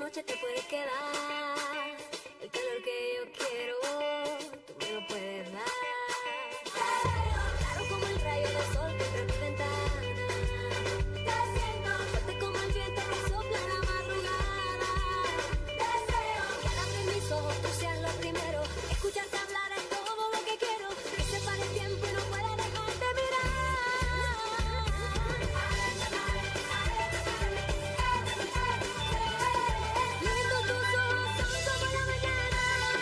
noche te puedes quedar. El calor que yo quiero, tú me lo puedes dar. Claro como el rayo del sol que entra en mi ventana. Te siento fuerte como el viento que sopla en la madrugada. Deseo que al abrir mis ojos tú seas lo primero. Escucharte hablar es todo lo que quiero. Que se pare el tiempo y no pueda dejarte mirar. Lindo tus ojos son como la mañana.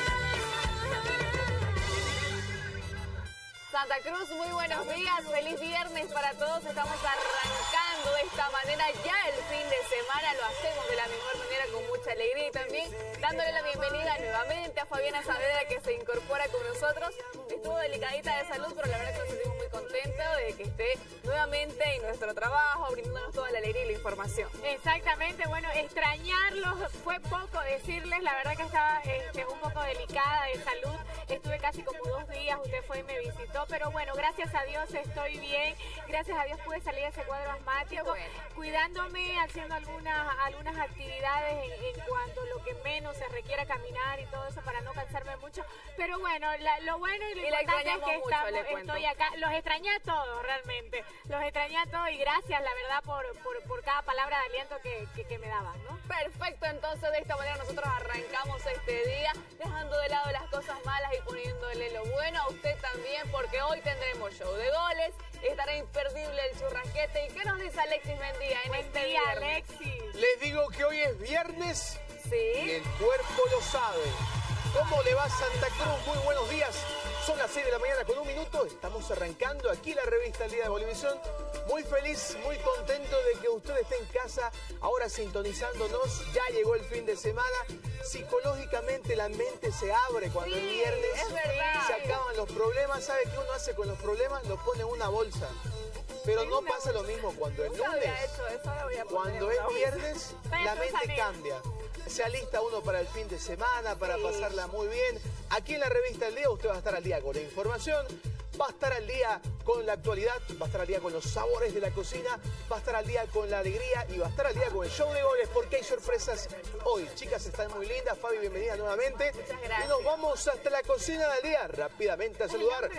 Santa Cruz, muy buenos días, feliz viernes para todos. Estamos arrancando de esta manera ya el fin de semana, lo hacemos de la mejor manera con mucha alegría y también dándole la bienvenida nuevamente a Fabiana Saavedra que se incorpora con nosotros. Estuvo delicadita de salud, pero la verdad que nos sentimos muy contentos de que esté nuevamente en nuestro trabajo, brindándonos toda la alegría y la información. Exactamente, bueno, extrañarlos fue poco decirles, la verdad que estaba un poco delicada de salud, estuve casi como 2 días, usted fue y me visitó, pero bueno, gracias a Dios estoy bien, gracias a Dios pude salir de ese cuadro asmático, bueno. Cuidándome, haciendo algunas actividades en cuanto a lo que menos se requiera caminar y todo eso para no cansarme mucho, pero bueno, lo bueno y lo Y la importante es que extrañamos mucho, le cuento. estoy acá, los extrañé a todos realmente, los extrañé a todos y gracias la verdad por cada palabra de aliento que me daban, ¿no? Perfecto, entonces de esta manera nosotros arrancamos este día dejando de lado las cosas malas y poniéndole lo bueno a usted también, porque hoy tendremos show de goles, estará imperdible el churrasquete. ¿Y qué nos dice Alexis Mendía en Buen este día, viernes? Alexis. Les digo que hoy es viernes y Sí, el cuerpo lo sabe. ¿Cómo le va Santa Cruz? Muy buenos días. Son las 6 de la mañana con 1 minuto. Estamos arrancando aquí la revista El Día de Bolivisión. Muy feliz, muy contento de que usted esté en casa ahora sintonizándonos. Ya llegó el fin de semana. Psicológicamente la mente se abre cuando Sí, el viernes es verdad. se acaban los problemas. ¿Sabe qué uno hace con los problemas? Los pone en una bolsa. Pero no pasa lo mismo cuando el nunca lunes, había hecho eso, ahora voy a poner cuando una es bolsa. viernes, la mente Sanea. cambia. Se alista uno para el fin de semana, para Sí. pasarla muy bien. Aquí en la revista El Día usted va a estar al día con la información, va a estar al día con la actualidad, va a estar al día con los sabores de la cocina, va a estar al día con la alegría y va a estar al día con el show de goles porque hay sorpresas hoy. Chicas, están muy lindas. Fabi, bienvenida nuevamente. Muchas gracias. Y nos vamos hasta la cocina del día rápidamente a saludar a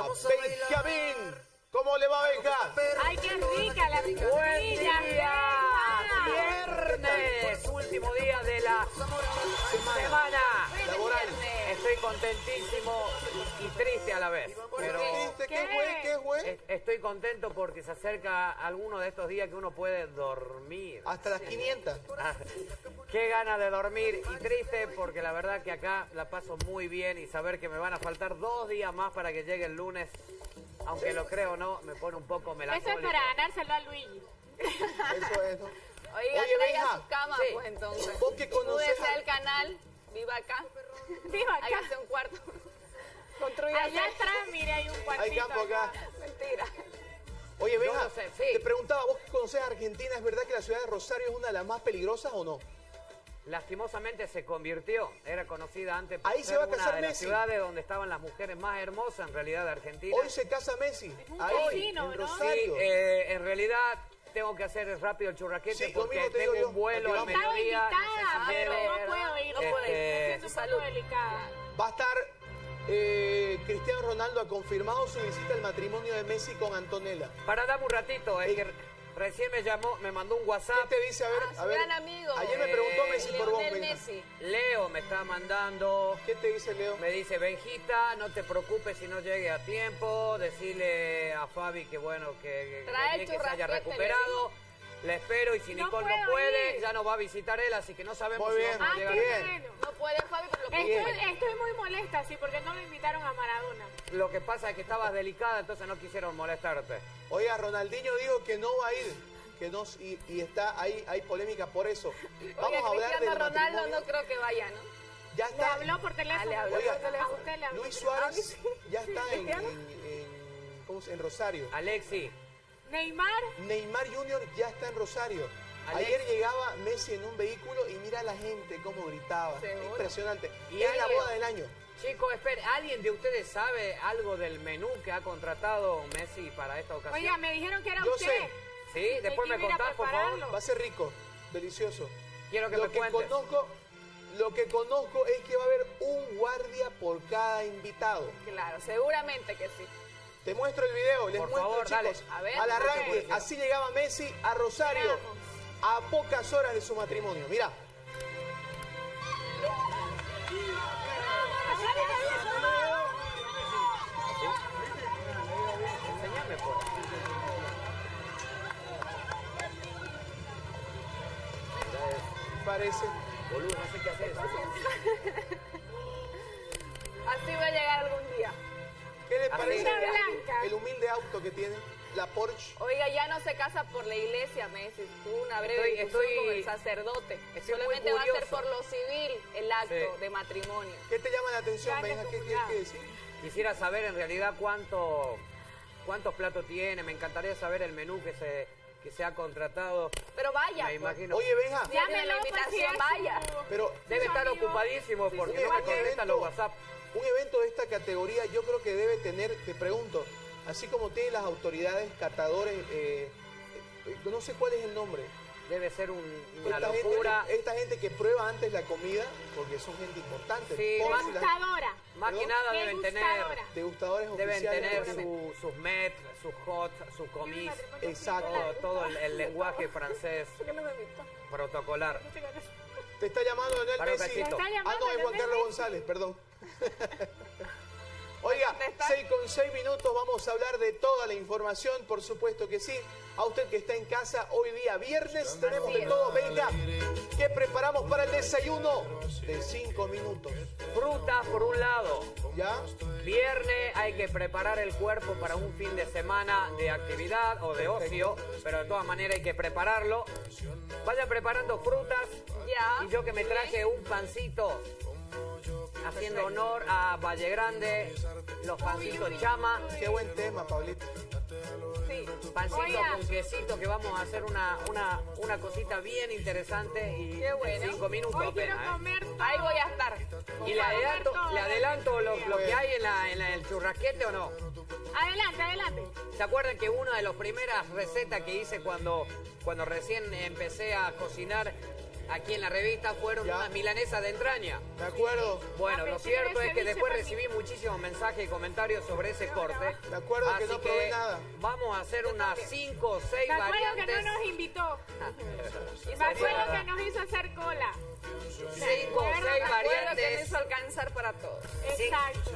Benjamín. ¿Cómo le va, Benja? Ay, qué rica la Buen costilla. día, viernes, último día de la semana. Laboral. Estoy contentísimo y triste a la vez, pero ¿Qué fue? estoy contento porque se acerca alguno de estos días que uno puede dormir. Hasta las 500. Qué ganas de dormir y triste porque la verdad que acá la paso muy bien y saber que me van a faltar 2 días más para que llegue el lunes, aunque lo creo o no, me pone un poco Eso melancólico. es para ganárselo a Luigi. Eso es. Oiga, Oye, traiga Benja, su cama, sí. pues entonces. Vos que conocés Múdese al canal, viva acá, Digo, acá. hágase un cuarto. Construya Allá atrás, mire, hay un cuartito. Hay campo acá. Mentira. Oye, Benja, no sé, sí. te preguntaba, vos que conocés a Argentina, ¿es verdad que la ciudad de Rosario es una de las más peligrosas o no? Lastimosamente se convirtió, era conocida antes por Ahí se ser va a una casar de las Messi. ciudades donde estaban las mujeres más hermosas en realidad de Argentina. Hoy se casa Messi. Ahí, vecino, en ¿no? Sí, Rosario. en realidad tengo que hacer rápido el churraquete Sí, porque conmigo te tengo digo un yo, vuelo aquí al vamos. Estaba mediodía. invitada, no sé si pero llego. no puedo ir. No puede. Estoy un poco delicada. Va a estar Cristiano Ronaldo ha confirmado su visita al matrimonio de Messi con Antonella. Para darme un ratito, es que recién me llamó, me mandó un ¿Qué WhatsApp. te dice? A ver, Su a ver. gran amigo. Ayer me preguntó Messi por vos, Lionel Benja. Messi. Leo me está mandando, ¿Qué te dice Leo? me dice, Benjita, no te preocupes si no llegue a tiempo, decirle a Fabi que bueno, que Trae bien el que se haya churrasquete, recuperado. Le espero y si No Nicole puedo no puede, ir. ya no va a visitar él, así que no sabemos Muy si bien. vamos a Ah, llegar. qué bien. bueno. No puede Fabi, pero lo que Estoy muy molesta, sí, porque no me invitaron a Maradona. Lo que pasa es que estabas delicada, entonces no quisieron molestarte. Oiga, Ronaldinho dijo que no va a ir. Que no, y está hay polémica por eso. Vamos Oiga, a hablar del Cristiano Ronaldo matrimonio. no creo que vaya, ¿no? Ya Le está. habló por teléfono. le habló Oiga, por teléfono. A usted le habló. Luis Suárez ya está Cristiano. ¿cómo se- en Rosario. Alexi, Neymar. Neymar Jr. ya está en Rosario. Alex. Ayer llegaba Messi en un vehículo y mira a la gente cómo gritaba. Seguro. Impresionante. Y Y es la alguien- boda del año. chicos, espere, ¿alguien de ustedes sabe algo del menú que ha contratado Messi para esta ocasión? Oiga, me dijeron que era Yo usted. sé. Sí, después Hay me que ir a contás, por favor. prepararlo. Va a ser rico, delicioso. Quiero que lo me cuentes. Lo que conozco es que va a haber un guardia por cada invitado. Claro, seguramente que sí. Te muestro el video, les Por muestro, favor, chicos. dale. A ver, al arranque, porque- así llegaba Messi a Rosario Veamos. a pocas horas de su matrimonio. Mira. Enseñame, pues. Parece. Boludo, no sé qué hacer. Así va a llegar algún día. ¿Qué les Así. parece Una blanca. el humilde auto que tiene? La Porsche. Oiga, ya no se casa por la iglesia, Messi. Tuvo una breve discusión estoy- con el sacerdote. estoy muy Solamente va a ser curioso. por lo civil el acto Sí. de matrimonio. ¿Qué te llama la atención, Grandes Benja? ¿Qué quieres comunidades. decir? Quisiera saber en realidad cuántos platos tiene. Me encantaría saber el menú que se ha contratado. Pero vaya, Me pues. imagino. Oye, Benja, Ya tiene la Llámelo, pues, invitación, si es vaya. pero Debe estar amigo. ocupadísimo porque sí, no me sí. contestan los WhatsApp. un evento de esta categoría yo creo que debe tener, te pregunto, así como tienen las autoridades catadores, no sé cuál es el nombre. Debe ser una Esta locura. esta gente que prueba antes la comida, porque son gente importante. Sí, Porsche, más- la- Degustadora. Más que ¿Perdón? nada deben tener, Degustadora. degustadores deben oficiales. tener obviamente. sus met, sus hot, sus comis, Exacto. todo el lenguaje francés protocolar. Te está llamando Leonel Para un Messi. cachito. Está Ah, llamando no, es Juan Leonel Carlos Messi. González, perdón. Oiga, contestar? 6 minutos, vamos a hablar de toda la información, por supuesto que sí. A usted que está en casa, hoy día viernes, tenemos Así de es. todo. Venga, ¿qué preparamos para el desayuno? De 5 minutos. Frutas por un lado. ¿Ya? Viernes hay que preparar el cuerpo para un fin de semana de actividad o de ocio, pero de todas maneras hay que prepararlo. Vayan preparando frutas Ya. y yo que me traje un pancito haciendo honor a Valle Grande, los pancitos chama, Qué buen tema, Pablito. Sí. pancito Oiga. con quesito que vamos a hacer una cosita bien interesante y Qué bueno. en 5 minutos Hoy quiero apenas. comer todo. Ahí voy a estar. Y le adelanto lo que hay en el churrasquete o no. Adelante, adelante. ¿Se acuerdan que una de las primeras recetas que hice cuando recién empecé a cocinar aquí en la revista fueron Ya. unas milanesas de entraña? ¿De acuerdo? Bueno, Ah, lo pensé cierto que es que ese después bicho recibí muchísimos mensajes y comentarios sobre ese corte. De acuerdo que Así no probé nada. vamos a hacer unas 5 o 6 Me acuerdo que variantes. no nos invitó. Y Me acuerdo que nos hizo hacer cola. 5 o 6 Me acuerdo que me variantes. hizo alcanzar para todos. Exacto.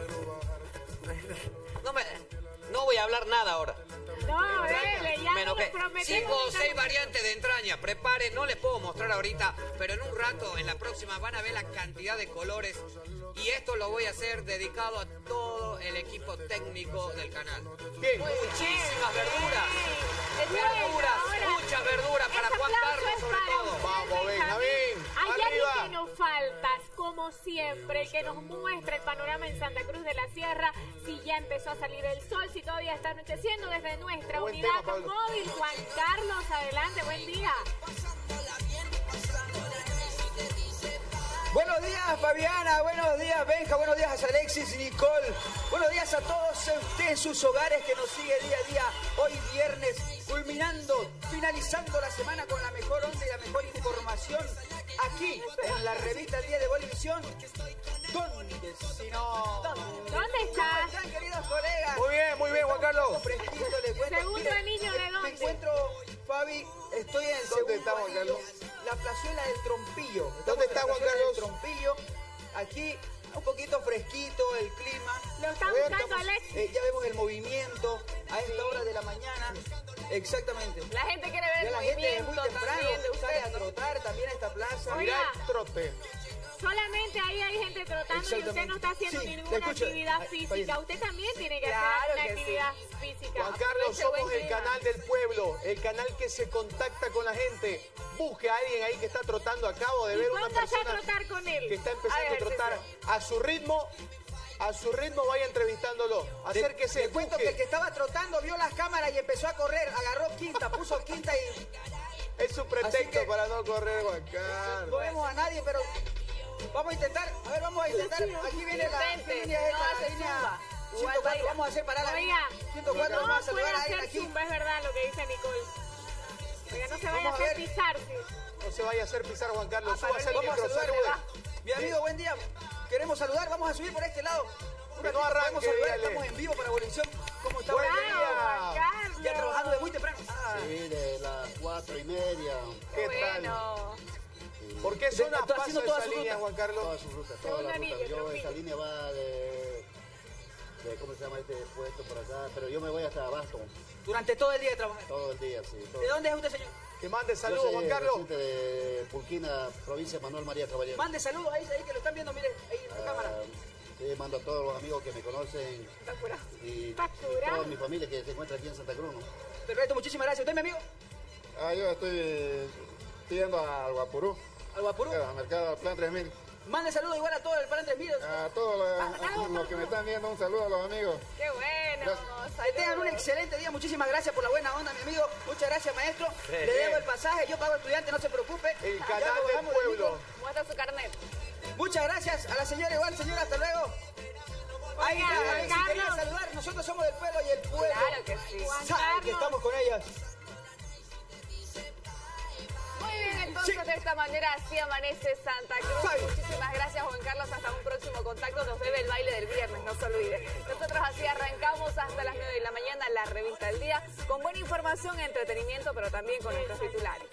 No voy a hablar nada ahora. No, dele, ya Me nos enojé. lo prometimos. 5 o 6 variantes de entraña. Preparen, no les puedo mostrar ahorita, pero en un rato, en la próxima, van a ver la cantidad de colores. Y esto lo voy a hacer dedicado a todo el equipo técnico del canal. Bien. Muchísimas verduras. Verduras, Ahora, muchas verduras para ese Juan aplauso Carlos es sobre para todo. usted, Vamos, Benjamín. Hay alguien Arriba. que nos faltas, como siempre, que nos muestra el panorama en Santa Cruz de la Sierra, si ya empezó a salir el sol, si todavía está anocheciendo desde nuestra Buen unidad tema, Pablo. móvil. Juan Carlos, adelante, buen día. Buenos días, Fabiana. Buenos días, Benja. Buenos días, Alexis y Nicole. Buenos días a todos ustedes en sus hogares que nos sigue día a día. Hoy viernes, culminando, finalizando la semana con la mejor onda y la mejor información. Aquí, en la revista El Día de Bolivisión. ¿Dónde si no? ¿Dónde ¿Cómo estás? están, queridos colegas? Muy bien, Juan Carlos. Fresquito, les cuento. Segundo Mire, anillo, ¿de me dónde? encuentro, Fabi, estoy en el ¿Dónde segundo está, Juan anillo, Carlos? la plazuela del Trompillo. Estamos ¿Dónde en está, la Juan plazuela del Carlos? Trompillo. Aquí un poquito fresquito el clima. Lo está A ver, buscando estamos- Alexis. Ya vemos el movimiento a esta hora de la mañana. Exactamente. La gente quiere ver Ya el la gente movimiento muy temprano también de sale a usted, ¿no? trotar también a esta plaza. Oiga. Mirá el trote. Solamente ahí hay gente trotando y usted Exactamente. no está haciendo Sí, te ninguna escucho. actividad Ay, física. Fabiana. Usted también tiene que Claro hacer una que sí. actividad física. Juan Carlos, Aproveche somos buen el clima. canal del pueblo, el canal que se contacta con la gente. Busque a alguien ahí que está trotando. Acabo de Y ver una póngase a persona trotar con él. que está empezando Haga a trotar ejercicio. a su ritmo. A su ritmo vaya entrevistándolo. Acérquese, Te cuento que busque. el que estaba trotando vio las cámaras y empezó a correr. Agarró quinta, puso quinta y Es su pretexto Así que- para no correr, Juan no Carlos. vemos a nadie, pero vamos a intentar. A ver, vamos a intentar. Aquí viene la Intente, línea esta, no la hace línea zumba. Igual 104. baila. Vamos a separar la Oiga, línea 104. Vamos a no puede saludar a alguien hacer aquí. zumba, es verdad lo que dice Nicole. Oiga, no se vaya a Vamos a hacer ver. pisar, sí. No se vaya a hacer pisar Juan Carlos. Vamos Súbase al a micro, saludar, salude. ¿verdad? Mi amigo, buen día. Queremos saludar, vamos a subir por este lado. Que no arranque, Podemos saludar, dígale. estamos en vivo para Bolivisión. ¿Cómo está? Buen Buen día. Juan Carlos. Ya trabajando de muy temprano. Ah, Sí, de las 4:30, ¿Qué tal? Bueno. ¿Por qué zona Está pasa haciendo toda esa su línea, ruta. Juan Carlos? toda su ruta, toda Segunda la ruta. línea, Yo, Tropín. esa línea va de, ¿cómo se llama este puesto por acá? Pero yo me voy hasta abajo, durante todo el día de trabajar. todo el día, sí. Todo. ¿De dónde es usted, señor? Que mande Yo saludos, soy Juan Carlos. residente de Pulquina, provincia de Manuel María Caballero. Mande saludos ahí que lo están viendo, mire, ahí en la cámara. Sí, mando a todos los amigos que me conocen Está curado. y Está curado. toda mi familia que se encuentra aquí en Santa Cruz, ¿no? Perfecto, muchísimas gracias. ¿Usted, mi amigo? Yo estoy yendo al Guapurú, Al Guapurú. al mercado del Plan 3000. Mande saludos igual a todo el Plan 3000. A todos los que me están viendo, un saludo a los amigos. Qué bueno. Que tengan un excelente día. Muchísimas gracias por la buena onda, mi amigo. Muchas gracias, maestro. Le debo el pasaje. Yo pago estudiante, no se preocupe. El Ya canal lo del bajamos del pueblo. micro. Muestra su carnet. Muchas gracias a la señora igual, señora. Hasta luego. Ahí Oiga, está, Juan si quería Carlos. saludar. Nosotros somos del pueblo y el pueblo Claro que sí. Juan sabe que Carlos. estamos con ellas. Muy bien, entonces Sí. de esta manera así amanece Santa Cruz. Fabi. Muchísimas gracias, Juan Carlos. Hasta un próximo contacto. Nos debe el baile del viernes, no se olvide. Nosotros así arrancamos hasta las 9 de la mañana la revista El Día, con buena información, entretenimiento, pero también con nuestros titulares.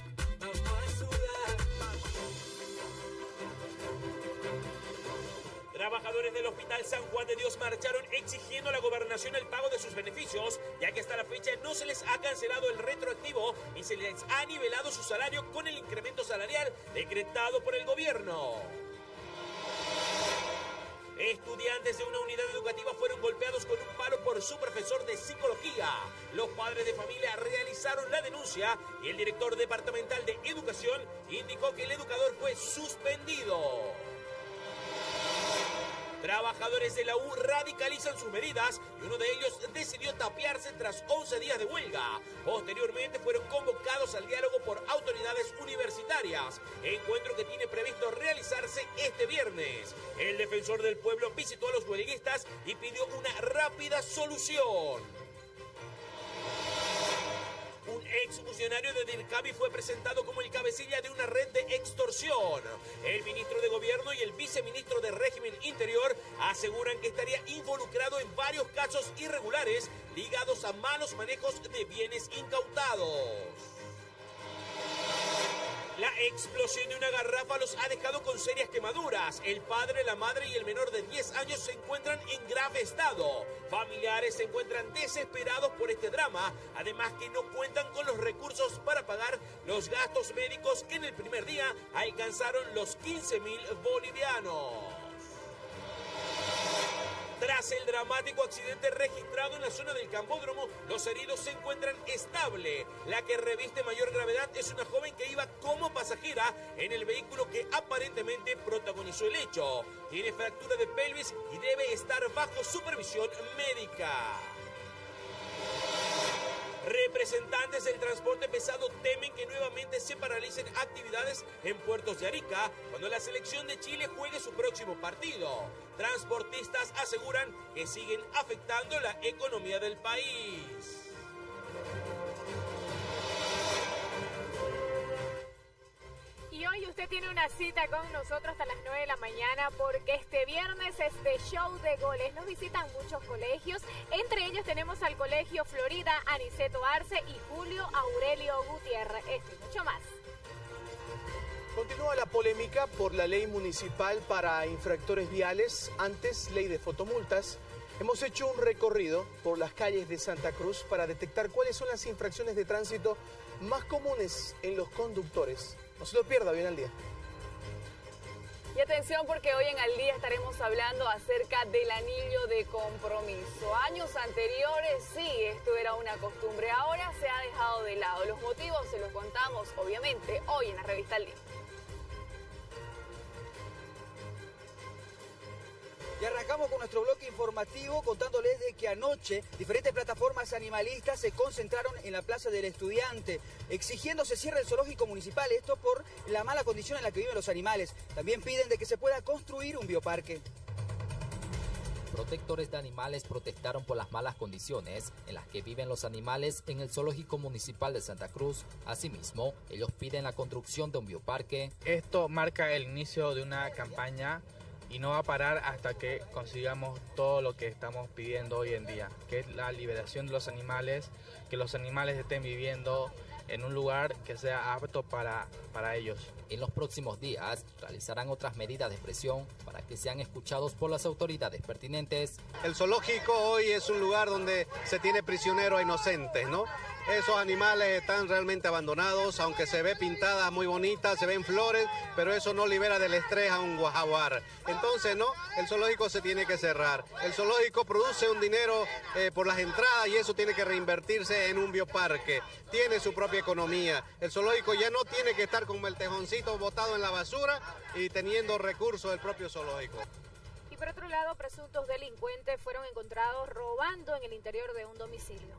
Trabajadores del Hospital San Juan de Dios marcharon exigiendo a la gobernación el pago de sus beneficios, ya que hasta la fecha no se les ha cancelado el retroactivo y se les ha nivelado su salario con el incremento salarial decretado por el gobierno. Estudiantes de una unidad educativa fueron golpeados con un palo por su profesor de psicología. Los padres de familia realizaron la denuncia y el director departamental de educación indicó que el educador fue suspendido. Trabajadores de la U radicalizan sus medidas y uno de ellos decidió tapiarse tras 11 días de huelga. Posteriormente fueron convocados al diálogo por autoridades universitarias, encuentro que tiene previsto realizarse este viernes. El defensor del pueblo visitó a los huelguistas y pidió una rápida solución. Un exfuncionario de DIRCABI fue presentado como el cabecilla de una red de extorsión. El ministro de Gobierno y el viceministro de Régimen Interior aseguran que estaría involucrado en varios casos irregulares ligados a malos manejos de bienes incautados. La explosión de una garrafa los ha dejado con serias quemaduras. El padre, la madre y el menor de 10 años se encuentran en grave estado. Familiares se encuentran desesperados por este drama, además que no cuentan con los recursos para pagar los gastos médicos que en el primer día alcanzaron los 15.000 bolivianos. Tras el dramático accidente registrado en la zona del Cambódromo, los heridos se encuentran estables. La que reviste mayor gravedad es una joven que iba como pasajera en el vehículo que aparentemente protagonizó el hecho. Tiene fractura de pelvis y debe estar bajo supervisión médica. Representantes del transporte pesado temen que nuevamente se paralicen actividades en puertos de Arica cuando la selección de Chile juegue su próximo partido. Transportistas aseguran que siguen afectando la economía del país. Y hoy usted tiene una cita con nosotros hasta las 9 de la mañana porque este viernes es de show de goles. Nos visitan muchos colegios, entre ellos tenemos al Colegio Florida, Aniceto Arce y Julio Aurelio Gutiérrez. Esto y mucho más. Continúa la polémica por la ley municipal para infractores viales, antes ley de fotomultas. Hemos hecho un recorrido por las calles de Santa Cruz para detectar cuáles son las infracciones de tránsito más comunes en los conductores. No se lo pierda, bien al día. Y atención porque hoy en Al Día estaremos hablando acerca del anillo de compromiso. Años anteriores sí, esto era una costumbre, ahora se ha dejado de lado. Los motivos se los contamos obviamente hoy en la revista Al Día. Y arrancamos con nuestro bloque informativo contándoles de que anoche diferentes plataformas animalistas se concentraron en la Plaza del Estudiante, exigiendo se cierre el zoológico municipal, esto por la mala condición en la que viven los animales. También piden de que se pueda construir un bioparque. Protectores de animales protestaron por las malas condiciones en las que viven los animales en el Zoológico Municipal de Santa Cruz. Asimismo, ellos piden la construcción de un bioparque. Esto marca el inicio de una campaña y no va a parar hasta que consigamos todo lo que estamos pidiendo hoy en día, que es la liberación de los animales, que los animales estén viviendo en un lugar que sea apto para ellos. En los próximos días realizarán otras medidas de presión para que sean escuchados por las autoridades pertinentes. El zoológico hoy es un lugar donde se tiene prisioneros a inocentes, ¿no? Esos animales están realmente abandonados, aunque se ve pintada muy bonita, se ven flores, pero eso no libera del estrés a un jaguar. Entonces, no, el zoológico se tiene que cerrar. El zoológico produce un dinero por las entradas y eso tiene que reinvertirse en un bioparque. Tiene su propia economía. El zoológico ya no tiene que estar como el tejoncito botado en la basura y teniendo recursos del propio zoológico. Y por otro lado, presuntos delincuentes fueron encontrados robando en el interior de un domicilio.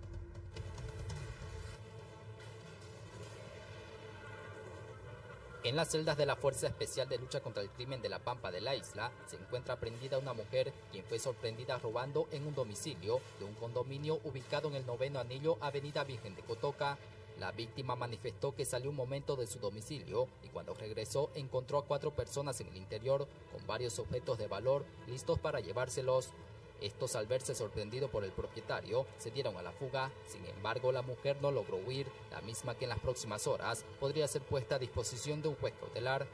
En las celdas de la Fuerza Especial de Lucha contra el Crimen de La Pampa de la isla se encuentra prendida una mujer quien fue sorprendida robando en un domicilio de un condominio ubicado en el 9º anillo Avenida Virgen de Cotoca. La víctima manifestó que salió un momento de su domicilio y cuando regresó encontró a 4 personas en el interior con varios objetos de valor listos para llevárselos. Estos, al verse sorprendido por el propietario, se dieron a la fuga. Sin embargo, la mujer no logró huir, la misma que en las próximas horas podría ser puesta a disposición de un juez cautelar.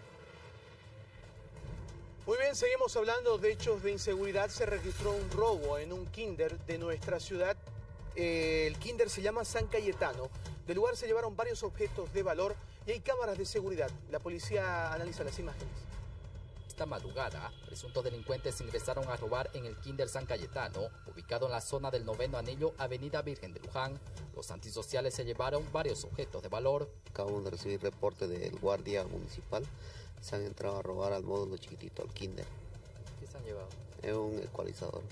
Muy bien, seguimos hablando de hechos de inseguridad. Se registró un robo en un kinder de nuestra ciudad. El kinder se llama San Cayetano. Del lugar se llevaron varios objetos de valor y hay cámaras de seguridad. La policía analiza las imágenes. Esta madrugada, presuntos delincuentes ingresaron a robar en el Kinder San Cayetano, ubicado en la zona del 9º anillo Avenida Virgen de Luján. Los antisociales se llevaron varios objetos de valor. Acabamos de recibir reporte del guardia municipal. Se han entrado a robar al módulo chiquitito, al Kinder. ¿Qué se han llevado? Es un ecualizador.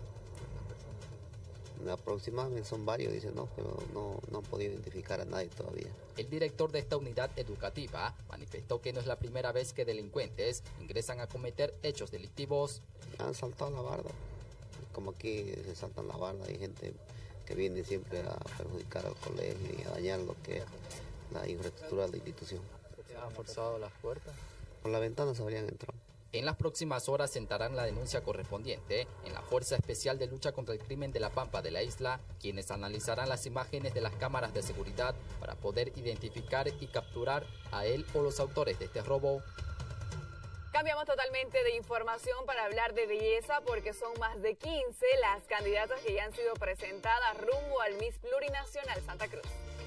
Aproximadamente son varios, dicen, no, pero no han podido identificar a nadie todavía. El director de esta unidad educativa manifestó que no es la primera vez que delincuentes ingresan a cometer hechos delictivos. Han saltado la barda, como aquí se saltan la barda, hay gente que viene siempre a perjudicar al colegio y a dañar lo que es la infraestructura de la institución. ¿Han forzado las puertas? Por la ventana se habrían entrado. En las próximas horas sentarán la denuncia correspondiente en la Fuerza Especial de Lucha contra el Crimen de La Pampa de la isla, quienes analizarán las imágenes de las cámaras de seguridad para poder identificar y capturar a él o los autores de este robo. Cambiamos totalmente de información para hablar de belleza porque son más de 15 las candidatas que ya han sido presentadas rumbo al Miss Plurinacional Santa Cruz.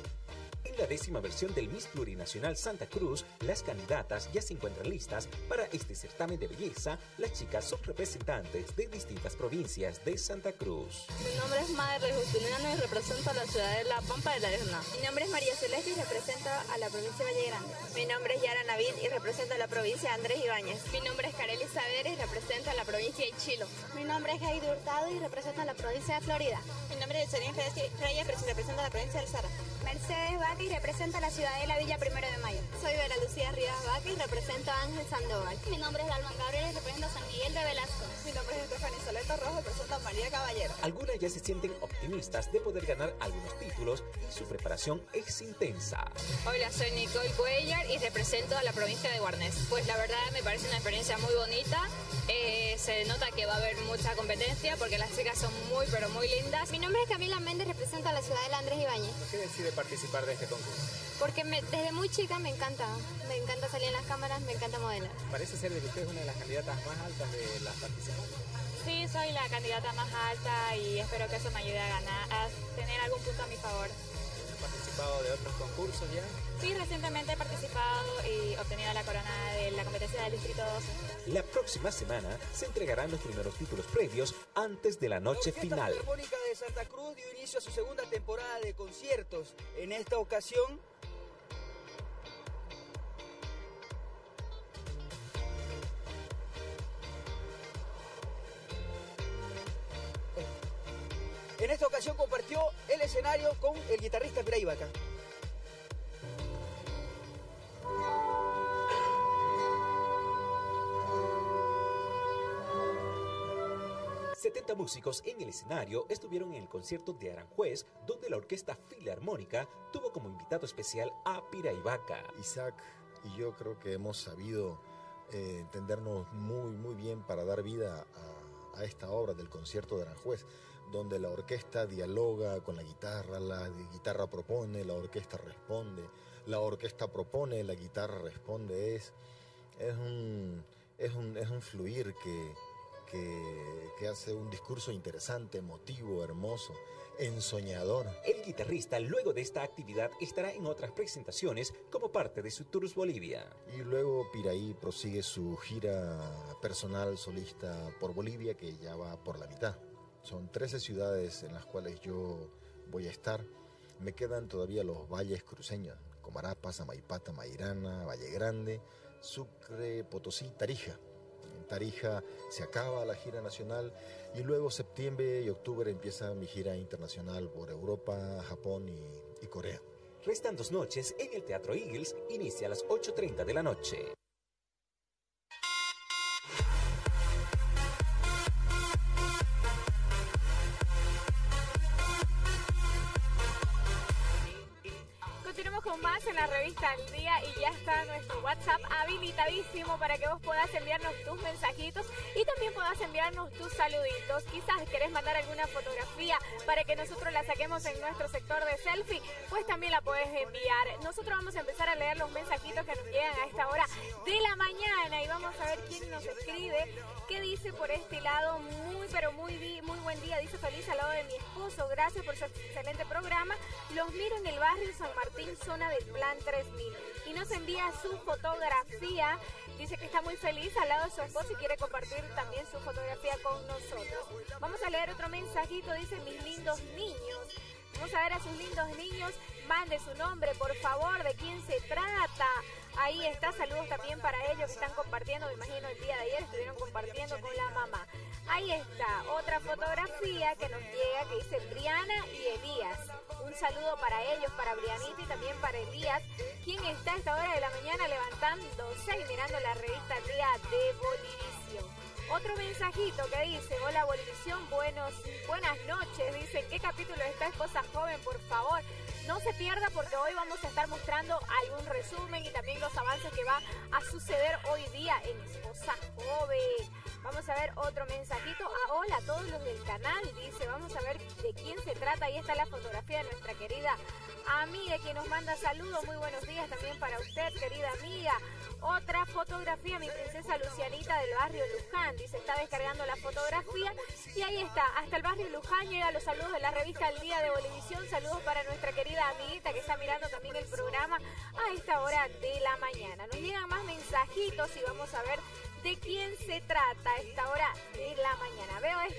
En la 10ª versión del Miss Plurinacional Santa Cruz, las candidatas ya se encuentran listas para este certamen de belleza. Las chicas son representantes de distintas provincias de Santa Cruz. Mi nombre es Madre Justiniano y represento a la ciudad de La Pampa de la Isla. Mi nombre es María Celeste y represento a la provincia de Valle Grande. Mi nombre es Yara Navid y represento a la provincia de Andrés Ibáñez. Mi nombre es Kareli Saber y represento a la provincia de Chilo. Mi nombre es Heidi Hurtado y represento a la provincia de Florida. Mi nombre es Serena Reyes y represento a la provincia del Sara. Mercedes Vaca y represento a la ciudad de la Villa 1 de Mayo. Soy Vera Lucía Rivas Vaca y represento a Ángel Sandoval. Mi nombre es Dalman Gabriel y represento a San Miguel de Velasco. Mi nombre es Estefany Soleto Rojo y represento a María Caballero. Algunas ya se sienten optimistas de poder ganar algunos títulos y su preparación es intensa. Hola, soy Nicole Cuellar y represento a la provincia de Guarnes. Pues la verdad me parece una experiencia muy bonita. Se nota que va a haber mucha competencia porque las chicas son muy pero muy lindas. Mi nombre es Camila Méndez, represento a la ciudad de Andrés Ibáñez. ¿Por qué decide participar de este concurso? Porque desde muy chica me encanta salir en las cámaras, me encanta modelar. Parece ser de que usted es una de las candidatas más altas de las participantes. Sí, soy la candidata más alta y espero que eso me ayude a ganar, a tener algún punto a mi favor. ¿Has participado de otros concursos ya? Sí, recientemente he participado y obtenido la corona de la competencia del Distrito 12. La próxima semana se entregarán los primeros títulos previos antes de la noche final. La Filarmónica de Santa Cruz dio inicio a su segunda temporada de conciertos. En esta ocasión, compartió el escenario con el guitarrista Piray Vaca. 70 músicos en el escenario estuvieron en el concierto de Aranjuez, donde la Orquesta Filarmónica tuvo como invitado especial a Piraibaca. Isaac y yo creo que hemos sabido entendernos muy bien para dar vida a esta obra del concierto de Aranjuez, donde la orquesta dialoga con la guitarra propone, la orquesta responde, la orquesta propone, la guitarra responde. Es un fluir que hace un discurso interesante, emotivo, hermoso, ensoñador. El guitarrista luego de esta actividad estará en otras presentaciones como parte de su Tours Bolivia. Y luego Piraí prosigue su gira personal solista por Bolivia, que ya va por la mitad. Son 13 ciudades en las cuales yo voy a estar. Me quedan todavía los valles cruceños: Comarapa, Samaipata, Mairana, Valle Grande, Sucre, Potosí, Tarija. En Tarija se acaba la gira nacional y luego septiembre y octubre empieza mi gira internacional por Europa, Japón y Corea. Restan 2 noches en el Teatro Eagles, inicia a las 8:30 de la noche. Con más en la revista Al Día y ya está nuestro WhatsApp habilitadísimo para que vos puedas enviarnos tus mensajitos y también puedas enviarnos tus saluditos. Quizás querés mandar alguna fotografía para que nosotros la saquemos en nuestro sector de selfie, pues también la podés enviar. Nosotros vamos a empezar a leer los mensajitos que nos llegan a esta hora de la mañana y vamos a ver quién nos escribe. ¿Qué dice por este lado? Muy buen día. Dice: feliz al lado de mi esposo. Gracias por su excelente programa. Los miro en el barrio San Martín, zona del Plan 3000. Y nos envía su fotografía. Dice que está muy feliz al lado de su esposo y quiere compartir también su fotografía con nosotros. Vamos a leer otro mensajito. Dice: mis lindos niños. Vamos a ver a sus lindos niños. Mande su nombre, por favor, de quién se trata. Ahí está, saludos también para ellos que están compartiendo, me imagino el día de ayer estuvieron compartiendo con la mamá. Ahí está, otra fotografía que nos llega que dice Briana y Elías. Un saludo para ellos, para Brianita y también para Elías, quien está a esta hora de la mañana levantándose y mirando la revista Día de Bolivisión. Otro mensajito que dice: hola Bolivisión, buenas noches. Dice: ¿en qué capítulo está Esposa Joven? Por favor, no se pierda porque hoy vamos a estar mostrando algún resumen y también los avances que va a suceder hoy día en Esposa Joven. Vamos a ver otro mensajito. Hola a todos los del canal. Dice: vamos a ver de quién se trata. Ahí está la fotografía de nuestra querida amiga que nos manda saludos. Muy buenos días también para usted, querida amiga. Otra fotografía, mi princesa Lucianita del barrio Luján. Dice: está descargando la fotografía y ahí está, hasta el barrio Luján llegan los saludos de la revista El Día de Bolivisión. Saludos para nuestra querida amiguita que está mirando también el programa a esta hora de la mañana. Nos llegan más mensajitos y vamos a ver de quién se trata a esta hora de la mañana.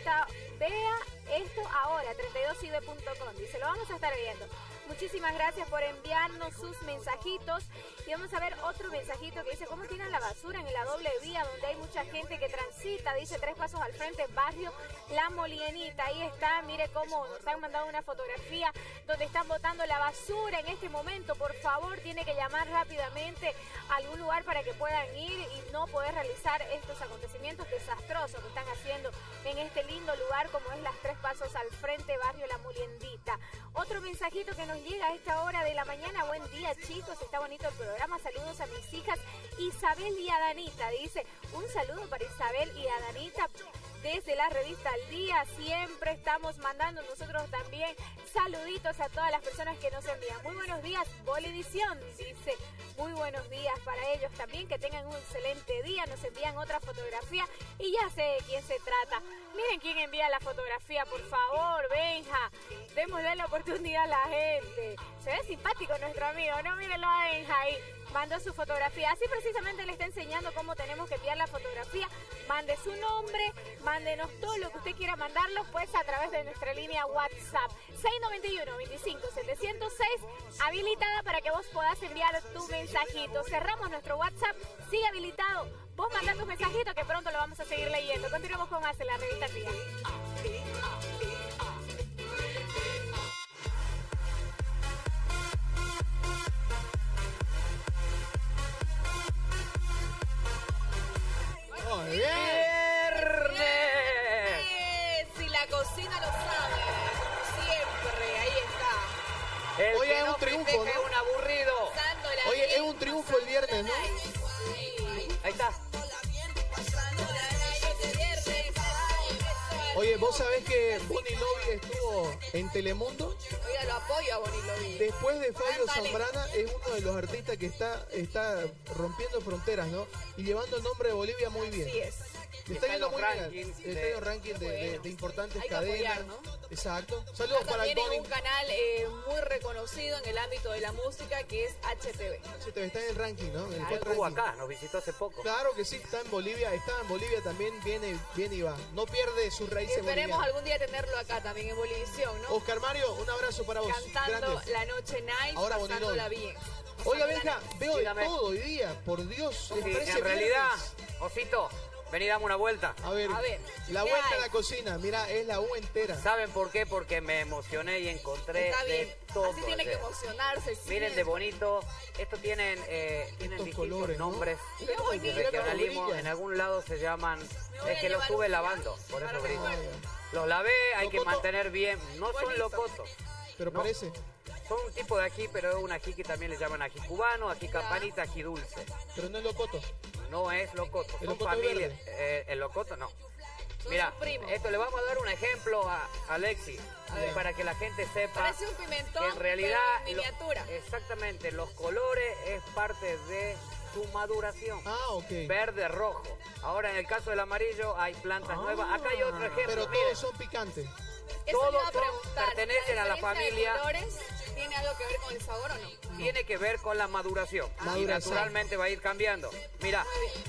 Vea esto ahora, 32ibe.com. Dice: lo vamos a estar viendo. Muchísimas gracias por enviarnos sus mensajitos. Y vamos a ver otro mensajito que dice: ¿cómo tiran la basura en la doble vía donde hay mucha gente que transita? Dice: 3 pasos al frente, barrio La Molienita. Ahí está, mire cómo nos han mandado una fotografía donde están botando la basura en este momento. Por favor, tiene que llamar rápidamente a algún lugar para que puedan ir y no poder realizar estos acontecimientos desastrosos que están haciendo en este lindo lugar como es las 3 pasos al frente, barrio La Moliendita. Otro mensajito que nos llega a esta hora de la mañana: buen día chicos, está bonito el programa, saludos a mis hijas Isabel y Adanita. Dice: un saludo para Isabel y Adanita desde la revista Al Día. Siempre estamos mandando nosotros también saluditos a todas las personas que nos envían. Muy buenos días, Bolivisión. Dice: muy buenos días para ellos también, que tengan un excelente día. Nos envían otra fotografía y ya sé de quién se trata. Miren quién envía la fotografía, por favor, Benja. Démosle la oportunidad a la gente. Se ve simpático nuestro amigo, ¿no? Mírenlo a Benja ahí. Mandó su fotografía. Así precisamente le está enseñando cómo tenemos que enviar la fotografía. Mande su nombre, mándenos todo lo que usted quiera mandarlo, pues a través de nuestra línea WhatsApp 691-25-706, habilitada para que vos puedas enviar tu mensajito. Cerramos nuestro WhatsApp, sigue habilitado. Vos mandá tus mensajitos que pronto lo vamos a seguir leyendo. Continuamos con más en la revista Día. ¡Viernes! un triunfo el viernes, ¿no? Ahí está. Oye, ¿vos sabés que Bonnie Lobby estuvo en Telemundo? Oiga, lo apoyo a Bonnie Lobby. Después de Fabio Zambrana, es uno de los artistas que está rompiendo fronteras, ¿no? Y llevando el nombre de Bolivia muy bien. Así es. Le está yendo muy bien. Está en los rankings de importantes hay que cadenas. apoyar, ¿no? Exacto. Saludos para el También Bonnie. en un canal muy reconocido en el ámbito de la música que es HTV. HTV está en el ranking, ¿no? En el Él top estuvo ranking. acá, nos visitó hace poco. Claro que sí, está en Bolivia también, viene y va. No pierde sus raíces Esperemos bolivianas. algún día tenerlo acá también en Bolivisión, ¿no? Oscar Mario, un abrazo para vos. Cantando Grande. La Noche Night, Ahora Bonnie pasándola Lobby. bien. Oiga, Benja, veo Dígame. de todo hoy día, por Dios. Sí, les parece en realidad, viernes. Osito, vení, dame una vuelta. A ver, la ¿qué vuelta hay? a la cocina, mira, es la U entera. ¿Saben por qué? Porque me emocioné y encontré Está bien, de todo. así tiene que ayer. emocionarse. sí. Miren de bonito, estos tienen distintos colores, ¿no? nombres Qué de bonito. regionalismo. brilla. En algún lado se llaman, voy es a que los llevar estuve un lavando, por eso para brillan. recuerdo. Los lavé, hay que ¿Locoto? mantener bien. No son Buenísimo. locotos, Pero no. parece. son un tipo de ají, pero es un ají que también le llaman ají cubano, ají campanita, ají dulce. Pero no es locoto. No es locoto, ¿El son locoto es familias. verde? El locoto no. Son Mira, sus primos. esto le vamos a dar un ejemplo a Alexi, para que la gente sepa Parece un pimentón, que en realidad pero en miniatura. exactamente, los colores es parte de su maduración. Ah, ok. Verde, rojo. Ahora en el caso del amarillo hay plantas nuevas. Acá hay otro ejemplo. Pero miren. todos son picantes. Eso todos le iba a son- preguntar, pertenecen a la diferencia de familia. colores ¿tiene algo que ver con el sabor o no? Tiene que ver con la maduración. Y Maduración. naturalmente va a ir cambiando. Mira,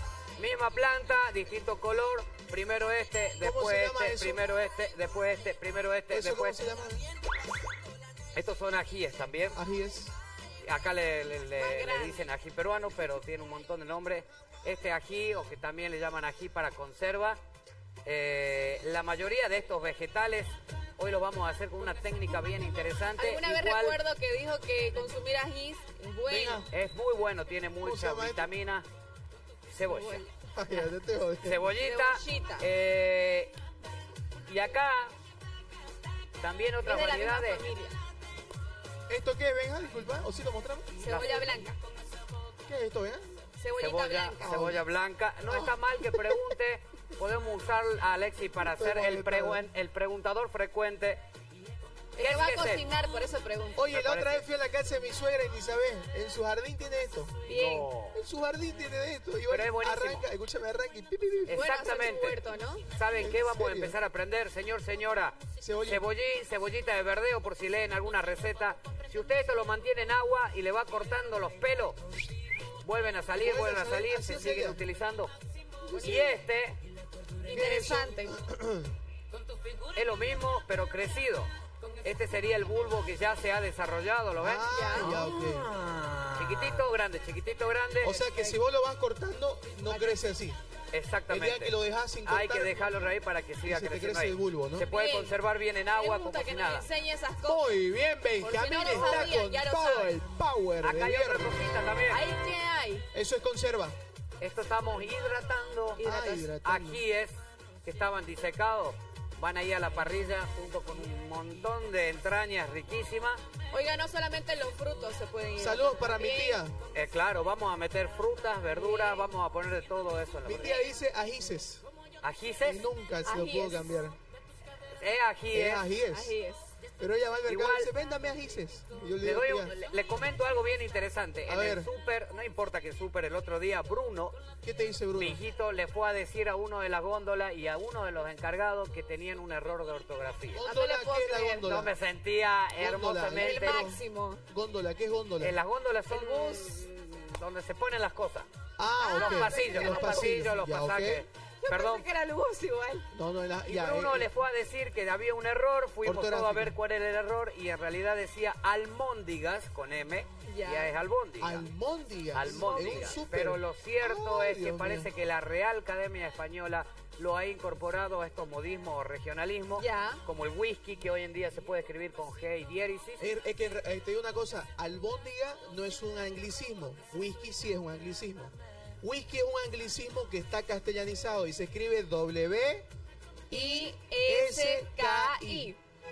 misma planta, distinto color. Primero este, ¿Cómo después se llama este, eso? primero este, después este, primero este, ¿Eso después cómo se este. llama? Estos son ajíes también. Ají es. Acá le grande. dicen ají peruano, pero tiene un montón de nombres. Este ají, o que también le llaman ají para conserva. La mayoría de estos vegetales, hoy lo vamos a hacer con una técnica bien interesante. Alguna vez Igual, recuerdo que dijo que consumir ají es bueno. Venga. es muy bueno, tiene se mucha llama esto? vitamina. Cebolla. Ay, ya te odio. Cebollita. Cebollita. Y acá también otra Es de la variedad misma de... familia. ¿Esto qué es, Benja? Disculpa, ¿o sí lo mostramos? Cebolla blanca. ¿Qué es esto, Benja? Cebollita blanca. Cebolla blanca. No está mal que pregunte. Podemos usar a Alexi para hacer el preguntador frecuente. Que va a es ese? cocinar, por eso pregunto. Oye, Me la otra parece. vez fui a la casa de mi suegra y ni sabés, en su jardín tiene esto. Bien. No. En su jardín tiene esto. Y Pero es hoy buenísimo. arranca, escúchame, arranca y pi, pi, pi. Bueno, hacer su Exactamente. huerto, ¿no? ¿Saben qué? ¿En Vamos a serio? empezar a aprender, señor, señora. Cebollín. Cebollita de verdeo, por si leen alguna receta. Si usted esto lo mantiene en agua y le va cortando los pelos, vuelven a salir, Así se es siguen ella. utilizando. Y este Interesante. es lo mismo, pero crecido. Este sería el bulbo que ya se ha desarrollado, ¿lo ven? Ah, ya, ok. Chiquitito, grande, chiquitito, grande. O sea que si vos lo vas cortando, no crece así. Exactamente. El día que lo dejas sin Hay cortar, que dejarlo raíz para que siga se te creciendo crece ahí. el bulbo, ¿no? Se puede Bien. conservar bien en agua como Pregunta si que nada. nos enseñe esas cosas. Muy bien, Por si Benjamín no lo está sabían, con ya lo todo saben. el power Acá de hay otra viernes. cosita también. ¿Ahí qué hay? Eso es conserva. Esto estamos hidratando. Hidratando. Ajíes que estaban disecados. Van ahí a la parrilla junto con un montón de entrañas riquísimas. Oiga, no solamente los frutos se pueden ir. Saludos para mi tía. Claro, vamos a meter frutas, verduras, vamos a poner de todo eso en la Mi parrilla. tía dice ajíes. Ajíes. Y nunca se lo Ajíes. puedo cambiar. Es ajíes. Es ajíes. Así es. Pero ella va al mercado Igual- y dice, véndame ajíes. Y yo le Le, digo, doy tía, le comento algo bien interesante. A En ver. el súper, no importa que el súper, el otro día, Bruno, ¿qué te dice Bruno? mi hijito, le fue a decir a uno de las góndolas y a uno de los encargados que tenían un error de ortografía. ¿Góndola? No le puedo ¿Qué es la creer. góndola? No me sentía El hermosamente. máximo. Góndola, ¿qué es góndola? Las góndolas son El bus. donde se ponen las cosas. Ah, Los ok. pasillos, los Ya, ok. pasajes. Yo Perdón. pensé que era el bus igual. No, no, Y ya, Bruno le fue a decir que había un error, fuimos todos a Ortográfico. ver cuál era el error y en realidad decía almóndigas con M, Ya. ya es albóndiga. Almóndigas. En Almóndigas. un súper. Pero lo cierto Ay, es que Dios parece mío. que la Real Academia Española lo ha incorporado a estos modismos o regionalismos, Ya. como el whisky, que hoy en día se puede escribir con G y diéresis. Es que te digo una cosa, albóndiga no es un anglicismo, whisky sí es un anglicismo. Whisky es un anglicismo que está castellanizado y se escribe W-I-S-K-I.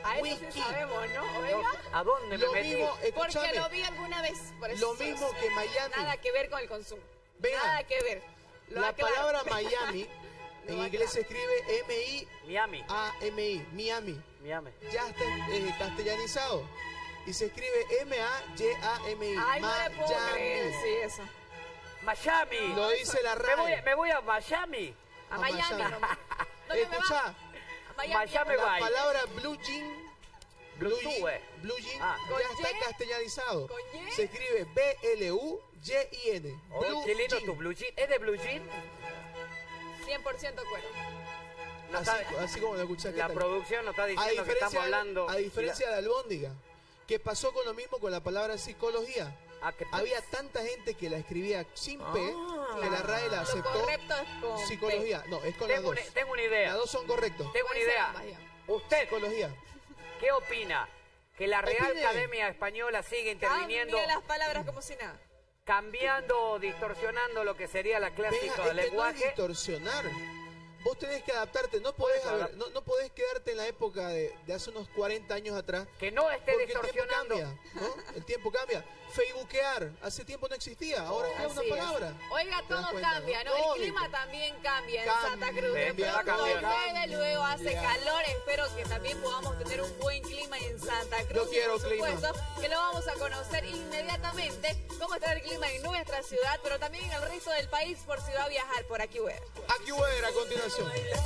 A eso sí sabemos, ¿no? Oiga. ¿A dónde me metí? Porque lo vi alguna vez. Por eso lo mismo que Miami. Nada que ver con el consumo. Vean, nada que ver. La palabra Miami en inglés se escribe M-I-A-M-I. Miami. Ya está castellanizado. Y se escribe M-A-Y-A-M-I. Ay, no le puedo creer, sí, eso. Miami. Lo dice la RAE. Me voy a Miami. A Miami. Escucha. Miami la palabra blue jean. Blue jean ya está castellanizado. Se escribe B-L-U-Y-I-N. Qué lindo tu blue jean. ¿Es de blue jean? 100% cuero. No así como lo escuchaste. La producción nos está diciendo que estamos hablando. A diferencia de la albóndiga, que pasó con lo mismo con la palabra psicología. Había tanta gente que la escribía sin P que la RAE la aceptó. Lo correcto es con psicología. P. No, es con las dos. Tengo una idea. Las dos son correctos. Tengo una idea. Usted, psicología. ¿Qué opina? Que la Real Academia Española sigue interviniendo. Cambie las palabras como si nada. Cambiando, distorsionando lo que sería la clásica del lenguaje. No es distorsionar. Vos tenés que adaptarte, no podés quedarte en la época de hace unos 40 años atrás. Que no esté distorsionando. El tiempo cambia, ¿no? El tiempo cambia. Facebookear, hace tiempo no existía, ahora es una palabra. Oiga, todo cambia, ¿no? Todo el clima también cambia en Santa Cruz. De pronto llueve, luego hace calor. Espero que también podamos tener un buen clima en Santa Cruz. Yo quiero clima. Por supuesto, que lo vamos a conocer inmediatamente cómo está el clima en nuestra ciudad, pero también en el resto del país por si va a viajar por AccuWeather. AccuWeather a continuación.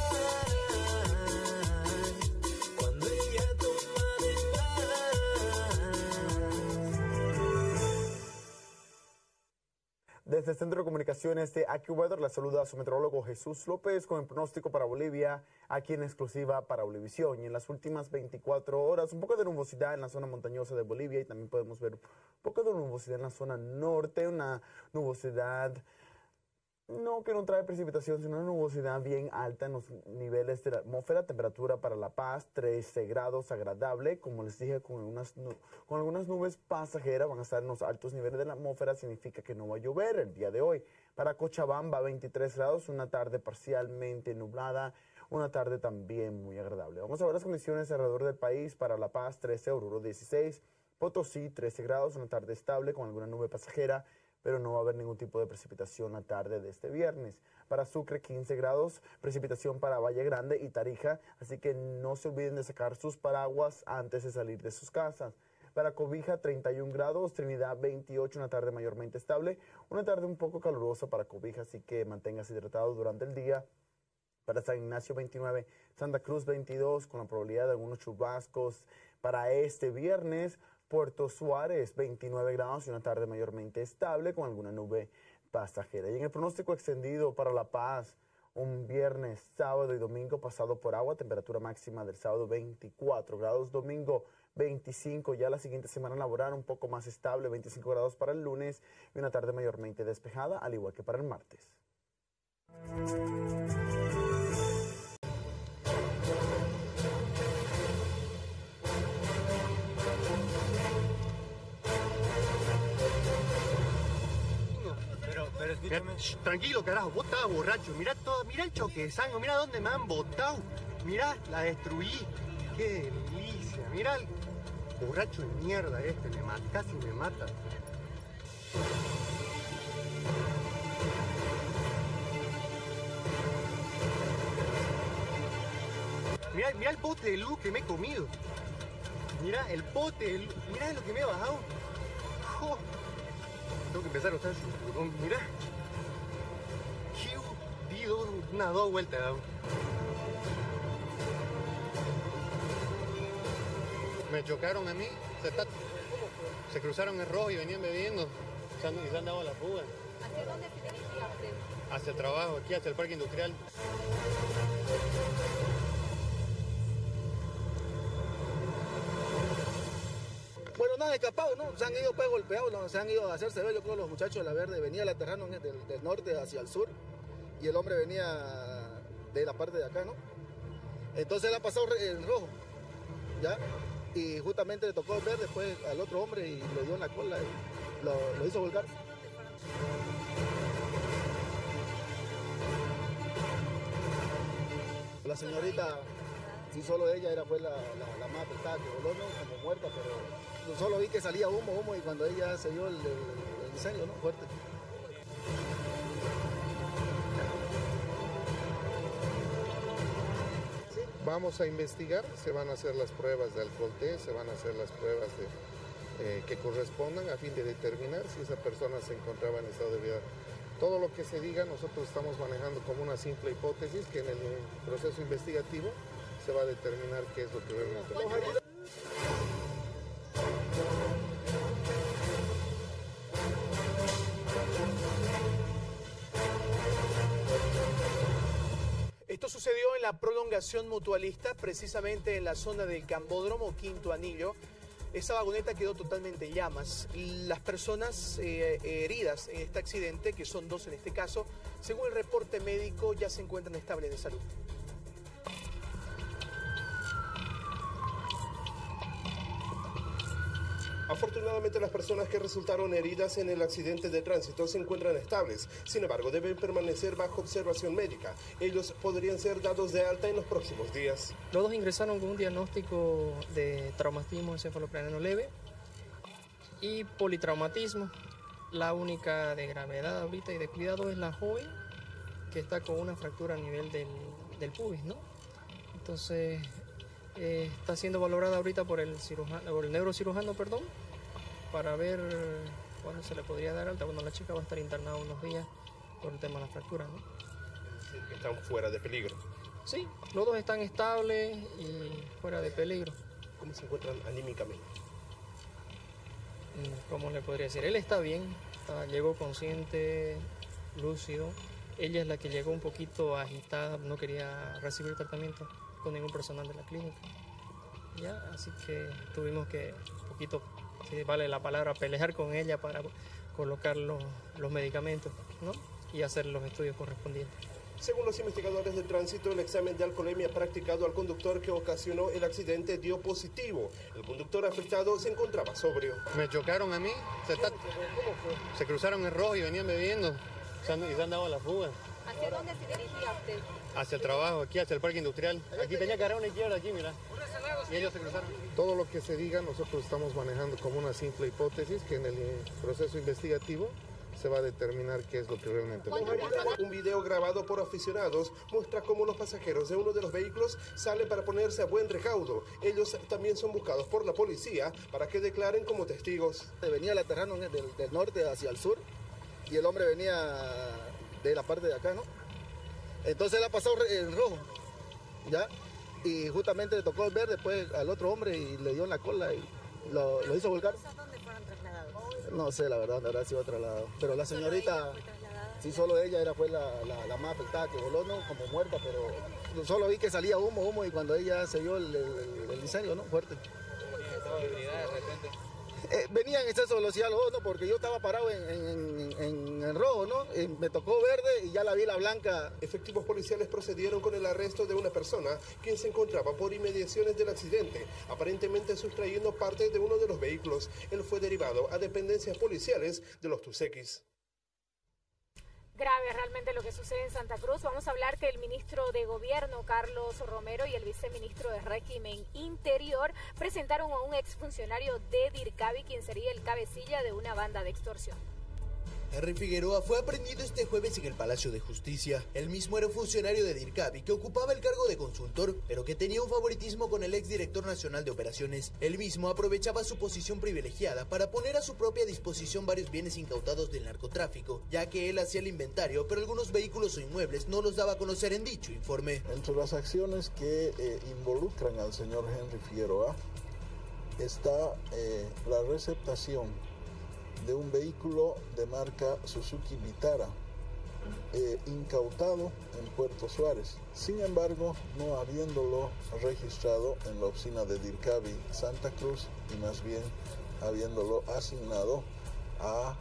Desde el Centro de Comunicaciones de AccuWeather, la saluda a su meteorólogo Jesús López con el pronóstico para Bolivia, aquí en exclusiva para Bolivisión. Y en las últimas 24 horas, un poco de nubosidad en la zona montañosa de Bolivia y también podemos ver un poco de nubosidad en la zona norte, una nubosidad que no trae precipitación, sino una nubosidad bien alta en los niveles de la atmósfera. Temperatura para La Paz, 13 grados, agradable. Como les dije, con algunas nubes pasajeras, van a estar en los altos niveles de la atmósfera, significa que no va a llover el día de hoy. Para Cochabamba, 23 grados, una tarde parcialmente nublada, una tarde también muy agradable. Vamos a ver las condiciones alrededor del país. Para La Paz, 13, Oruro, 16, Potosí, 13 grados, una tarde estable con alguna nube pasajera, pero no va a haber ningún tipo de precipitación la tarde de este viernes. Para Sucre, 15 grados, precipitación para Valle Grande y Tarija, así que no se olviden de sacar sus paraguas antes de salir de sus casas. Para Cobija, 31 grados, Trinidad, 28, una tarde mayormente estable, una tarde un poco calurosa para Cobija, así que manténgase hidratado durante el día. Para San Ignacio, 29, Santa Cruz, 22, con la probabilidad de algunos chubascos para este viernes. Puerto Suárez, 29 grados y una tarde mayormente estable con alguna nube pasajera. Y en el pronóstico extendido para La Paz, un viernes, sábado y domingo pasado por agua, temperatura máxima del sábado 24 grados, domingo 25, ya la siguiente semana laboral un poco más estable, 25 grados para el lunes y una tarde mayormente despejada, al igual que para el martes. Mira, tranquilo, carajo, vos estabas borracho. Mira el choque de sangre, mira dónde me han botado. Mira, la destruí. Qué delicia. Mira el borracho de mierda casi me mata. Mira el pote de luz que me he comido. Mira el pote de luz. Mira lo que me he bajado. Oh. Tengo que empezar a usar su cinturón. Mira. Unas 2 vueltas. Me chocaron a mí. Se cruzaron el rojo y venían bebiendo. Y se han dado la fuga. ¿Hacia dónde se dirigía usted? Hacia el trabajo, aquí hacia el parque industrial. Bueno, nada, escapado, ¿no? Se han ido pues golpeados, ¿no? Se han ido a hacerse ver, yo creo, los muchachos de la Verde. Venía la Terrano del norte hacia el sur y el hombre venía de la parte de acá, ¿no? Entonces él ha pasado en rojo, ¿ya? Y justamente le tocó ver después al otro hombre y le dio en la cola y lo hizo volcar. La señorita Sí, solo ella fue la más afectada, que voló, ¿no? Como muerta, pero solo vi que salía humo, y cuando ella se dio el incendio, ¿no? Fuerte. Vamos a investigar, se van a hacer las pruebas de alcohol test, se van a hacer las pruebas que correspondan a fin de determinar si esa persona se encontraba en estado de ebriedad. Todo lo que se diga nosotros estamos manejando como una simple hipótesis que en el proceso investigativo se va a determinar qué es lo que realmente ocurrió. Esto sucedió en la prolongación mutualista, precisamente en la zona del Cambódromo Quinto Anillo. Esa vagoneta quedó totalmente en llamas. Las personas heridas en este accidente, que son 2 en este caso, según el reporte médico, ya se encuentran estables de salud. Afortunadamente, las personas que resultaron heridas en el accidente de tránsito se encuentran estables. Sin embargo, deben permanecer bajo observación médica. Ellos podrían ser dados de alta en los próximos días. Los 2 ingresaron con un diagnóstico de traumatismo encefalocraniano leve y politraumatismo. La única de gravedad ahorita y de cuidado es la joven, que está con una fractura a nivel del pubis, ¿no? Entonces, está siendo valorada ahorita por el neurocirujano, para ver cuándo se le podría dar alta. Bueno, la chica va a estar internada unos días por el tema de la fractura, ¿no? Es decir, que están fuera de peligro. Sí, los 2 están estables y fuera de peligro. ¿Cómo se encuentran anímicamente? ¿Cómo le podría decir? Él está bien, llegó consciente, lúcido. Ella es la que llegó un poquito agitada, no quería recibir tratamiento con ningún personal de la clínica. Ya, así que tuvimos que un poquito, si vale la palabra, pelear con ella para colocar los medicamentos, ¿no? Y hacer los estudios correspondientes. Según los investigadores de tránsito, el examen de alcoholemia practicado al conductor que ocasionó el accidente dio positivo. El conductor afectado se encontraba sobrio. Me chocaron a mí, se cruzaron en rojo y venían bebiendo y se han dado a la fuga. ¿Hacia dónde se dirigía usted? Hacia el trabajo, aquí hacia el parque industrial. Aquí tenía que agarrar una izquierda, aquí, mira. Y ellos se cruzaron. Todo lo que se diga nosotros estamos manejando como una simple hipótesis que en el proceso investigativo se va a determinar qué es lo que realmente ocurrió. Un video grabado por aficionados muestra cómo los pasajeros de uno de los vehículos salen para ponerse a buen recaudo. Ellos también son buscados por la policía para que declaren como testigos. Venía la terrano del norte hacia el sur y el hombre venía de la parte de acá, ¿no? Entonces él ha pasado en rojo, ¿ya? Y justamente le tocó el verde después al otro hombre y le dio en la cola y lo hizo volcar. ¿Dónde fueron trasladados? No sé, la verdad, dónde habrá sido trasladado. Pero la señorita, sí, solo ella fue la más afectada, que voló, ¿no? Como muerta, pero solo vi que salía humo y cuando ella se dio el incendio, ¿no? Fuerte. ¿Estaba de ebriedad de repente? Venía en exceso de velocidad los 2, ¿no? Porque yo estaba parado en rojo, ¿no? Me tocó verde y ya la vi la blanca. Efectivos policiales procedieron con el arresto de una persona quien se encontraba por inmediaciones del accidente, aparentemente sustrayendo parte de uno de los vehículos. Él fue derivado a dependencias policiales de los Tusequis. Grave realmente lo que sucede en Santa Cruz. Vamos a hablar que el ministro de Gobierno, Carlos Romero, y el viceministro de Régimen Interior presentaron a un exfuncionario de DIRCABI, quien sería el cabecilla de una banda de extorsión. Henry Figueroa fue aprendido este jueves en el Palacio de Justicia. Él mismo era un funcionario de DIRCABI que ocupaba el cargo de consultor, pero que tenía un favoritismo con el exdirector nacional de operaciones. Él mismo aprovechaba su posición privilegiada para poner a su propia disposición varios bienes incautados del narcotráfico, ya que él hacía el inventario, pero algunos vehículos o inmuebles no los daba a conocer en dicho informe. Entre las acciones que involucran al señor Henry Figueroa está la receptación de un vehículo de marca Suzuki Vitara incautado en Puerto Suárez, sin embargo no habiéndolo registrado en la oficina de DIRCABI Santa Cruz y más bien habiéndolo asignado a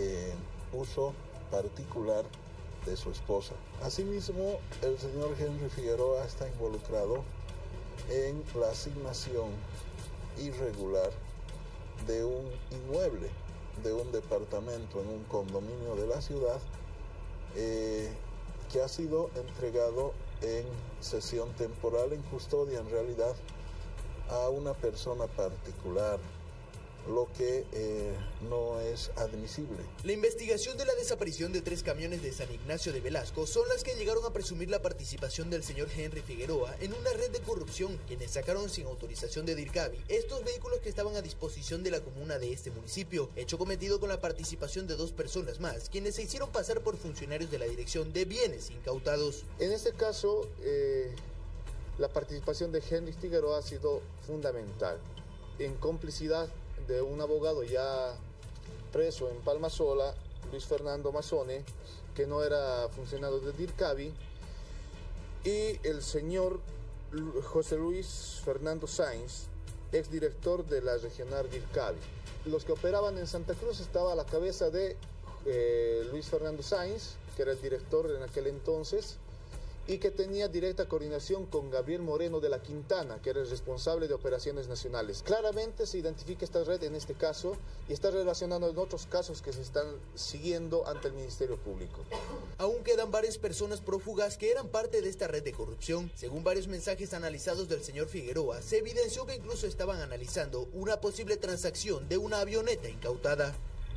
uso particular de su esposa. Asimismo, el señor Henry Figueroa está involucrado en la asignación irregular de un inmueble, de un departamento en un condominio de la ciudad que ha sido entregado en sesión temporal, en custodia en realidad, a una persona particular, lo que no es admisible. La investigación de la desaparición de 3 camiones de San Ignacio de Velasco son las que llegaron a presumir la participación del señor Henry Figueroa en una red de corrupción, quienes sacaron sin autorización de DIRCABI estos vehículos que estaban a disposición de la comuna de este municipio, hecho cometido con la participación de 2 personas más, quienes se hicieron pasar por funcionarios de la Dirección de Bienes Incautados. En este caso, la participación de Henry Figueroa ha sido fundamental, en complicidad de un abogado ya preso en Palmasola, Luis Fernando Mazzone, que no era funcionario de DIRCABI, y el señor José Luis Fernando Sainz, exdirector de la regional DIRCABI. Los que operaban en Santa Cruz estaba a la cabeza de Luis Fernando Sainz, que era el director en aquel entonces, y que tenía directa coordinación con Gabriel Moreno de la Quintana, que era el responsable de operaciones nacionales. Claramente se identifica esta red en este caso y está relacionando en otros casos que se están siguiendo ante el Ministerio Público. Aún quedan varias personas prófugas que eran parte de esta red de corrupción. Según varios mensajes analizados del señor Figueroa, se evidenció que incluso estaban analizando una posible transacción de una avioneta incautada.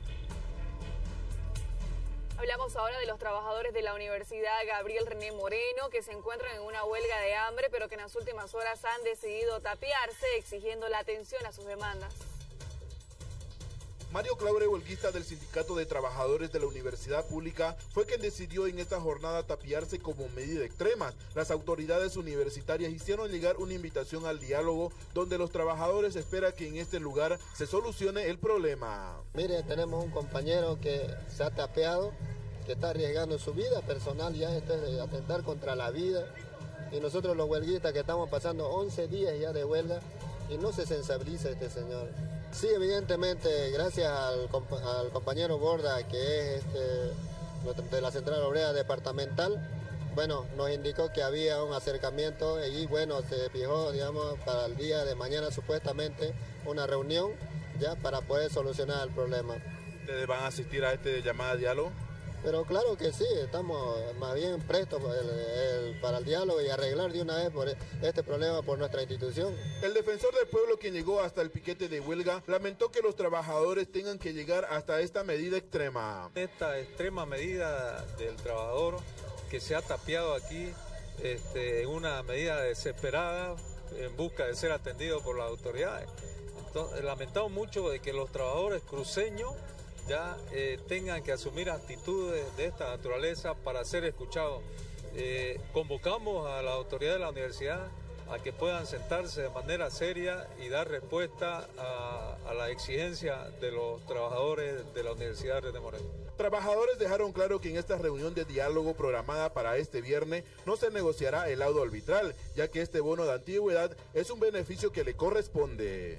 Hablamos ahora de los trabajadores de la Universidad Gabriel René Moreno, que se encuentran en una huelga de hambre, pero que en las últimas horas han decidido tapiarse, exigiendo la atención a sus demandas. Mario Claure, huelguista del Sindicato de Trabajadores de la Universidad Pública, fue quien decidió en esta jornada tapiarse como medida extrema. Las autoridades universitarias hicieron llegar una invitación al diálogo, donde los trabajadores esperan que en este lugar se solucione el problema. Mire, tenemos un compañero que se ha tapeado, que está arriesgando su vida personal, ya esto es de atentar contra la vida. Y nosotros los huelguistas que estamos pasando 11 días ya de huelga y no se sensibiliza este señor. Sí, evidentemente, gracias al compañero Borda, que es de la Central Obrera Departamental, bueno, nos indicó que había un acercamiento y bueno, se fijó, digamos, para el día de mañana supuestamente una reunión ya para poder solucionar el problema. ¿Ustedes van a asistir a este llamada de diálogo? Pero claro que sí, estamos más bien prestos para el diálogo y arreglar de una vez por este problema por nuestra institución. El defensor del pueblo, quien llegó hasta el piquete de huelga, lamentó que los trabajadores tengan que llegar hasta esta medida extrema. Esta extrema medida del trabajador que se ha tapiado aquí en una medida desesperada en busca de ser atendido por las autoridades. Entonces, lamentamos mucho de que los trabajadores cruceños ya tengan que asumir actitudes de esta naturaleza para ser escuchados. Convocamos a las autoridades de la universidad a que puedan sentarse de manera seria y dar respuesta a la exigencia de los trabajadores de la Universidad René Moreno. Trabajadores dejaron claro que en esta reunión de diálogo programada para este viernes no se negociará el laudo arbitral, ya que este bono de antigüedad es un beneficio que le corresponde.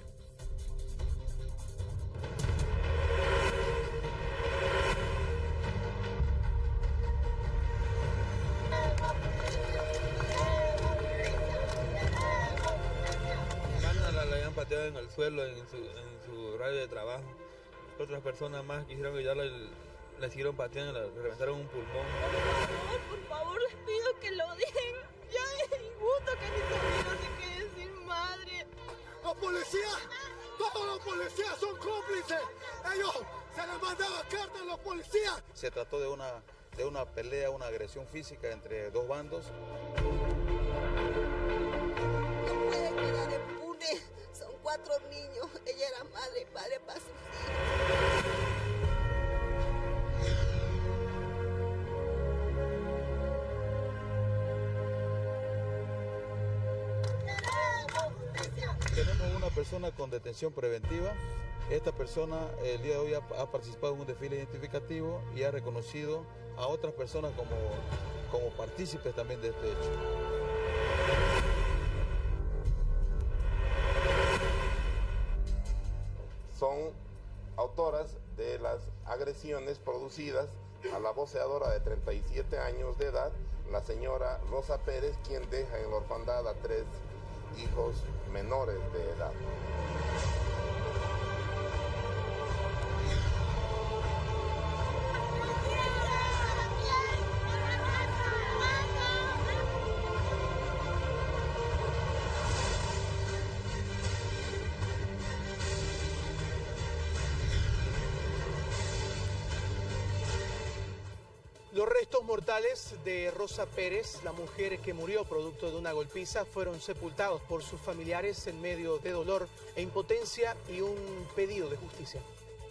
En el suelo, en su horario de trabajo. Otras personas más quisieron que ya le hicieron patear, le reventaron un pulmón. Por favor, les pido que lo dejen. Ya es injusto que mi sobrino se quede sin madre. ¡Los policías! ¡Todos los policías son cómplices! ¡Ellos se les mandaban cartas a los policías! Se trató de una pelea, una agresión física entre dos bandos. No puede quedar impune. Son 4 niños. Ella era madre y padre para sus hijos. Tenemos una persona con detención preventiva. Esta persona el día de hoy ha participado en un desfile identificativo y ha reconocido a otras personas como partícipes también de este hecho. Son autoras de las agresiones producidas a la voceadora de 37 años de edad, la señora Rosa Pérez, quien deja en la orfandad a 3 hijos menores de edad. Los restos mortales de Rosa Pérez, la mujer que murió producto de una golpiza, fueron sepultados por sus familiares en medio de dolor e impotencia y un pedido de justicia.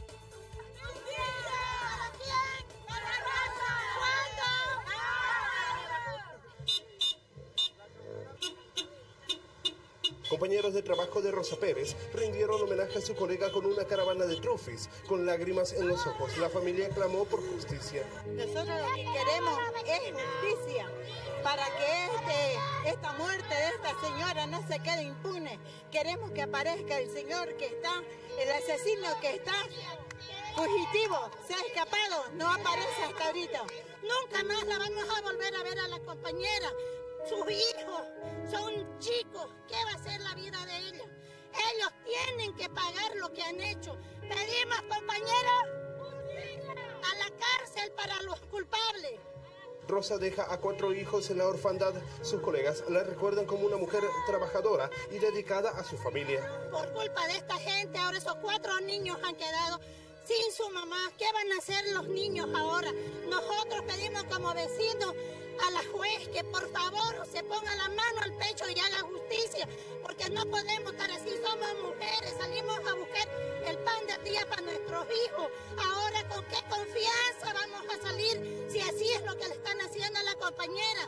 Compañeros de trabajo de Rosa Pérez rindieron homenaje a su colega con una caravana de trufis, con lágrimas en los ojos. La familia clamó por justicia. Nosotros lo que queremos es justicia para que esta muerte de esta señora no se quede impune. Queremos que aparezca el señor que está, el asesino que está fugitivo, se ha escapado, no aparece hasta ahorita. Nunca más la vamos a volver a ver a la compañera. Sus hijos son chicos, ¿qué va a ser la vida de ellos? Ellos tienen que pagar lo que han hecho. Pedimos, compañeros, a la cárcel para los culpables. Rosa deja a 4 hijos en la orfandad. Sus colegas la recuerdan como una mujer trabajadora y dedicada a su familia. Por culpa de esta gente, ahora esos 4 niños han quedado sin su mamá. ¿Qué van a hacer los niños ahora? Nosotros pedimos como vecinos a la juez que por favor se ponga la mano al pecho y haga justicia, porque no podemos estar así, somos mujeres, salimos a buscar el pan de día para nuestros hijos. Ahora, ¿con qué confianza vamos a salir si así es lo que le están haciendo a la compañera?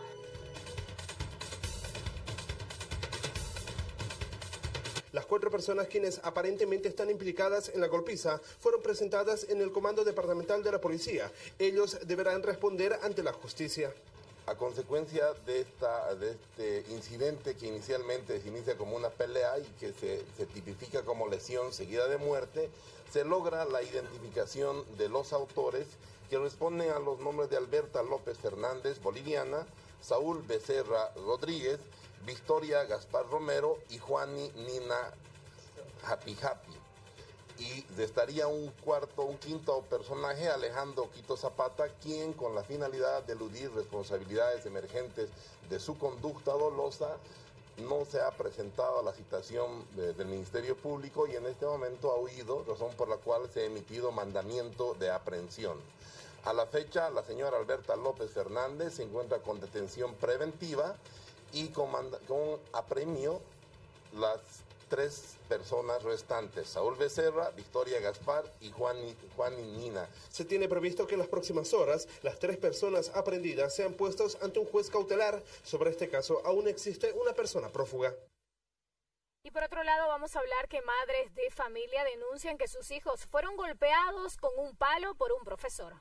Las 4 personas quienes aparentemente están implicadas en la golpiza fueron presentadas en el Comando Departamental de la Policía. Ellos deberán responder ante la justicia. A consecuencia de este incidente que inicialmente se inicia como una pelea y que se tipifica como lesión seguida de muerte, se logra la identificación de los autores que responden a los nombres de Alberta López Fernández, boliviana, Saúl Becerra Rodríguez, Victoria Gaspar Romero y Juani Nina Happy. Y estaría un quinto personaje, Alejandro Quito Zapata, quien con la finalidad de eludir responsabilidades emergentes de su conducta dolosa, no se ha presentado a la citación del Ministerio Público y en este momento ha huido, razón por la cual se ha emitido mandamiento de aprehensión. A la fecha, la señora Alberta López Fernández se encuentra con detención preventiva y con apremio las 3 personas restantes, Saúl Becerra, Victoria Gaspar y Juan y Nina. Se tiene previsto que en las próximas horas las 3 personas aprehendidas sean puestos ante un juez cautelar. Sobre este caso aún existe una persona prófuga. Y por otro lado vamos a hablar que madres de familia denuncian que sus hijos fueron golpeados con un palo por un profesor.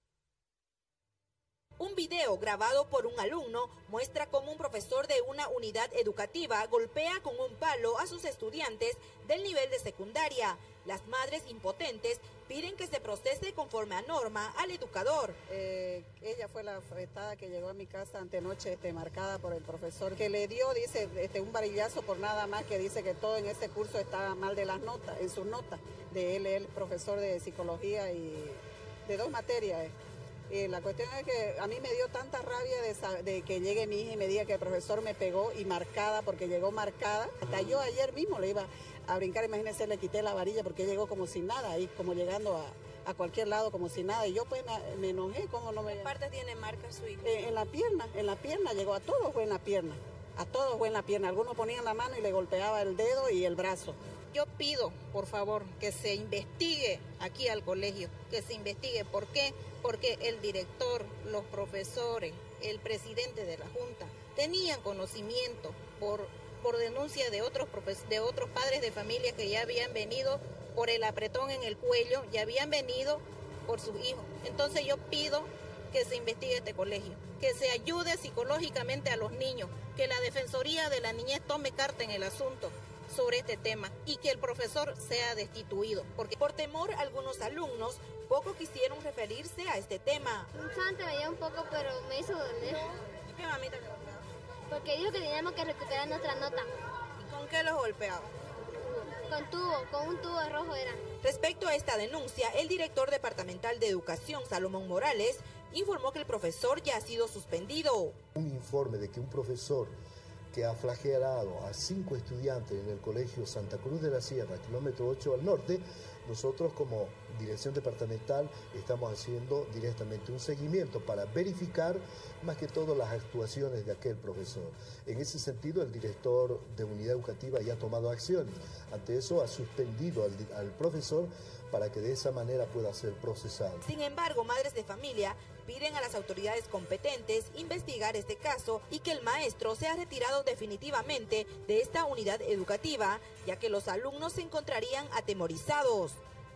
Un video grabado por un alumno muestra cómo un profesor de una unidad educativa golpea con un palo a sus estudiantes del nivel de secundaria. Las madres impotentes piden que se procese conforme a norma al educador. Ella fue la afectada que llegó a mi casa antenoche marcada por el profesor que le dio, dice, un varillazo por nada más, que dice que todo en este curso estaba mal de las notas, en sus notas. De él, el profesor de psicología y de 2 materias. La cuestión es que a mí me dio tanta rabia de que llegue mi hija y me diga que el profesor me pegó y marcada, porque llegó marcada. Hasta yo ayer mismo le iba a brincar, imagínense, le quité la varilla porque llegó como sin nada, ahí como llegando a cualquier lado como sin nada. Y yo pues me enojé, ¿cómo no me...? ¿Qué parte tiene marca su hija? En la pierna, llegó a todos fue en la pierna. A todos fue en la pierna. Algunos ponían la mano y le golpeaba el dedo y el brazo. Yo pido, por favor, que se investigue aquí al colegio, que se investigue. ¿Por qué? Porque el director, los profesores, el presidente de la Junta tenían conocimiento por denuncia de otros padres de familia que ya habían venido por el apretón en el cuello, ya habían venido por sus hijos. Entonces yo pido que se investigue este colegio, que se ayude psicológicamente a los niños, que la Defensoría de la Niñez tome carta en el asunto sobre este tema y que el profesor sea destituido. Porque por temor algunos alumnos poco quisieron referirse a este tema. Solamente me dio un poco, pero me hizo doler. ¿Qué mamita te golpeaba? Porque dijo que teníamos que recuperar nuestra nota. ¿Y con qué los golpeaba? Con un tubo rojo era. Respecto a esta denuncia, el director departamental de Educación, Salomón Morales, informó que el profesor ya ha sido suspendido. Un informe de que un profesor que ha flagelado a 5 estudiantes en el colegio Santa Cruz de la Sierra, kilómetro 8 al norte, nosotros como dirección departamental estamos haciendo directamente un seguimiento para verificar más que todo las actuaciones de aquel profesor. En ese sentido, el director de unidad educativa ya ha tomado acciones. Ante eso, ha suspendido al profesor para que de esa manera pueda ser procesado. Sin embargo, madres de familia piden a las autoridades competentes investigar este caso y que el maestro sea retirado definitivamente de esta unidad educativa, ya que los alumnos se encontrarían atemorizados.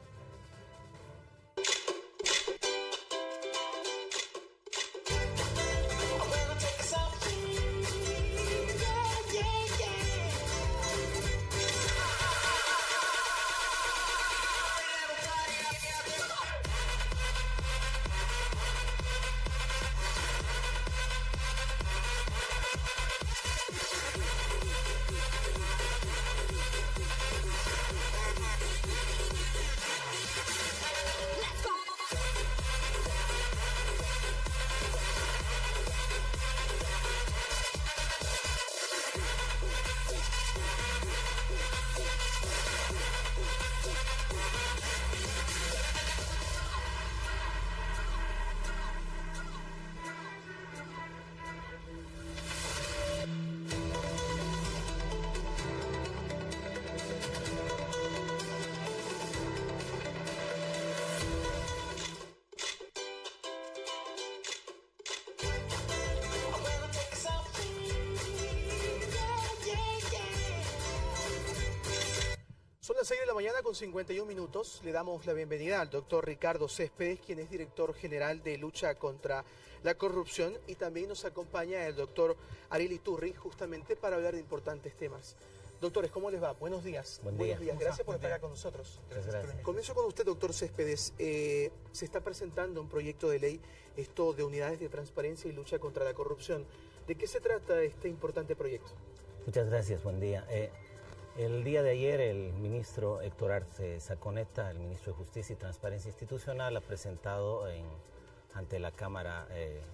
Son las 6 de la mañana con 51 minutos. Le damos la bienvenida al doctor Ricardo Céspedes, quien es director general de lucha contra la corrupción, y también nos acompaña el doctor Ariel Iturri, justamente para hablar de importantes temas. Doctores, ¿cómo les va? Buenos días. Buenos días. Gracias por estar acá con nosotros. Gracias. Comienzo con usted, doctor Céspedes. Se está presentando un proyecto de ley, esto de unidades de transparencia y lucha contra la corrupción. ¿De qué se trata este importante proyecto? Muchas gracias, buen día. El día de ayer el ministro Héctor Arce Saconeta, el ministro de Justicia y Transparencia Institucional, ha presentado ante la Cámara,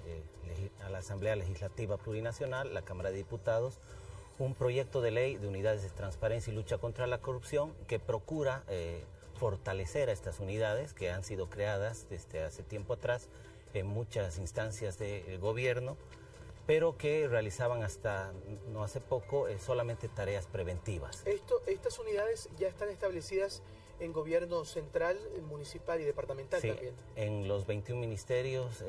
a la Asamblea Legislativa Plurinacional, la Cámara de Diputados, un proyecto de ley de unidades de transparencia y lucha contra la corrupción que procura fortalecer a estas unidades que han sido creadas desde hace tiempo atrás en muchas instancias de gobierno, pero que realizaban hasta no hace poco solamente tareas preventivas. Estas unidades ya están establecidas en gobierno central, municipal y departamental, sí, también. En los 21 ministerios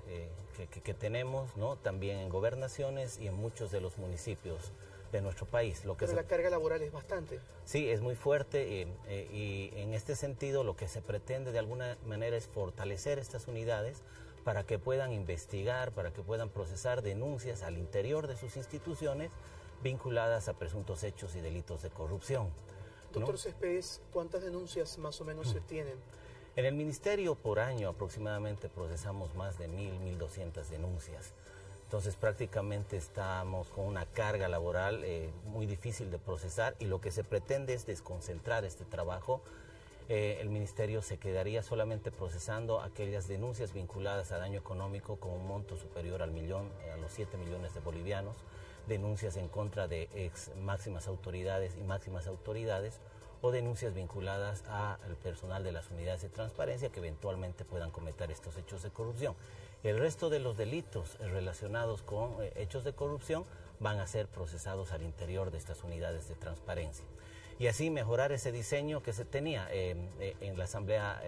que tenemos, ¿no? También en gobernaciones y en muchos de los municipios de nuestro país. Pero la carga laboral es bastante. Sí, es muy fuerte y en este sentido lo que se pretende de alguna manera es fortalecer estas unidades para que puedan investigar, para que puedan procesar denuncias al interior de sus instituciones vinculadas a presuntos hechos y delitos de corrupción. Doctor Céspedes, ¿cuántas denuncias más o menos se tienen? En el Ministerio por año aproximadamente procesamos más de 1.200 denuncias. Entonces prácticamente estamos con una carga laboral muy difícil de procesar y lo que se pretende es desconcentrar este trabajo. El Ministerio se quedaría solamente procesando aquellas denuncias vinculadas a daño económico con un monto superior al millón, a los 7 millones de bolivianos, denuncias en contra de máximas autoridades y máximas autoridades o denuncias vinculadas al personal de las unidades de transparencia que eventualmente puedan cometer estos hechos de corrupción. El resto de los delitos relacionados con hechos de corrupción van a ser procesados al interior de estas unidades de transparencia. Y así mejorar ese diseño que se tenía en la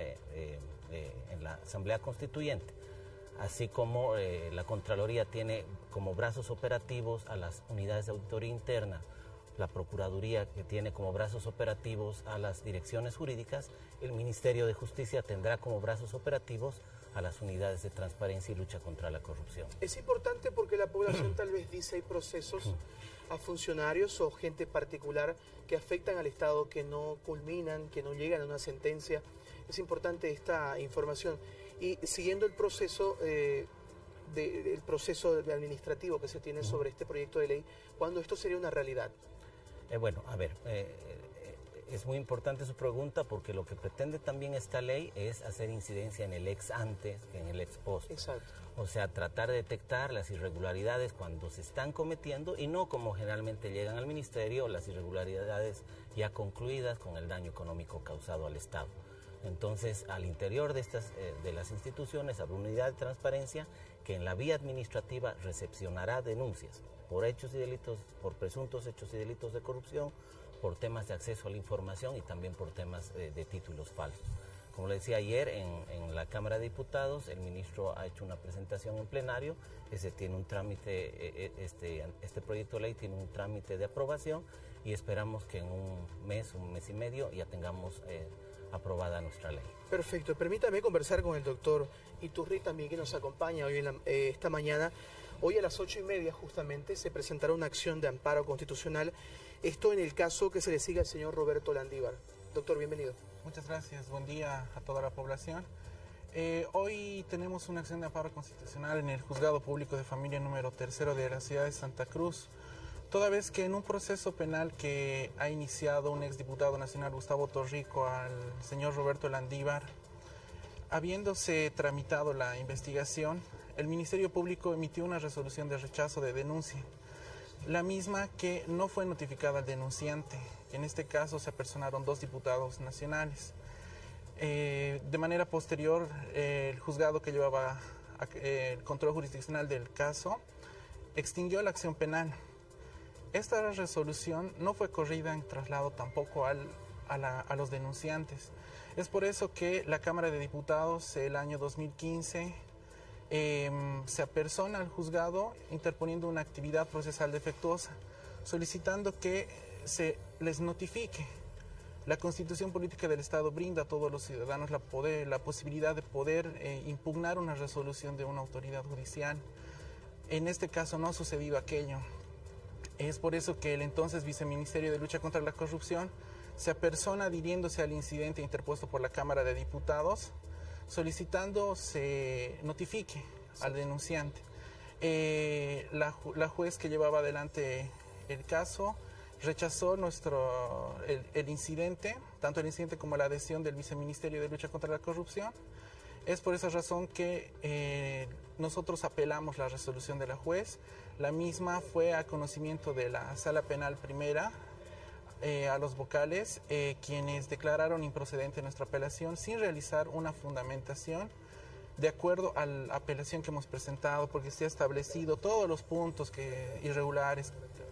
Asamblea Constituyente, así como la Contraloría tiene como brazos operativos a las unidades de auditoría interna, la Procuraduría que tiene como brazos operativos a las direcciones jurídicas, el Ministerio de Justicia tendrá como brazos operativos a las unidades de transparencia y lucha contra la corrupción. Es importante porque la población tal vez dice hay procesos a funcionarios o gente particular que afectan al Estado, que no culminan, que no llegan a una sentencia. Es importante esta información. Y siguiendo el proceso administrativo que se tiene sobre este proyecto de ley, ¿cuándo esto sería una realidad? Bueno, a ver, es muy importante su pregunta porque lo que pretende también esta ley es hacer incidencia en el ex antes que en el ex post. Exacto. O sea, tratar de detectar las irregularidades cuando se están cometiendo y no como generalmente llegan al ministerio las irregularidades ya concluidas con el daño económico causado al Estado. Entonces, al interior de las instituciones habrá una unidad de transparencia que en la vía administrativa recepcionará denuncias por hechos y delitos, por presuntos hechos y delitos de corrupción, por temas de acceso a la información y también por temas de títulos falsos. Como le decía ayer, en la Cámara de Diputados, el ministro ha hecho una presentación en plenario, tiene un trámite, este proyecto de ley tiene un trámite de aprobación y esperamos que en un mes y medio ya tengamos aprobada nuestra ley. Perfecto, permítame conversar con el doctor Iturri también, que nos acompaña hoy esta mañana. Hoy a las 8:30 justamente se presentará una acción de amparo constitucional, esto en el caso que se le siga al señor Roberto Landívar. Doctor, bienvenido. Muchas gracias, buen día a toda la población. Hoy tenemos una acción de amparo constitucional en el Juzgado Público de Familia número 3 de la ciudad de Santa Cruz, toda vez que en un proceso penal que ha iniciado un exdiputado nacional, Gustavo Torrico, al señor Roberto Landívar, habiéndose tramitado la investigación, el Ministerio Público emitió una resolución de rechazo de denuncia, la misma que no fue notificada al denunciante. En este caso se apersonaron 2 diputados nacionales. De manera posterior, el juzgado que llevaba el control jurisdiccional del caso extinguió la acción penal. Esta resolución no fue corrida en traslado tampoco a los denunciantes. Es por eso que la Cámara de Diputados el año 2015 se apersona al juzgado interponiendo una actividad procesal defectuosa, solicitando que se les notifique. La Constitución Política del Estado brinda a todos los ciudadanos la posibilidad de poder impugnar una resolución de una autoridad judicial. En este caso no ha sucedido aquello. Es por eso que el entonces Viceministerio de Lucha contra la Corrupción se apersona adhiriéndose al incidente interpuesto por la Cámara de Diputados, solicitando se notifique al denunciante. La juez que llevaba adelante el caso rechazó el incidente, tanto el incidente como la adhesión del Viceministerio de Lucha contra la Corrupción. Es por esa razón que nosotros apelamos la resolución de la juez. La misma fue a conocimiento de la Sala Penal Primera, a los vocales, quienes declararon improcedente nuestra apelación sin realizar una fundamentación de acuerdo a la apelación que hemos presentado, porque se ha establecido todos los puntos irregulares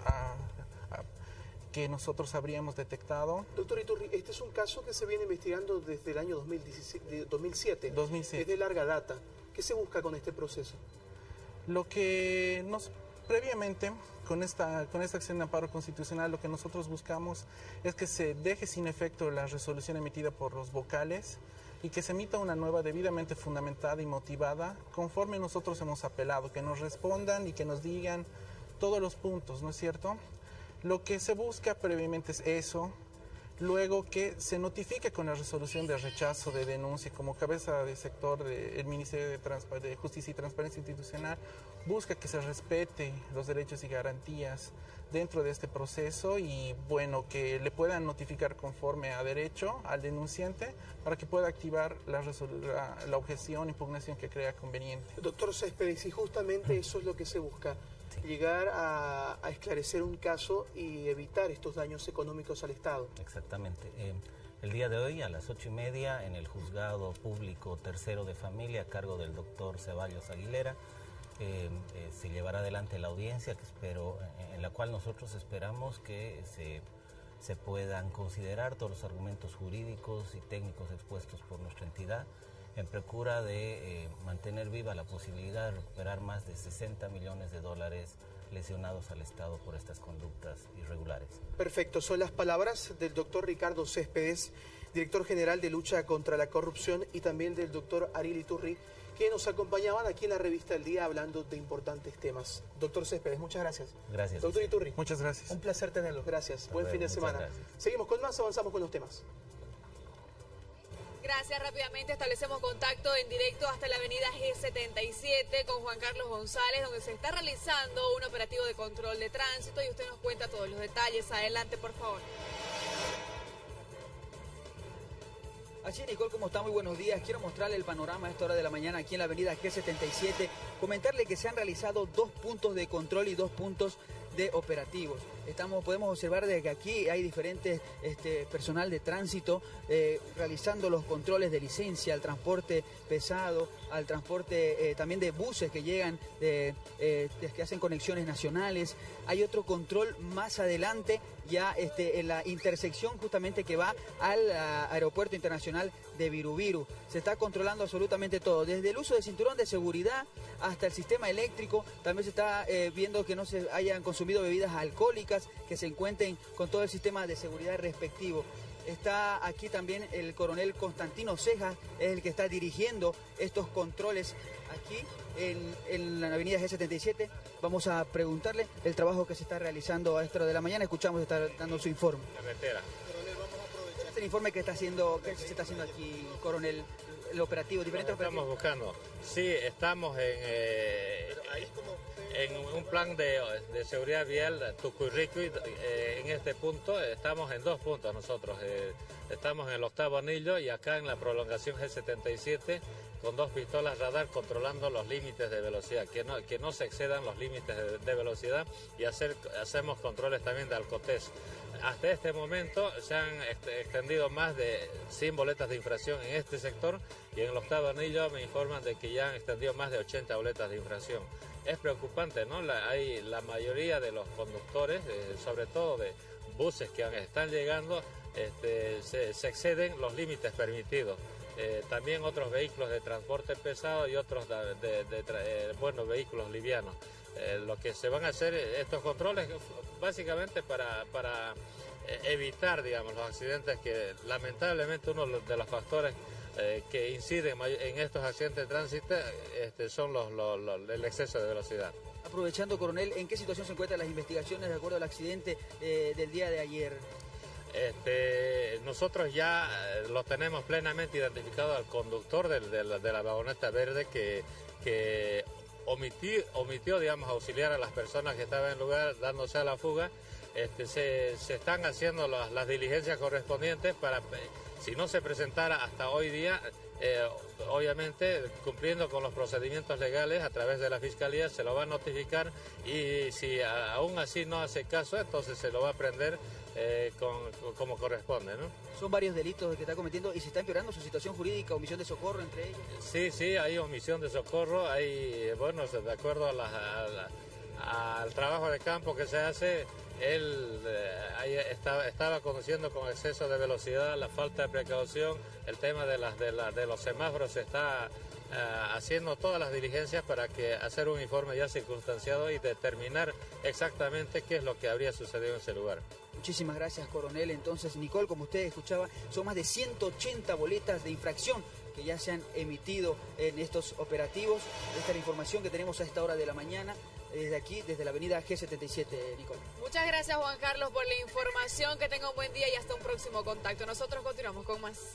que nosotros habríamos detectado. Doctor Iturri, este es un caso que se viene investigando desde el año 2007. Es de larga data. ¿Qué se busca con este proceso? Lo que previamente, con esta acción de amparo constitucional, lo que nosotros buscamos es que se deje sin efecto la resolución emitida por los vocales y que se emita una nueva debidamente fundamentada y motivada conforme nosotros hemos apelado, que nos respondan y que nos digan todos los puntos, ¿no es cierto? Lo que se busca previamente es eso, luego que se notifique con la resolución de rechazo de denuncia como cabeza de sector del Ministerio de Justicia y Transparencia Institucional, busca que se respete los derechos y garantías dentro de este proceso y bueno, que le puedan notificar conforme a derecho al denunciante para que pueda activar la objeción, impugnación que crea conveniente. Doctor Céspedes, y justamente eso es lo que se busca, llegar a esclarecer un caso y evitar estos daños económicos al Estado. Exactamente. El día de hoy a las 8:30 en el Juzgado Público 3 de Familia a cargo del doctor Ceballos Aguilera se llevará adelante la audiencia en la cual nosotros esperamos que se puedan considerar todos los argumentos jurídicos y técnicos expuestos por nuestra entidad en procura de mantener viva la posibilidad de recuperar más de 60 millones de dólares lesionados al Estado por estas conductas irregulares. Perfecto, son las palabras del doctor Ricardo Céspedes, director general de Lucha contra la Corrupción, y también del doctor Ariel Iturri, que nos acompañaban aquí en la revista El Día hablando de importantes temas. Doctor Céspedes, muchas gracias. Gracias. Doctor Iturri. Muchas gracias. Un placer tenerlo. Gracias. Buen fin de semana. Gracias. Seguimos con más, avanzamos con los temas. Gracias, rápidamente establecemos contacto en directo hasta la avenida G77 con Juan Carlos González, donde se está realizando un operativo de control de tránsito y usted nos cuenta todos los detalles. Adelante, por favor. Así es, Nicole, ¿cómo está? Muy buenos días. Quiero mostrarle el panorama a esta hora de la mañana aquí en la avenida G77. Comentarle que se han realizado 2 puntos de control y 2 puntos de operativos. podemos observar de que aquí hay diferentes personal de tránsito realizando los controles de licencia al transporte pesado, al transporte también de buses que llegan, que hacen conexiones nacionales. Hay otro control más adelante, ya en la intersección justamente que va al Aeropuerto Internacional de Virubiru. Se está controlando absolutamente todo, desde el uso de cinturón de seguridad hasta el sistema eléctrico. También se está viendo que no se hayan consumido bebidas alcohólicas, que se encuentren con todo el sistema de seguridad respectivo. Está aquí también el coronel Constantino Cejas, es el que está dirigiendo estos controles aquí en la avenida G77. Vamos a preguntarle el trabajo que se está realizando a esta hora de la mañana. Escuchamos, está dando su informe. Carretera. Coronel, vamos a aprovechar el informe que se está haciendo aquí, coronel, el operativo, diferentes operativos. Estamos buscando, sí, estamos en un plan de seguridad vial Tucuyricui. En este punto estamos en 2 puntos nosotros. Estamos en el 8º anillo y acá en la prolongación G77 con 2 pistolas radar controlando los límites de velocidad, que no se excedan los límites de velocidad, y hacemos controles también de alcotés. Hasta este momento se han extendido más de 100 boletas de infracción en este sector, y en el 8º anillo me informan de que ya han extendido más de 80 boletas de infracción. Es preocupante, ¿no? La mayoría de los conductores, sobre todo de buses que están llegando, se exceden los límites permitidos. También otros vehículos de transporte pesado y otros vehículos livianos. Lo que se van a hacer estos controles básicamente para evitar, digamos, los accidentes, que lamentablemente uno de los factores que inciden en estos accidentes de tránsito son el exceso de velocidad. Aprovechando, coronel, ¿en qué situación se encuentran las investigaciones de acuerdo al accidente del día de ayer? Nosotros ya lo tenemos plenamente identificado al conductor de la vagoneta verde que omitió, digamos, auxiliar a las personas que estaban en el lugar, dándose a la fuga. Se están haciendo las diligencias correspondientes para, si no se presentara hasta hoy día, obviamente cumpliendo con los procedimientos legales a través de la Fiscalía, se lo va a notificar, y si aún así no hace caso, entonces se lo va a prender como corresponde, ¿no? Son varios delitos que está cometiendo y se está empeorando su situación jurídica, omisión de socorro entre ellos. Sí, hay omisión de socorro, hay, de acuerdo al trabajo de campo que se hace, él estaba conduciendo con exceso de velocidad, la falta de precaución, el tema de los semáforos. Se está haciendo todas las diligencias para hacer un informe ya circunstanciado y determinar exactamente qué es lo que habría sucedido en ese lugar. Muchísimas gracias, coronel. Entonces, Nicole, como usted escuchaba, son más de 180 boletas de infracción que ya se han emitido en estos operativos. Esta es la información que tenemos a esta hora de la mañana desde aquí, desde la avenida G77, Nicole. Muchas gracias, Juan Carlos, por la información. Que tenga un buen día y hasta un próximo contacto. Nosotros continuamos con más.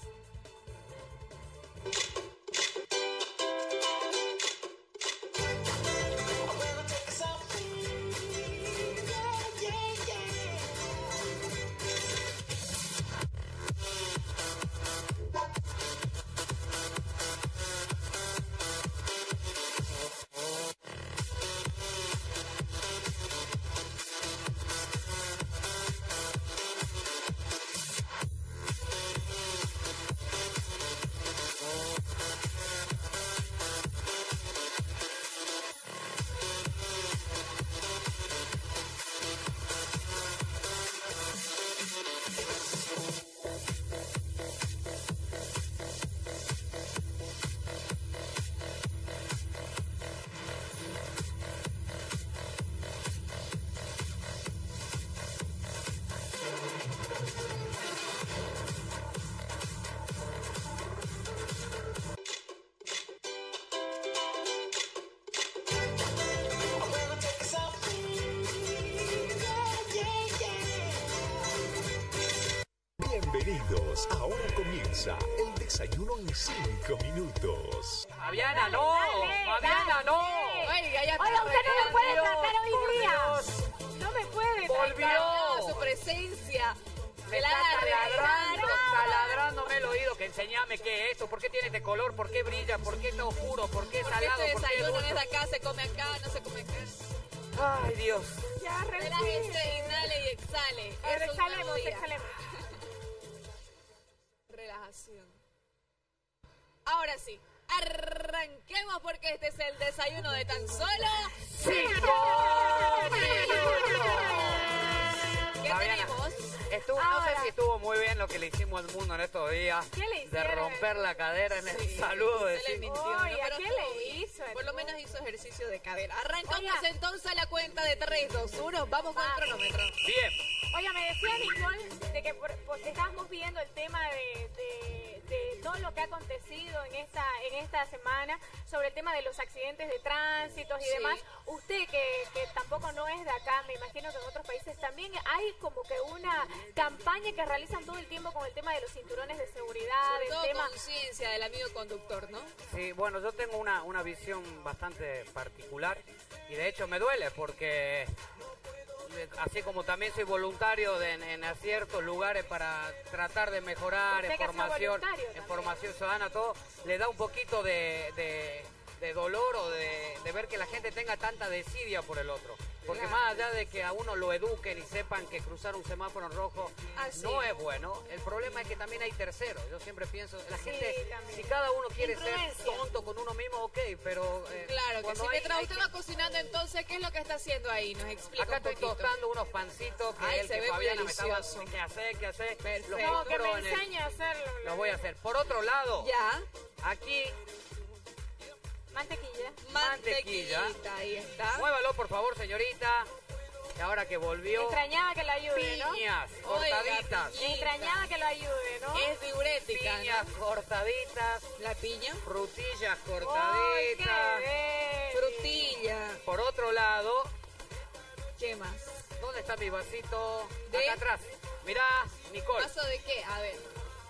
Bienvenidos, ahora comienza el desayuno en 5 minutos. Fabiana, no, Fabiana, no. Oiga, ya Oiga, usted no me puede tratar hoy día. No me puede. Volvió su presencia. Me está taladrándome el oído, que enséñame qué es esto, por qué tiene este color, por qué brilla, por qué está oscuro, por qué es salado, este por qué desayuno dulce. es acá, se come acá, no se come acá. Ay, Dios. Ya, relájese, inhale y exhale. Eso es exhalemos, una movida. exhalemos. Relajación. Ahora sí, arranquemos porque este es el desayuno de tan solo 5 minutos. ¿Qué Fabiana, tenemos? no sé si estuvo muy bien lo que le hicimos al mundo en estos días. ¿Qué le de hicieron? romper la cadera en el saludo. Se le mintió, ¿no? Oye, Pero ¿qué estuvo le bien. hizo? Por lo menos hizo ejercicio de cadera. Arrancamos Oiga. entonces a la cuenta de 3, 2, 1. Vamos con el cronómetro. Bien. Oye, me decía Nicole de que estábamos viendo el tema de todo lo que ha acontecido en esta semana sobre el tema de los accidentes de tránsito y Sí. demás. Usted que tampoco no es de acá, me imagino que en otros países también hay como que una campaña que realizan todo el tiempo con el tema de los cinturones de seguridad, Sobre el todo tema... conciencia del amigo conductor, ¿no? Sí, bueno, yo tengo una visión bastante particular y de hecho me duele porque así como también soy voluntario en ciertos lugares para tratar de mejorar Usted que sea voluntario formación ciudadana, todo, le da un poquito de dolor o de ver que la gente tenga tanta desidia por el otro. Porque Claro. más allá de que a uno lo eduquen y sepan que cruzar un semáforo en rojo Así no es. es bueno, el problema es que también hay terceros. Yo siempre pienso, la Sí, gente, también. si cada uno quiere ser Influencia. tonto con uno mismo, ok, pero... Claro que cuando sí. hay- Mientras hay usted que- va cocinando, entonces, ¿qué es lo que está haciendo ahí? Nos explica Acá un estoy poquito. tostando unos pancitos que Ay, el se que ve muy Fabiana me estaba... delicioso. ¿Qué hacer? ¿Qué hacer? Perfecto. Los No, que compro me en el- enseñe a hacerlo. Los voy a hacer. Por otro lado, Ya, aquí, Mantequilla. mantequillita, ahí está. muévalo por favor, señorita. Y ahora que volvió, Extrañaba que lo ayude, ¿no? piñas Oiga, cortaditas. piñita. Extrañaba que lo ayude, ¿no? Es diurética, Piñas ¿no? cortaditas, La piña. frutillas ¡Ay, cortaditas. qué Frutilla. Por otro lado, ¿Qué más? ¿dónde está mi vasito? De- Acá atrás. Mirá, Nicole. ¿Vaso de qué? A ver.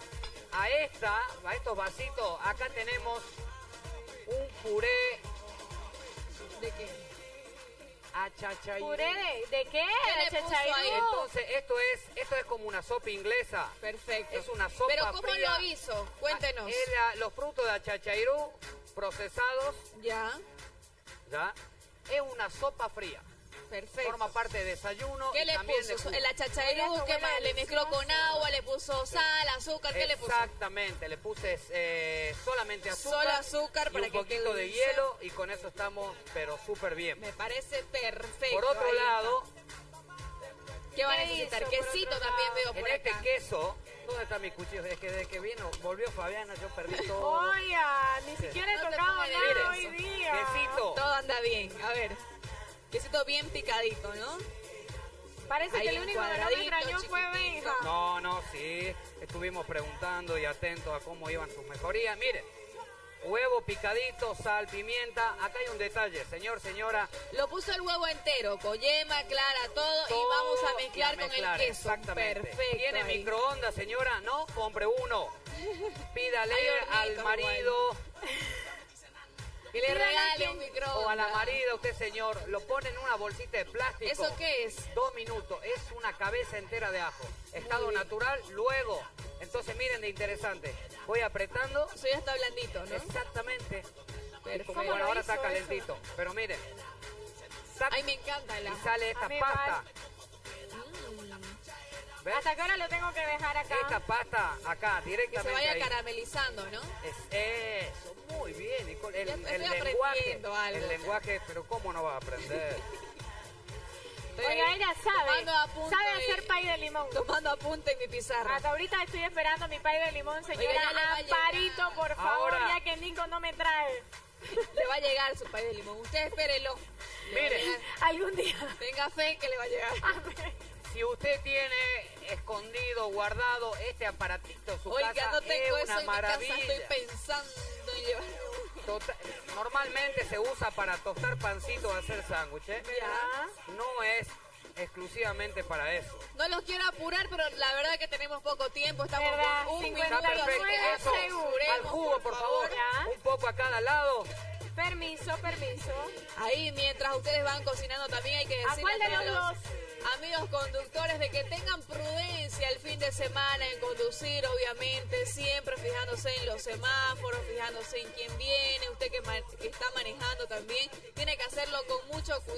A estos vasitos, acá tenemos un puré ¿De qué? achachayú. ¿Puré de qué? ¿Qué le ¿De puso chachayú? ahí? Entonces, esto es como una sopa inglesa. Perfecto. Es una sopa Pero ¿cómo fría. lo hizo? Cuéntenos. Es los frutos de achachairú procesados, Ya, ¿ya? Es una sopa fría. perfecto. Forma parte de desayuno. ¿Qué y le también puso? de jugo. El achachairú, Oiga, ¿qué huele más? ¿Le mezcló delicioso. con agua? ¿Le puso sal, azúcar? ¿Qué le puso? Exactamente, le puse solamente azúcar. Solo azúcar y para un que poquito quede de dulce. hielo y con eso estamos, pero súper bien. Me parece perfecto. Por otro ahí lado, ¿qué va a ¿Qué necesitar? hizo por Quesito otro también lado? veo en por este acá. queso, ¿dónde está mi cuchillo? Es que desde que volvió Fabiana, yo perdí todo. Oiga, ni siquiera he No te tocado pongas nada nervioso. hoy día. Quesito. Todo anda bien. A ver. Quesito bien picadito, ¿no? Parece Ahí que el único que no me cuadradito, extrañó fue chiquitito. Benja. No, sí, estuvimos preguntando y atentos a cómo iban sus mejorías. Miren, huevo picadito, sal, pimienta. Acá hay un detalle, señora. Lo puso el huevo entero, con yema, clara, todo, y vamos a mezclar con el queso. Exactamente. Perfecto. ¿Tiene ahí. microondas, señora? No, compre uno. Pídale Hay hornito al marido Que le Dígale a regale quien- un microondas. o a la marida, usted señor. Lo pone en una bolsita de plástico. ¿Eso qué es? 2 minutos. Es una cabeza entera de ajo. Estado natural, luego. Entonces miren de interesante. Voy apretando. Eso ya está blandito, ¿no? Exactamente. Perfecto. Bueno, ahora está calentito. Pero miren. Sac- Ay, me encanta el y ajo. sale esta A mí pasta. ¿Ves? ¿Hasta qué hora lo tengo que dejar acá? Esta pasta acá, Que se directamente vaya ahí. caramelizando, ¿no? Es eso, muy bien, Nicole. Ya El estoy lenguaje, aprendiendo algo. el lenguaje, pero ¿cómo no va a aprender? Estoy Oiga, ella sabe. tomando apunte Sabe y- hacer pay de limón. Tomando apunte en mi pizarra. Hasta ahorita estoy esperando mi pay de limón, señora. Oiga, ya le va a Amparito, llegar. por favor, Ahora. ya que Nico no me trae. Le va a llegar su pay de limón. Usted espérelo. Le va a Mire. llegar. Algún día. Tenga fe que le va a llegar. Si usted tiene escondido, guardado este aparatito en su Oiga, casa, no tengo es eso una en maravilla. mi casa. Estoy pensando en llevarme uno. Normalmente se usa para tostar pancito o hacer sándwiches. Ya. No es exclusivamente para eso. No los quiero apurar, pero la verdad que tenemos poco tiempo. Estamos ¿Verdad? con un 59 minuto. Está perfecto. así que Eso, apresuremos, al jugo, por favor. Ya. Un poco a cada lado. Permiso. Ahí, mientras ustedes van cocinando, también hay que ¿A decirle cuál de a los los dos? amigos conductores de que tengan prudencia el fin de semana en conducir, obviamente, siempre fijándose en los semáforos, fijándose en quién viene, usted que está manejando también, tiene que hacerlo con mucho cuidado.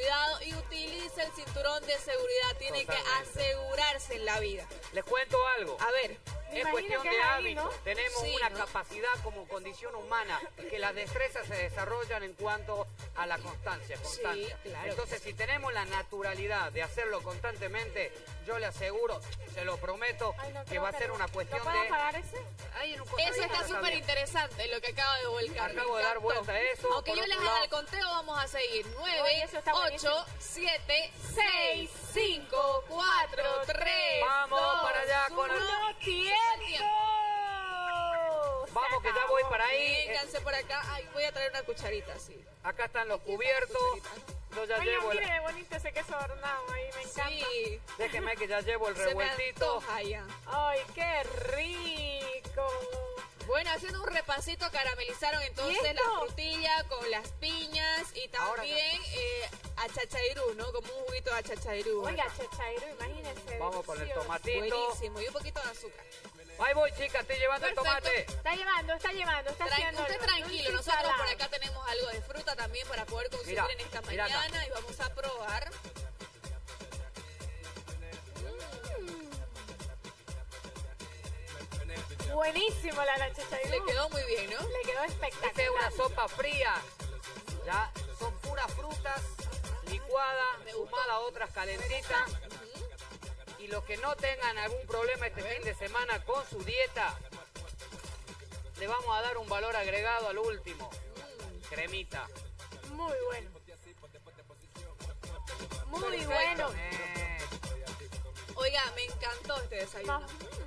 cuidado y utilice el cinturón de seguridad. Tiene que asegurarse en la vida. Les cuento algo. A ver. Es cuestión de hábito. Tenemos una capacidad como condición humana que las destrezas se desarrollan en cuanto a la constancia. Sí, claro. Entonces, si tenemos la naturalidad de hacerlo constantemente, yo le aseguro, se lo prometo, que va a ser una cuestión ¿puedo apagar ese? Eso está súper interesante, lo que acabo de volcar. Acabo de dar vuelta a eso. Aunque yo les haga el conteo, vamos a seguir. 9, 8, 7, 6, 5, 4, 3, Vamos 2, para allá con el... tiempo. Vamos, que ya voy para ahí. Vénganse por acá. Ay, voy a traer una cucharita, sí. Acá están los cubiertos. Yo ya llevo mire, qué bonito ese queso hornado ahí, me encanta. Sí. Déjeme que ya llevo el revueltito. Se me antoja ya. Ay, qué rico. Bueno, haciendo un repasito, caramelizaron entonces la frutilla con las piñas y también achachairú, ¿no? Como un juguito de achachairú. Oiga, achachairú, imagínense. Vamos con el tomatito. Buenísimo, y un poquito de azúcar. Ahí voy, chicas, estoy llevando el tomate. Está llevando, está haciendo. Usted tranquilo, nosotros por acá tenemos algo de fruta también para poder consumir en esta mañana y vamos a probar. Buenísimo la achachairú. Le quedó muy bien, ¿no? Le quedó espectacular. Esta es una sopa fría. Ya son puras frutas licuadas, sumadas a otras calentitas. Y los que no tengan algún problema este fin de semana con su dieta, le vamos a dar un valor agregado al último. Cremita. Muy bueno. Muy bueno. Oiga, me encantó este desayuno.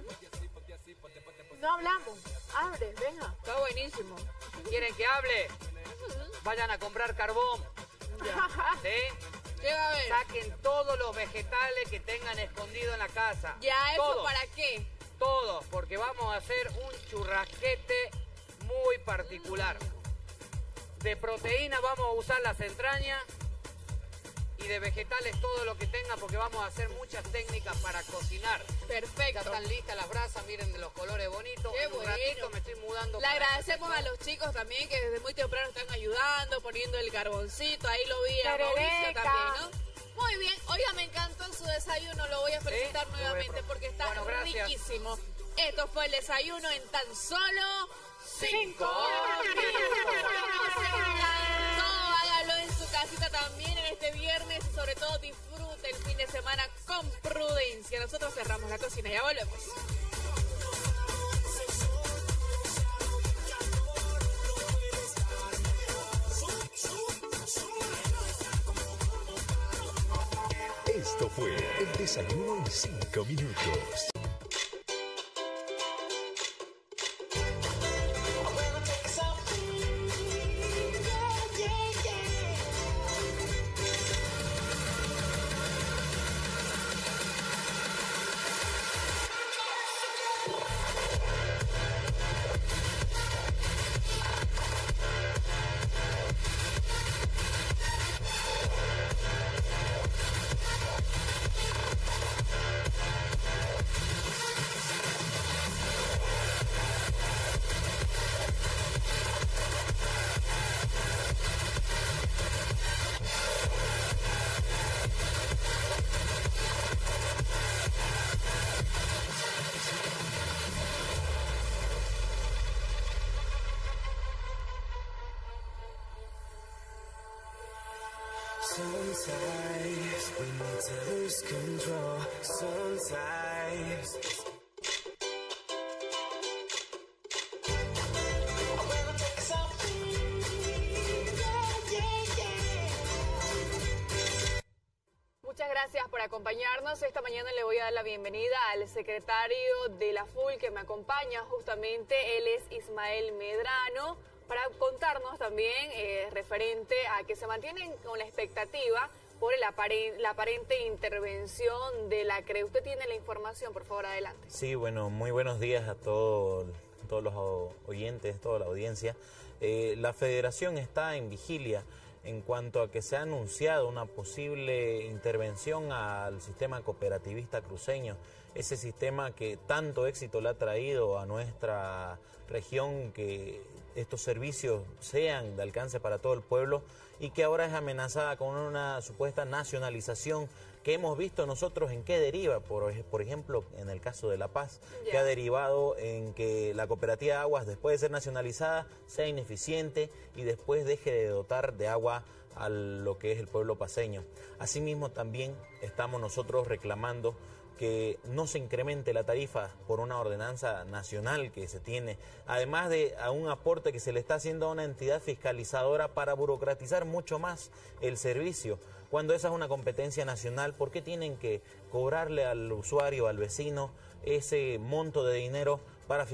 No hablamos. Hable, venga. Está buenísimo. ¿Quieren que hable? Vayan a comprar carbón. ¿Sí? ¿Qué va a haber? Saquen todos los vegetales que tengan escondido en la casa. ¿Ya eso todos, para qué? Todos, porque vamos a hacer un churrasquete muy particular. De proteína vamos a usar las entrañas y de vegetales todo lo que tenga, porque vamos a hacer muchas técnicas para cocinar. Perfecto. Ya están listas las brasas, miren de los colores bonitos. Qué en un bueno. ratito me estoy mudando. Le agradecemos a los chicos también que desde muy temprano están ayudando, poniendo el carboncito. Ahí lo vi a Mauricio también, ¿no? Muy bien. Oiga, me encantó su desayuno. Lo voy a felicitar nuevamente porque está riquísimo. Esto fue el desayuno en tan solo 5 minutos. Hágalo en su casita también en este viernes y sobre todo disfrute el fin de semana con prudencia. Nosotros cerramos la cocina, ya volvemos. Esto fue el desayuno en 5 minutos. Sometimes we need to lose control. Sometimes. Muchas gracias por acompañarnos. Esta mañana le voy a dar la bienvenida al secretario de la FUL que me acompaña justamente. Él es Ismael Medrano, para contarnos también referente a que se mantienen con la expectativa por la aparente intervención de la CRE. Usted tiene la información, por favor, adelante. Sí, bueno, muy buenos días a todos los oyentes, toda la audiencia. La Federación está en vigilia en cuanto a que se ha anunciado una posible intervención al sistema cooperativista cruceño, ese sistema que tanto éxito le ha traído a nuestra región, que estos servicios sean de alcance para todo el pueblo y que ahora es amenazada con una supuesta nacionalización que hemos visto nosotros en qué deriva, por ejemplo, en el caso de La Paz, que ha derivado en que la cooperativa de aguas, después de ser nacionalizada, sea ineficiente y después deje de dotar de agua a lo que es el pueblo paceño. Asimismo, también estamos nosotros reclamando que no se incremente la tarifa por una ordenanza nacional que se tiene, además de a un aporte que se le está haciendo a una entidad fiscalizadora para burocratizar mucho más el servicio. Cuando esa es una competencia nacional, ¿por qué tienen que cobrarle al usuario, al vecino, ese monto de dinero para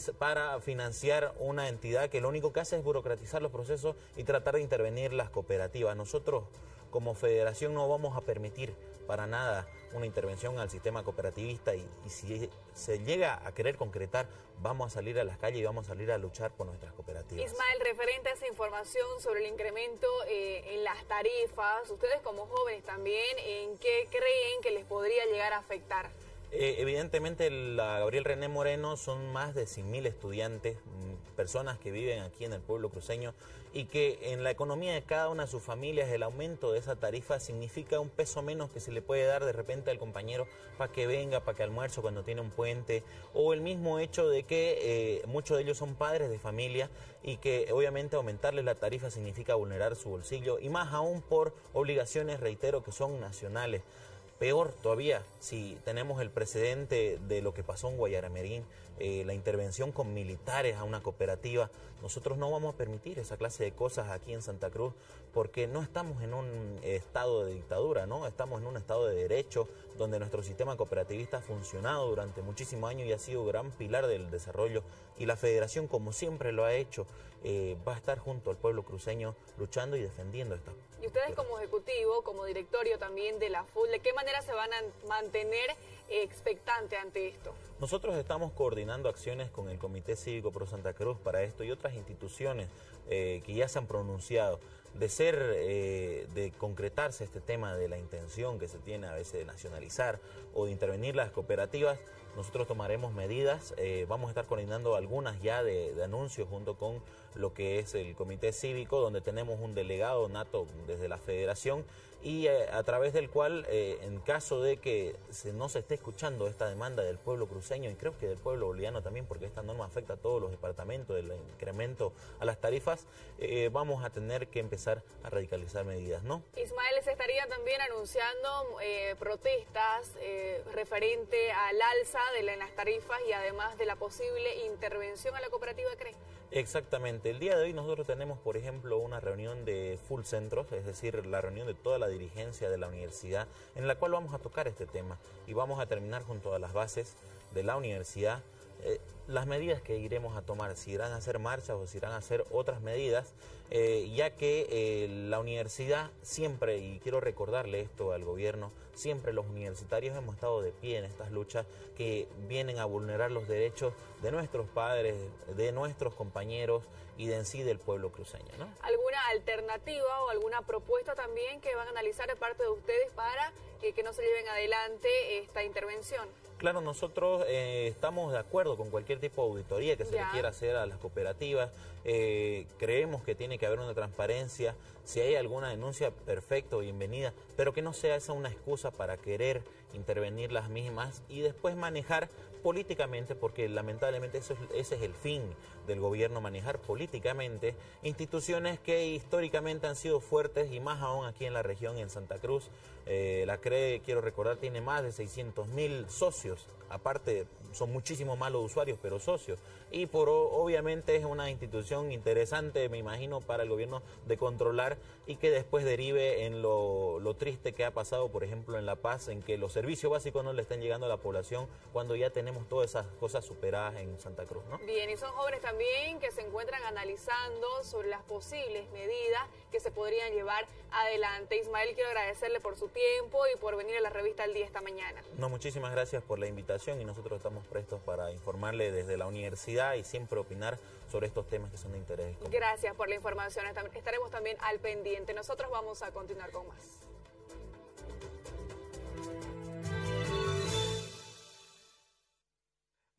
financiar una entidad que lo único que hace es burocratizar los procesos y tratar de intervenir las cooperativas? Nosotros, como federación, no vamos a permitir para nada una intervención al sistema cooperativista y si se llega a querer concretar, vamos a salir a las calles y vamos a salir a luchar por nuestras cooperativas. Ismael, referente a esa información sobre el incremento en las tarifas, ustedes como jóvenes también, ¿en qué creen que les podría llegar a afectar? Evidentemente la Gabriel René Moreno son más de 100.000 estudiantes, personas que viven aquí en el pueblo cruceño y que en la economía de cada una de sus familias el aumento de esa tarifa significa un peso menos que se le puede dar de repente al compañero para que venga, para que almuerce cuando tiene un puente, o el mismo hecho de que muchos de ellos son padres de familia y que obviamente aumentarles la tarifa significa vulnerar su bolsillo y más aún por obligaciones, reitero, que son nacionales. Peor todavía, si tenemos el precedente de lo que pasó en Guayaramerín, la intervención con militares a una cooperativa, nosotros no vamos a permitir esa clase de cosas aquí en Santa Cruz, porque no estamos en un estado de dictadura, ¿no? Estamos en un estado de derecho, donde nuestro sistema cooperativista ha funcionado durante muchísimos años y ha sido gran pilar del desarrollo, y la federación, como siempre lo ha hecho, va a estar junto al pueblo cruceño luchando y defendiendo esta. Y ustedes como ejecutivo, como directorio también de la FUL, ¿de qué manera se van a mantener expectante ante esto? Nosotros estamos coordinando acciones con el Comité Cívico Pro Santa Cruz para esto y otras instituciones que ya se han pronunciado. De concretarse este tema de la intención que se tiene a veces de nacionalizar o de intervenir las cooperativas, nosotros tomaremos medidas, vamos a estar coordinando algunas ya de anuncios junto con lo que es el Comité Cívico, donde tenemos un delegado nato desde la Federación y a través del cual, en caso de que no se esté escuchando esta demanda del pueblo cruceño y creo que del pueblo boliviano también, porque esta norma afecta a todos los departamentos, del incremento a las tarifas, vamos a tener que empezar a radicalizar medidas, ¿no? Ismael, se estarían también anunciando protestas referente al alza en las tarifas y además de la posible intervención a la cooperativa CRE. Exactamente. El día de hoy nosotros tenemos, por ejemplo, una reunión de full centros, es decir, la reunión de toda la dirigencia de la universidad, en la cual vamos a tocar este tema y vamos a terminar junto a las bases de la universidad las medidas que iremos a tomar, si irán a hacer marchas o si irán a hacer otras medidas, ya que la universidad siempre, y quiero recordarle esto al gobierno, siempre los universitarios hemos estado de pie en estas luchas que vienen a vulnerar los derechos de nuestros padres, de nuestros compañeros y de en sí del pueblo cruceño, ¿no? ¿Alguna alternativa o alguna propuesta también que van a analizar de parte de ustedes para que no se lleven adelante esta intervención? Claro, nosotros estamos de acuerdo con cualquier tipo de auditoría que se le quiera hacer a las cooperativas. Creemos que tiene que haber una transparencia. Si hay alguna denuncia, perfecto, bienvenida, pero que no sea esa una excusa para querer intervenir las mismas y después manejar políticamente, porque lamentablemente ese es el fin del gobierno, manejar políticamente instituciones que históricamente han sido fuertes y más aún aquí en la región, en Santa Cruz. La CRE, quiero recordar, tiene más de 600.000 socios, aparte son muchísimos más los usuarios, pero socios, y obviamente es una institución interesante, me imagino, para el gobierno de controlar y que después derive en lo triste que ha pasado, por ejemplo, en La Paz, en que los servicios básicos no le están llegando a la población cuando ya tenemos todas esas cosas superadas en Santa Cruz, ¿no? Bien, y son jóvenes también que se encuentran analizando sobre las posibles medidas que se podrían llevar adelante. Ismael, quiero agradecerle por su tiempo y por venir a la revista El Día esta mañana. No, muchísimas gracias por la invitación y nosotros estamos prestos para informarle desde la universidad y siempre opinar sobre estos temas que son de interés común. Gracias por la información, estaremos también al pendiente. Nosotros vamos a continuar con más.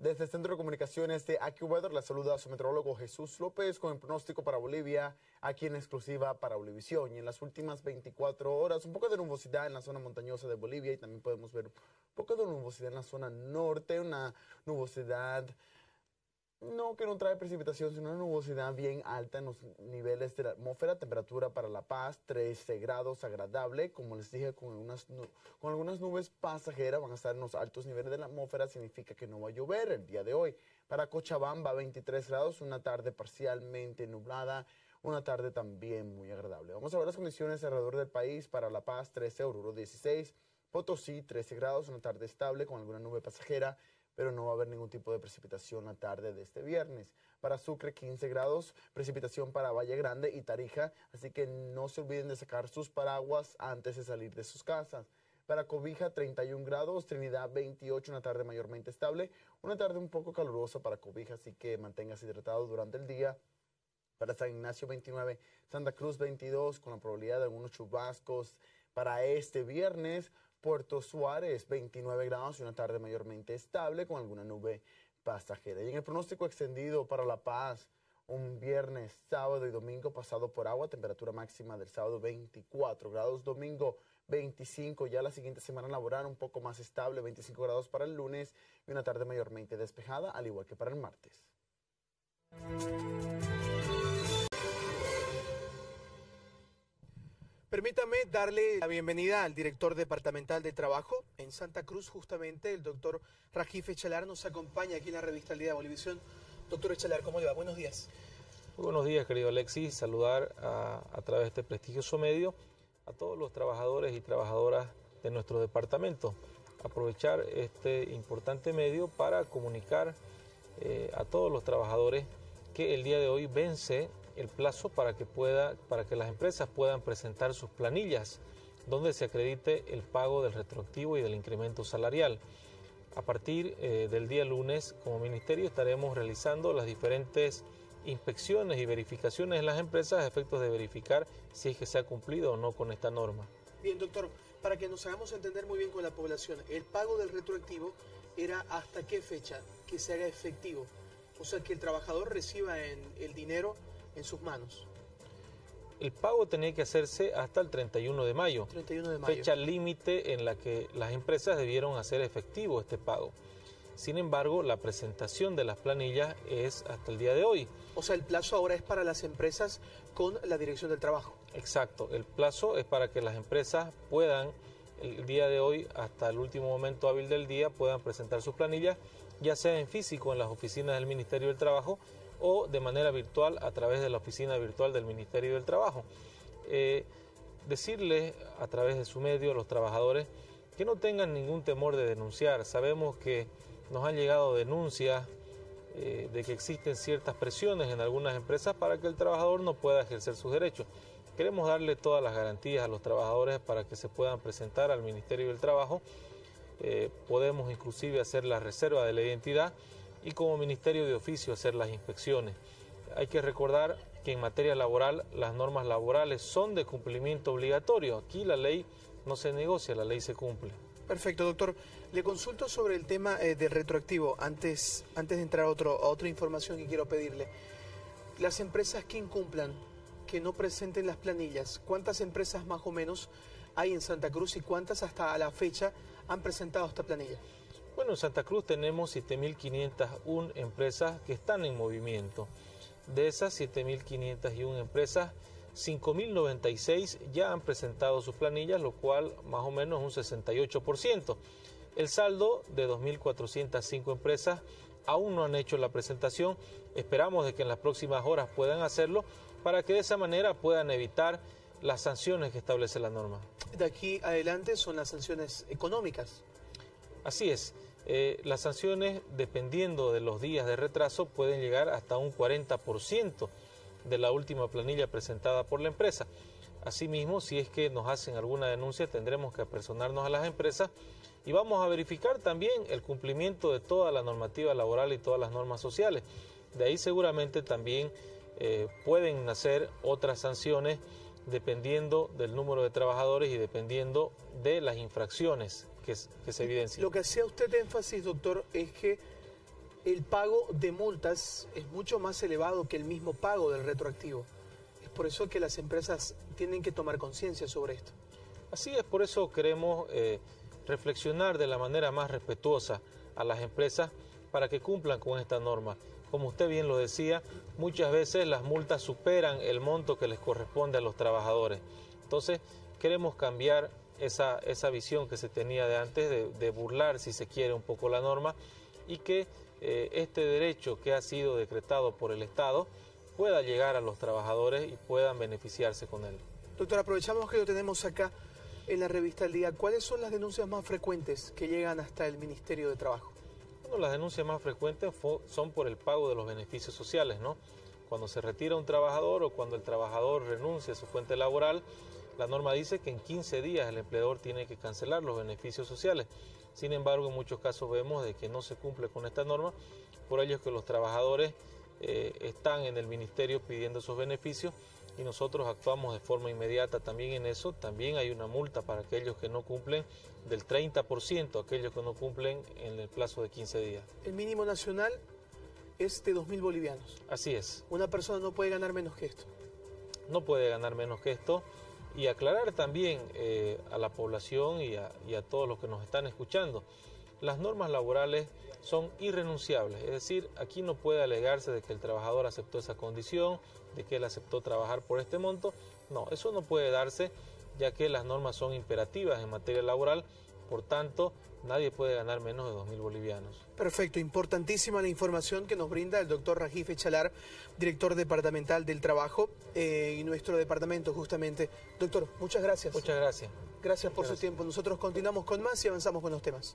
Desde el Centro de Comunicaciones de AccuWeather, la saluda a su meteorólogo Jesús López con el pronóstico para Bolivia, aquí en exclusiva para Bolivisión. Y en las últimas 24 horas, un poco de nubosidad en la zona montañosa de Bolivia y también podemos ver un poco de nubosidad en la zona norte, una nubosidad que no trae precipitación, sino una nubosidad bien alta en los niveles de la atmósfera. Temperatura para La Paz, 13 grados, agradable. Como les dije, con algunas nubes pasajeras, van a estar en los altos niveles de la atmósfera, significa que no va a llover el día de hoy. Para Cochabamba, 23 grados, una tarde parcialmente nublada, una tarde también muy agradable. Vamos a ver las condiciones alrededor del país. Para La Paz, 13, Oruro, 16, Potosí, 13 grados, una tarde estable con alguna nube pasajera, pero no va a haber ningún tipo de precipitación la tarde de este viernes. Para Sucre, 15 grados, precipitación para Valle Grande y Tarija, así que no se olviden de sacar sus paraguas antes de salir de sus casas. Para Cobija, 31 grados, Trinidad, 28, una tarde mayormente estable, una tarde un poco calurosa para Cobija, así que manténgase hidratado durante el día. Para San Ignacio, 29, Santa Cruz, 22, con la probabilidad de algunos chubascos para este viernes. Puerto Suárez, 29 grados y una tarde mayormente estable con alguna nube pasajera. Y en el pronóstico extendido para La Paz, un viernes, sábado y domingo pasado por agua, temperatura máxima del sábado 24 grados, domingo 25, ya la siguiente semana laboral un poco más estable, 25 grados para el lunes y una tarde mayormente despejada, al igual que para el martes. Permítame darle la bienvenida al director departamental de trabajo en Santa Cruz, justamente el doctor Rajif Echalar nos acompaña aquí en la revista El Día de Bolivisión. Doctor Echalar, ¿cómo le va? Buenos días. Muy buenos días, querido Alexis. Saludar a través de este prestigioso medio a todos los trabajadores y trabajadoras de nuestro departamento. Aprovechar este importante medio para comunicar a todos los trabajadores que el día de hoy vence el plazo para que las empresas puedan presentar sus planillas, donde se acredite el pago del retroactivo y del incremento salarial. A partir del día lunes, como ministerio, estaremos realizando las diferentes inspecciones y verificaciones en las empresas a efectos de verificar si es que se ha cumplido o no con esta norma. Bien, doctor, para que nos hagamos entender muy bien con la población, el pago del retroactivo era hasta qué fecha que se haga efectivo, o sea, que el trabajador reciba el dinero en sus manos. El pago tenía que hacerse hasta el 31 de mayo. 31 de mayo. Fecha límite en la que las empresas debieron hacer efectivo este pago. Sin embargo, la presentación de las planillas es hasta el día de hoy. O sea, el plazo ahora es para las empresas con la Dirección del Trabajo. Exacto, el plazo es para que las empresas puedan, el día de hoy, hasta el último momento hábil del día, puedan presentar sus planillas, ya sea en físico en las oficinas del Ministerio del Trabajo, o de manera virtual a través de la oficina virtual del Ministerio del Trabajo. Decirles a través de su medio a los trabajadores que no tengan ningún temor de denunciar. Sabemos que nos han llegado denuncias de que existen ciertas presiones en algunas empresas para que el trabajador no pueda ejercer sus derechos. Queremos darle todas las garantías a los trabajadores para que se puedan presentar al Ministerio del Trabajo. Podemos inclusive hacer la reserva de la identidad y como Ministerio de Oficio hacer las inspecciones. Hay que recordar que en materia laboral las normas laborales son de cumplimiento obligatorio. Aquí la ley no se negocia, la ley se cumple. Perfecto, doctor. Le consulto sobre el tema del retroactivo antes de entrar a otra información que quiero pedirle. Las empresas que incumplan, que no presenten las planillas, ¿cuántas empresas más o menos hay en Santa Cruz y cuántas hasta la fecha han presentado esta planilla? Bueno, en Santa Cruz tenemos 7.501 empresas que están en movimiento. De esas 7.501 empresas, 5.096 ya han presentado sus planillas, lo cual más o menos es un 68%. El saldo de 2.405 empresas aún no han hecho la presentación. Esperamos de que en las próximas horas puedan hacerlo para que de esa manera puedan evitar las sanciones que establece la norma. De aquí adelante son las sanciones económicas. Así es. Las sanciones, dependiendo de los días de retraso, pueden llegar hasta un 40% de la última planilla presentada por la empresa. Asimismo, si es que nos hacen alguna denuncia, tendremos que apersonarnos a las empresas y vamos a verificar también el cumplimiento de toda la normativa laboral y todas las normas sociales. De ahí seguramente también pueden nacer otras sanciones dependiendo del número de trabajadores y dependiendo de las infracciones que se evidencian. Lo que hacía usted énfasis, doctor, es que el pago de multas es mucho más elevado que el mismo pago del retroactivo. Es por eso que las empresas tienen que tomar conciencia sobre esto. Así es, por eso queremos reflexionar de la manera más respetuosa a las empresas para que cumplan con esta norma. Como usted bien lo decía, muchas veces las multas superan el monto que les corresponde a los trabajadores. Entonces, queremos cambiar esa visión que se tenía de antes, de burlar, si se quiere, un poco la norma, y que este derecho que ha sido decretado por el Estado pueda llegar a los trabajadores y puedan beneficiarse con él. Doctor, aprovechamos que lo tenemos acá en la revista El Día. ¿Cuáles son las denuncias más frecuentes que llegan hasta el Ministerio de Trabajo? Bueno, las denuncias más frecuentes son por el pago de los beneficios sociales, ¿no? Cuando se retira un trabajador o cuando el trabajador renuncia a su fuente laboral, la norma dice que en 15 días el empleador tiene que cancelar los beneficios sociales. Sin embargo, en muchos casos vemos de que no se cumple con esta norma, por ello es que los trabajadores están en el ministerio pidiendo esos beneficios y nosotros actuamos de forma inmediata también en eso. También hay una multa para aquellos que no cumplen del 30%, aquellos que no cumplen en el plazo de 15 días. El mínimo nacional es de 2.000 bolivianos. Así es. Una persona no puede ganar menos que esto. No puede ganar menos que esto. Y aclarar también a la población y a todos los que nos están escuchando, las normas laborales son irrenunciables, es decir, aquí no puede alegarse de que el trabajador aceptó esa condición, de que él aceptó trabajar por este monto. No, eso no puede darse, ya que las normas son imperativas en materia laboral, por tanto, nadie puede ganar menos de 2.000 bolivianos. Perfecto, importantísima la información que nos brinda el doctor Rajif Echalar, director departamental del trabajo y nuestro departamento justamente. Doctor, muchas gracias. Muchas gracias. Gracias por su tiempo. Nosotros continuamos con más y avanzamos con los temas.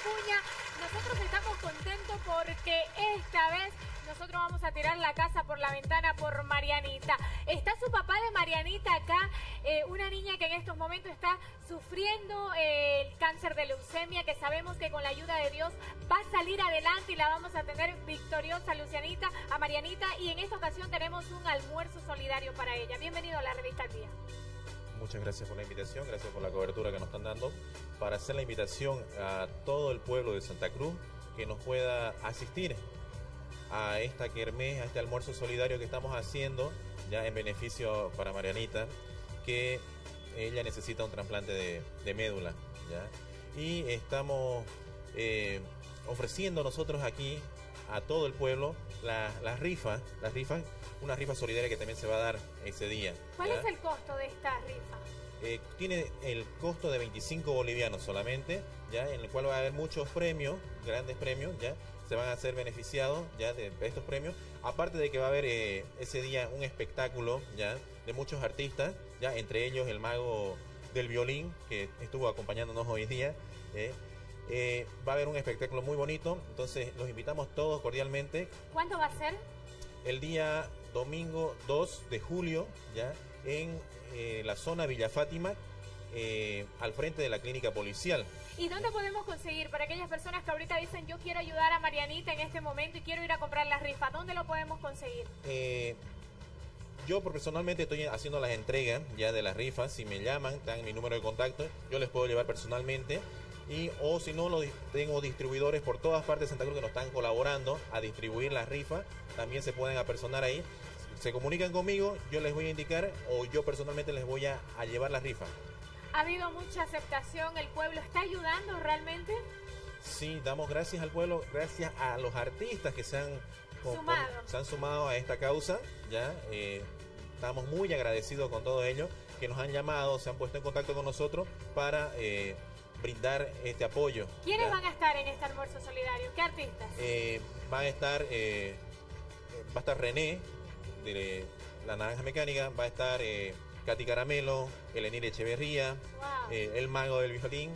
Acuña, nosotros estamos contentos porque esta vez nosotros vamos a tirar la casa por la ventana por Marianita. Está su papá de Marianita acá, una niña que en estos momentos está sufriendo el cáncer de leucemia, que sabemos que con la ayuda de Dios va a salir adelante y la vamos a tener victoriosa, Lucianita, a Marianita, y en esta ocasión tenemos un almuerzo solidario para ella. Bienvenido a la Revista Al Día. Muchas gracias por la invitación, gracias por la cobertura que nos están dando, para hacer la invitación a todo el pueblo de Santa Cruz que nos pueda asistir a esta kermés, a este almuerzo solidario que estamos haciendo ya en beneficio para Marianita, que ella necesita un trasplante de médula, ¿ya? Y estamos ofreciendo nosotros aquí a todo el pueblo las rifas, una rifa solidaria que también se va a dar ese día. ¿Cuál ¿ya? es el costo de esta rifa? Tiene el costo de 25 bolivianos solamente, ya, en el cual va a haber muchos premios, grandes premios, ya se van a ser beneficiados ya de estos premios, aparte de que va a haber ese día un espectáculo ya de muchos artistas, ya entre ellos el mago del violín que estuvo acompañándonos hoy día. Va a haber un espectáculo muy bonito, entonces los invitamos todos cordialmente. ¿Cuándo va a ser? El día domingo 2 de julio, ya en la zona Villa Fátima, al frente de la clínica policial. ¿Y dónde podemos conseguir para aquellas personas que ahorita dicen yo quiero ayudar a Marianita en este momento y quiero ir a comprar la rifa? ¿Dónde lo podemos conseguir? Yo personalmente estoy haciendo las entregas ya de las rifas. Si me llaman, dan mi número de contacto, yo les puedo llevar personalmente. O si no, tengo distribuidores por todas partes de Santa Cruz que nos están colaborando a distribuir las rifas. También se pueden apersonar ahí. Se comunican conmigo, yo les voy a indicar o yo personalmente les voy a llevar las rifas. ¿Ha habido mucha aceptación? ¿El pueblo está ayudando realmente? Sí, damos gracias al pueblo, gracias a los artistas que se han sumado a esta causa. Ya estamos muy agradecidos con todos ellos que nos han llamado, se han puesto en contacto con nosotros para brindar este apoyo. ¿Quiénes van a estar en este almuerzo solidario? ¿Qué artistas? Va a estar René de La Naranja Mecánica, va a estar Katy Caramelo, Elenir Echeverría, wow, el mago del violín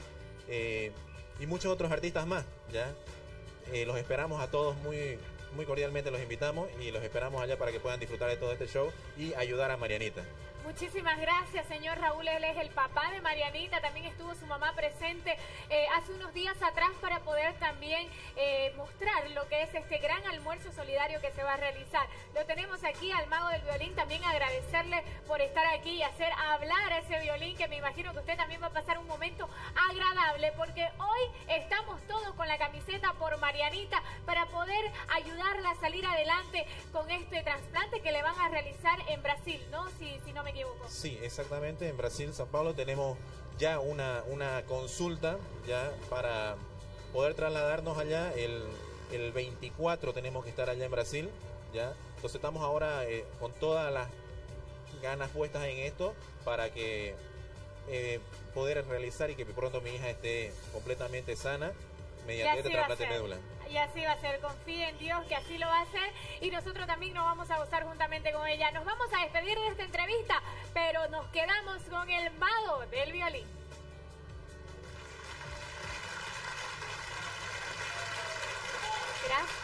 y muchos otros artistas más. ¿Ya? Los esperamos a todos muy cordialmente, los invitamos y los esperamos allá para que puedan disfrutar de todo este show y ayudar a Marianita. Muchísimas gracias, señor Raúl. Él es el papá de Marianita. También estuvo su mamá presente hace unos días atrás para poder también mostrar lo que es este gran almuerzo solidario que se va a realizar. Lo tenemos aquí al mago del violín. También agradecerle por estar aquí y hacer hablar a ese violín, que me imagino que usted también va a pasar un momento agradable, porque hoy estamos todos con la camiseta por Marianita para poder ayudarla a salir adelante con este trasplante que le van a realizar en Brasil, ¿no? Si no me equivoco. Sí, exactamente. En Brasil, San Pablo, tenemos ya una consulta ya para poder trasladarnos allá. El 24 tenemos que estar allá en Brasil, ya. Entonces estamos ahora con todas las ganas puestas en esto para que poder realizar y que pronto mi hija esté completamente sana mediante este trasplante de médula. Y así va a ser, confíe en Dios que así lo va a hacer y nosotros también nos vamos a gozar juntamente con ella. Nos vamos a despedir de esta entrevista, pero nos quedamos con el mago del violín. Gracias.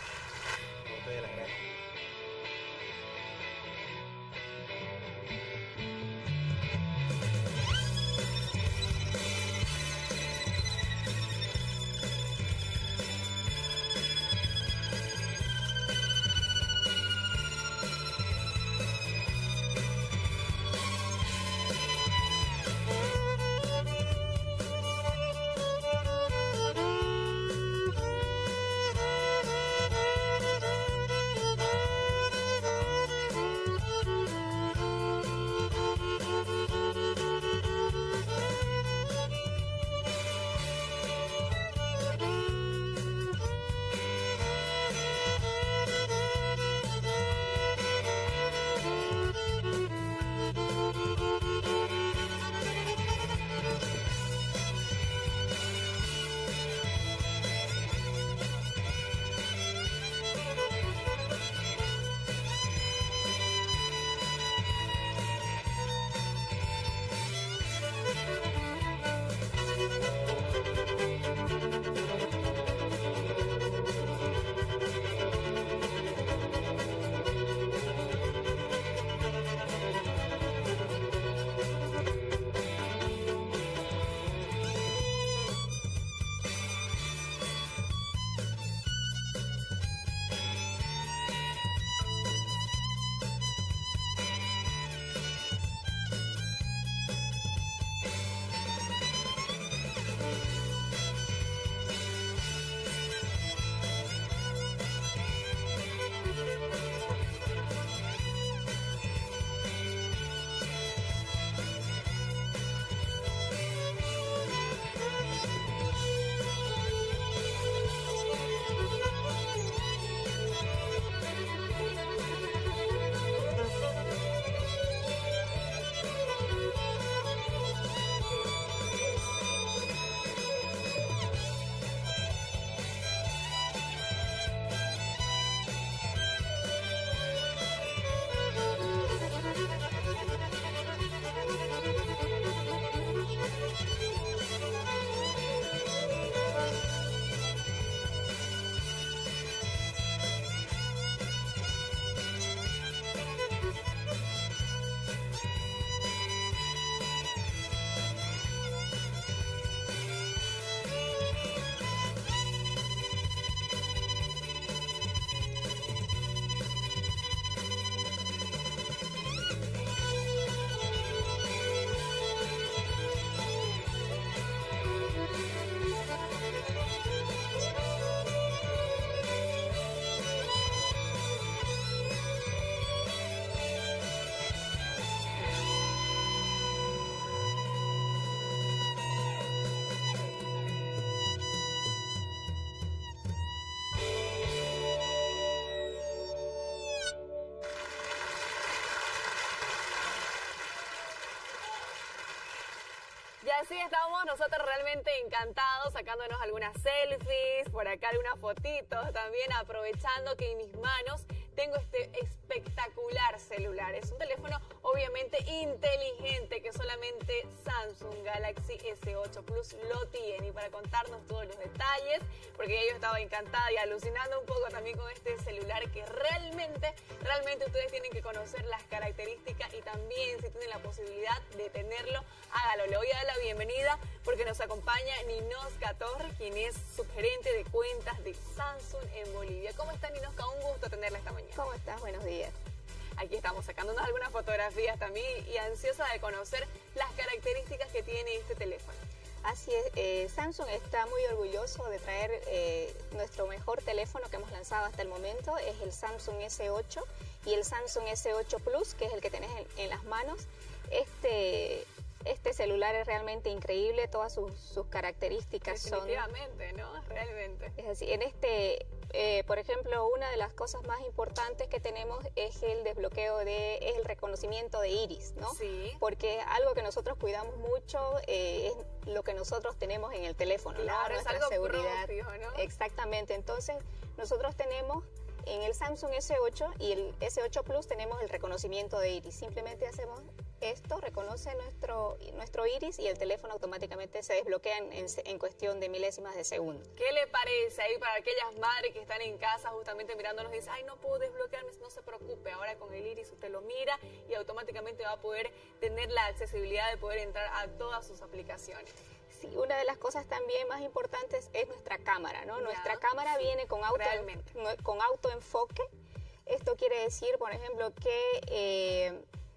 Y así estamos nosotros realmente encantados, sacándonos algunas selfies, por acá algunas fotitos, también aprovechando que en mis manos tengo este espectacular celular. Es un teléfono obviamente inteligente que solamente Samsung Galaxy S8 Plus lo tiene. Y para contarnos todos los detalles, porque yo estaba encantada y alucinando un poco también con este celular que realmente ustedes tienen que conocer las características y también si tienen la posibilidad de tenerlo, hágalo. Le voy a dar la bienvenida porque nos acompaña Ninoska Torres, quien es subgerente de cuentas de Samsung en Bolivia. ¿Cómo está, Ninoska? Un gusto tenerla esta mañana. ¿Cómo estás? Buenos días. Aquí estamos sacándonos algunas fotografías también y ansiosa de conocer las características que tiene este teléfono. Así es, Samsung está muy orgulloso de traer nuestro mejor teléfono que hemos lanzado hasta el momento, es el Samsung S8 y el Samsung S8 Plus, que es el que tenés en las manos. Este celular es realmente increíble, todas sus características son... Definitivamente, ¿no? Realmente. Es así, por ejemplo, una de las cosas más importantes que tenemos es el desbloqueo es el reconocimiento de iris, ¿no? Sí. Porque algo que nosotros cuidamos mucho es lo que nosotros tenemos en el teléfono, claro, ¿no? Nuestra es algo seguridad. Propio, ¿no? Exactamente, entonces nosotros tenemos en el Samsung S8 y el S8 Plus tenemos el reconocimiento de iris. Simplemente hacemos esto, reconoce nuestro iris y el teléfono automáticamente se desbloquea en cuestión de milésimas de segundo. ¿Qué le parece ahí para aquellas madres que están en casa justamente mirándonos y dicen, ay, no puedo desbloquearme? No se preocupe, ahora con el iris usted lo mira y automáticamente va a poder tener la accesibilidad de poder entrar a todas sus aplicaciones. Sí, una de las cosas también más importantes es nuestra cámara, ¿no? Ya, nuestra cámara viene con autoenfoque. Esto quiere decir, por ejemplo, que...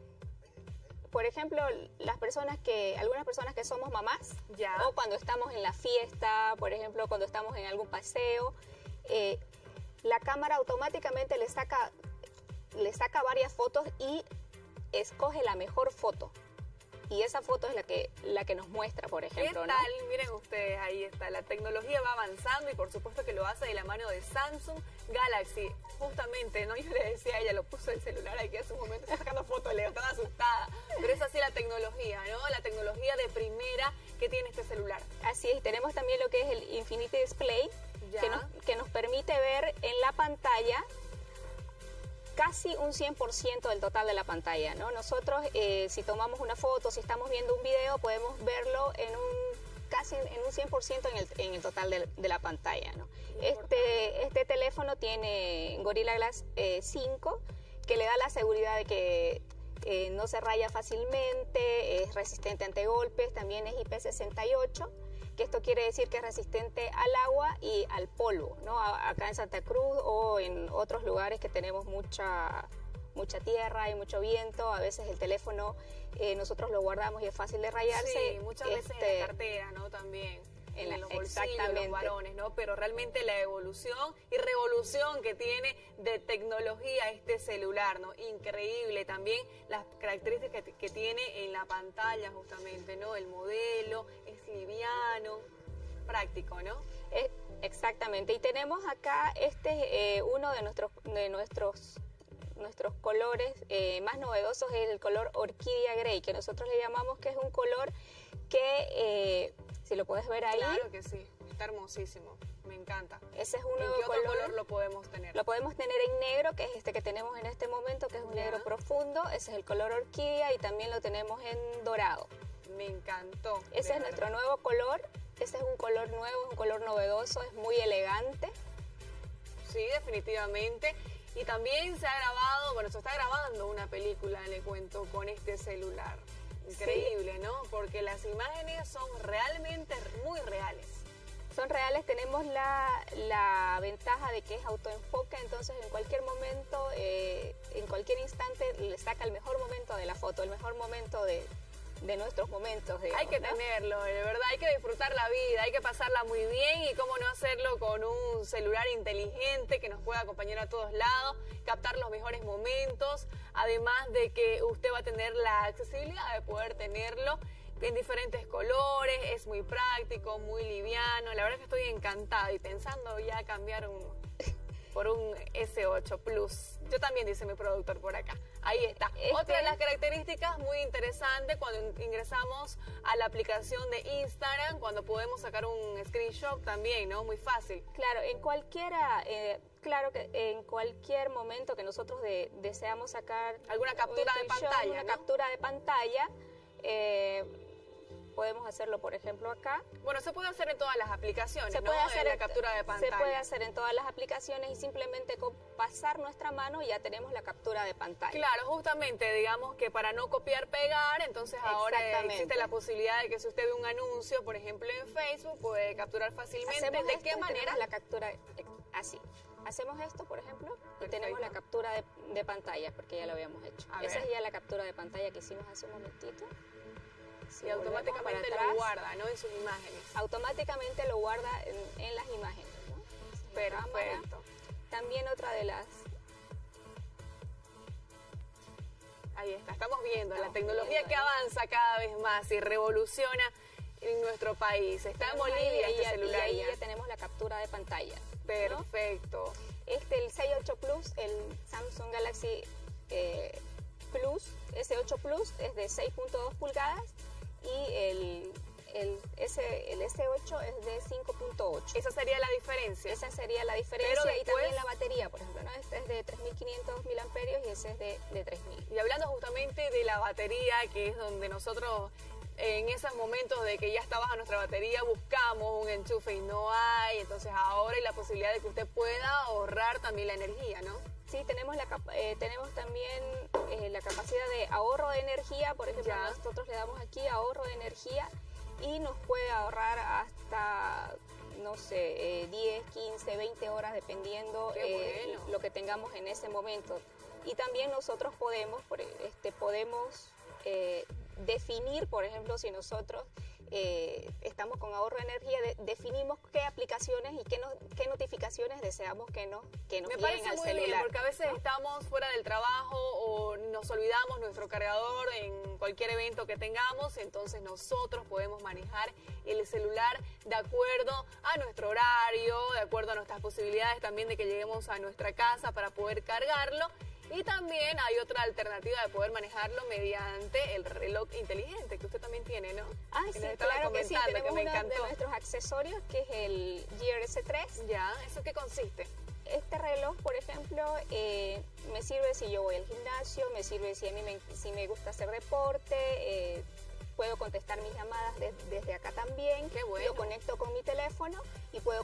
algunas personas que somos mamás, ya, o cuando estamos en la fiesta, por ejemplo, cuando estamos en algún paseo, la cámara automáticamente le saca varias fotos y escoge la mejor foto. Y esa foto es la que nos muestra, por ejemplo. ¿Qué tal? ¿No? Miren ustedes, ahí está. La tecnología va avanzando y por supuesto que lo hace de la mano de Samsung Galaxy. Justamente, ¿no? Yo le decía a ella, lo puso el celular aquí hace un momento, está sacando fotos, le estaba asustada. Pero es así la tecnología, ¿no? La tecnología de primera que tiene este celular. Así es, tenemos también lo que es el Infinity Display, que nos permite ver en la pantalla casi un 100% del total de la pantalla, ¿no? Nosotros, si tomamos una foto, si estamos viendo un video, podemos verlo casi en un 100% en el total de la pantalla, ¿no? Este teléfono tiene Gorilla Glass 5, que le da la seguridad de que no se raya fácilmente, es resistente ante golpes, también es IP68, que esto quiere decir que es resistente al agua y al polvo, ¿no? Acá en Santa Cruz o en otros lugares que tenemos mucha tierra y mucho viento, a veces el teléfono nosotros lo guardamos y es fácil de rayarse. Sí, muchas veces en la cartera, ¿no? También. En los bolsillos, los varones, ¿no? Pero realmente la evolución y revolución que tiene de tecnología este celular, ¿no? Increíble. También las características que tiene en la pantalla, justamente, ¿no? El modelo es liviano, práctico, ¿no? Exactamente. Y tenemos acá uno de nuestros colores más novedosos, es el color Orquídea Grey, que nosotros le llamamos, que es un color que... si lo puedes ver ahí. Claro que sí, está hermosísimo, me encanta. Ese es un nuevo color. ¿En qué otro color lo podemos tener? Lo podemos tener en negro, que es este que tenemos en este momento, que es un negro profundo. Ese es el color orquídea y también lo tenemos en dorado. Me encantó. Ese es nuestro nuevo color. Ese es un color nuevo, es un color novedoso, es muy elegante. Sí, definitivamente. Y también se está grabando una película, le cuento, con este celular. Increíble, sí, ¿no? Porque las imágenes son realmente muy reales. Son reales, tenemos la ventaja de que es autoenfoque, entonces en cualquier momento, en cualquier instante, le saca el mejor momento de la foto, el mejor momento de nuestros momentos, digamos, hay que tenerlo, de verdad, hay que disfrutar la vida, hay que pasarla muy bien y cómo no hacerlo con un celular inteligente que nos pueda acompañar a todos lados, captar los mejores momentos, además de que usted va a tener la accesibilidad de poder tenerlo en diferentes colores, es muy práctico, muy liviano, la verdad es que estoy encantada y pensando ya cambiar por un S8 Plus. Yo también, dice mi productor por acá. Ahí está. Otra de las características muy interesante cuando ingresamos a la aplicación de Instagram, cuando podemos sacar un screenshot también, ¿no? Muy fácil. Claro, en cualquiera, claro que en cualquier momento que nosotros deseamos sacar alguna captura de pantalla, una captura de pantalla, podemos hacerlo, por ejemplo, acá. Bueno, se puede hacer en todas las aplicaciones, se puede hacer la captura de pantalla. Se puede hacer en todas las aplicaciones y simplemente con pasar nuestra mano ya tenemos la captura de pantalla. Claro, justamente, digamos que para no copiar, pegar, entonces ahora existe la posibilidad de que si usted ve un anuncio, por ejemplo, en Facebook, puede capturar fácilmente. ¿De qué manera? La captura así. Hacemos esto, por ejemplo, y tenemos la captura de pantalla, porque ya lo habíamos hecho. Esa es ya la captura de pantalla que hicimos hace un momentito. Y automáticamente lo guarda, ¿no? En sus imágenes. Automáticamente lo guarda en las imágenes, ¿no? Perfecto. También otra de las... Ahí está, estamos viendo la tecnología que avanza cada vez más y revoluciona en nuestro país. Está en Bolivia este celular. Y ahí ya tenemos la captura de pantalla. Perfecto. ¿No? El S8 Plus, el Samsung Galaxy Plus, S8 Plus es de 6.2 pulgadas y el S8 es de 5.8. ¿Esa sería la diferencia? Esa sería la diferencia. Pero después... y también la batería, por ejemplo, ¿no? Este es de 3.500 mAh y ese es de 3.000. Y hablando justamente de la batería, que es donde nosotros en esos momentos de que ya está baja nuestra batería buscamos un enchufe y no hay, entonces ahora hay la posibilidad de que usted pueda ahorrar también la energía, ¿no? Sí, tenemos también la capacidad de ahorro de energía, por ejemplo, nosotros le damos aquí ahorro de energía y nos puede ahorrar hasta, no sé, 10, 15, 20 horas dependiendo lo que tengamos en ese momento. Y también nosotros podemos definir, por ejemplo, si nosotros estamos con ahorro de energía, definimos qué aplicaciones y qué notificaciones deseamos que nos lleguen al celular. Me parece muy bien, porque a veces estamos fuera del trabajo o nos olvidamos nuestro cargador en cualquier evento que tengamos, entonces nosotros podemos manejar el celular de acuerdo a nuestro horario, de acuerdo a nuestras posibilidades también de que lleguemos a nuestra casa para poder cargarlo. Y también hay otra alternativa de poder manejarlo mediante el reloj inteligente que usted también tiene, ¿no? Ah, sí, claro que sí. Tenemos uno de nuestros accesorios que es el Gear S3. Ya, ¿eso qué consiste? Este reloj, por ejemplo, me sirve si yo voy al gimnasio, me sirve si a mí me gusta hacer deporte, puedo contestar mis llamadas desde acá también. Qué bueno. Lo conecto con mi teléfono y puedo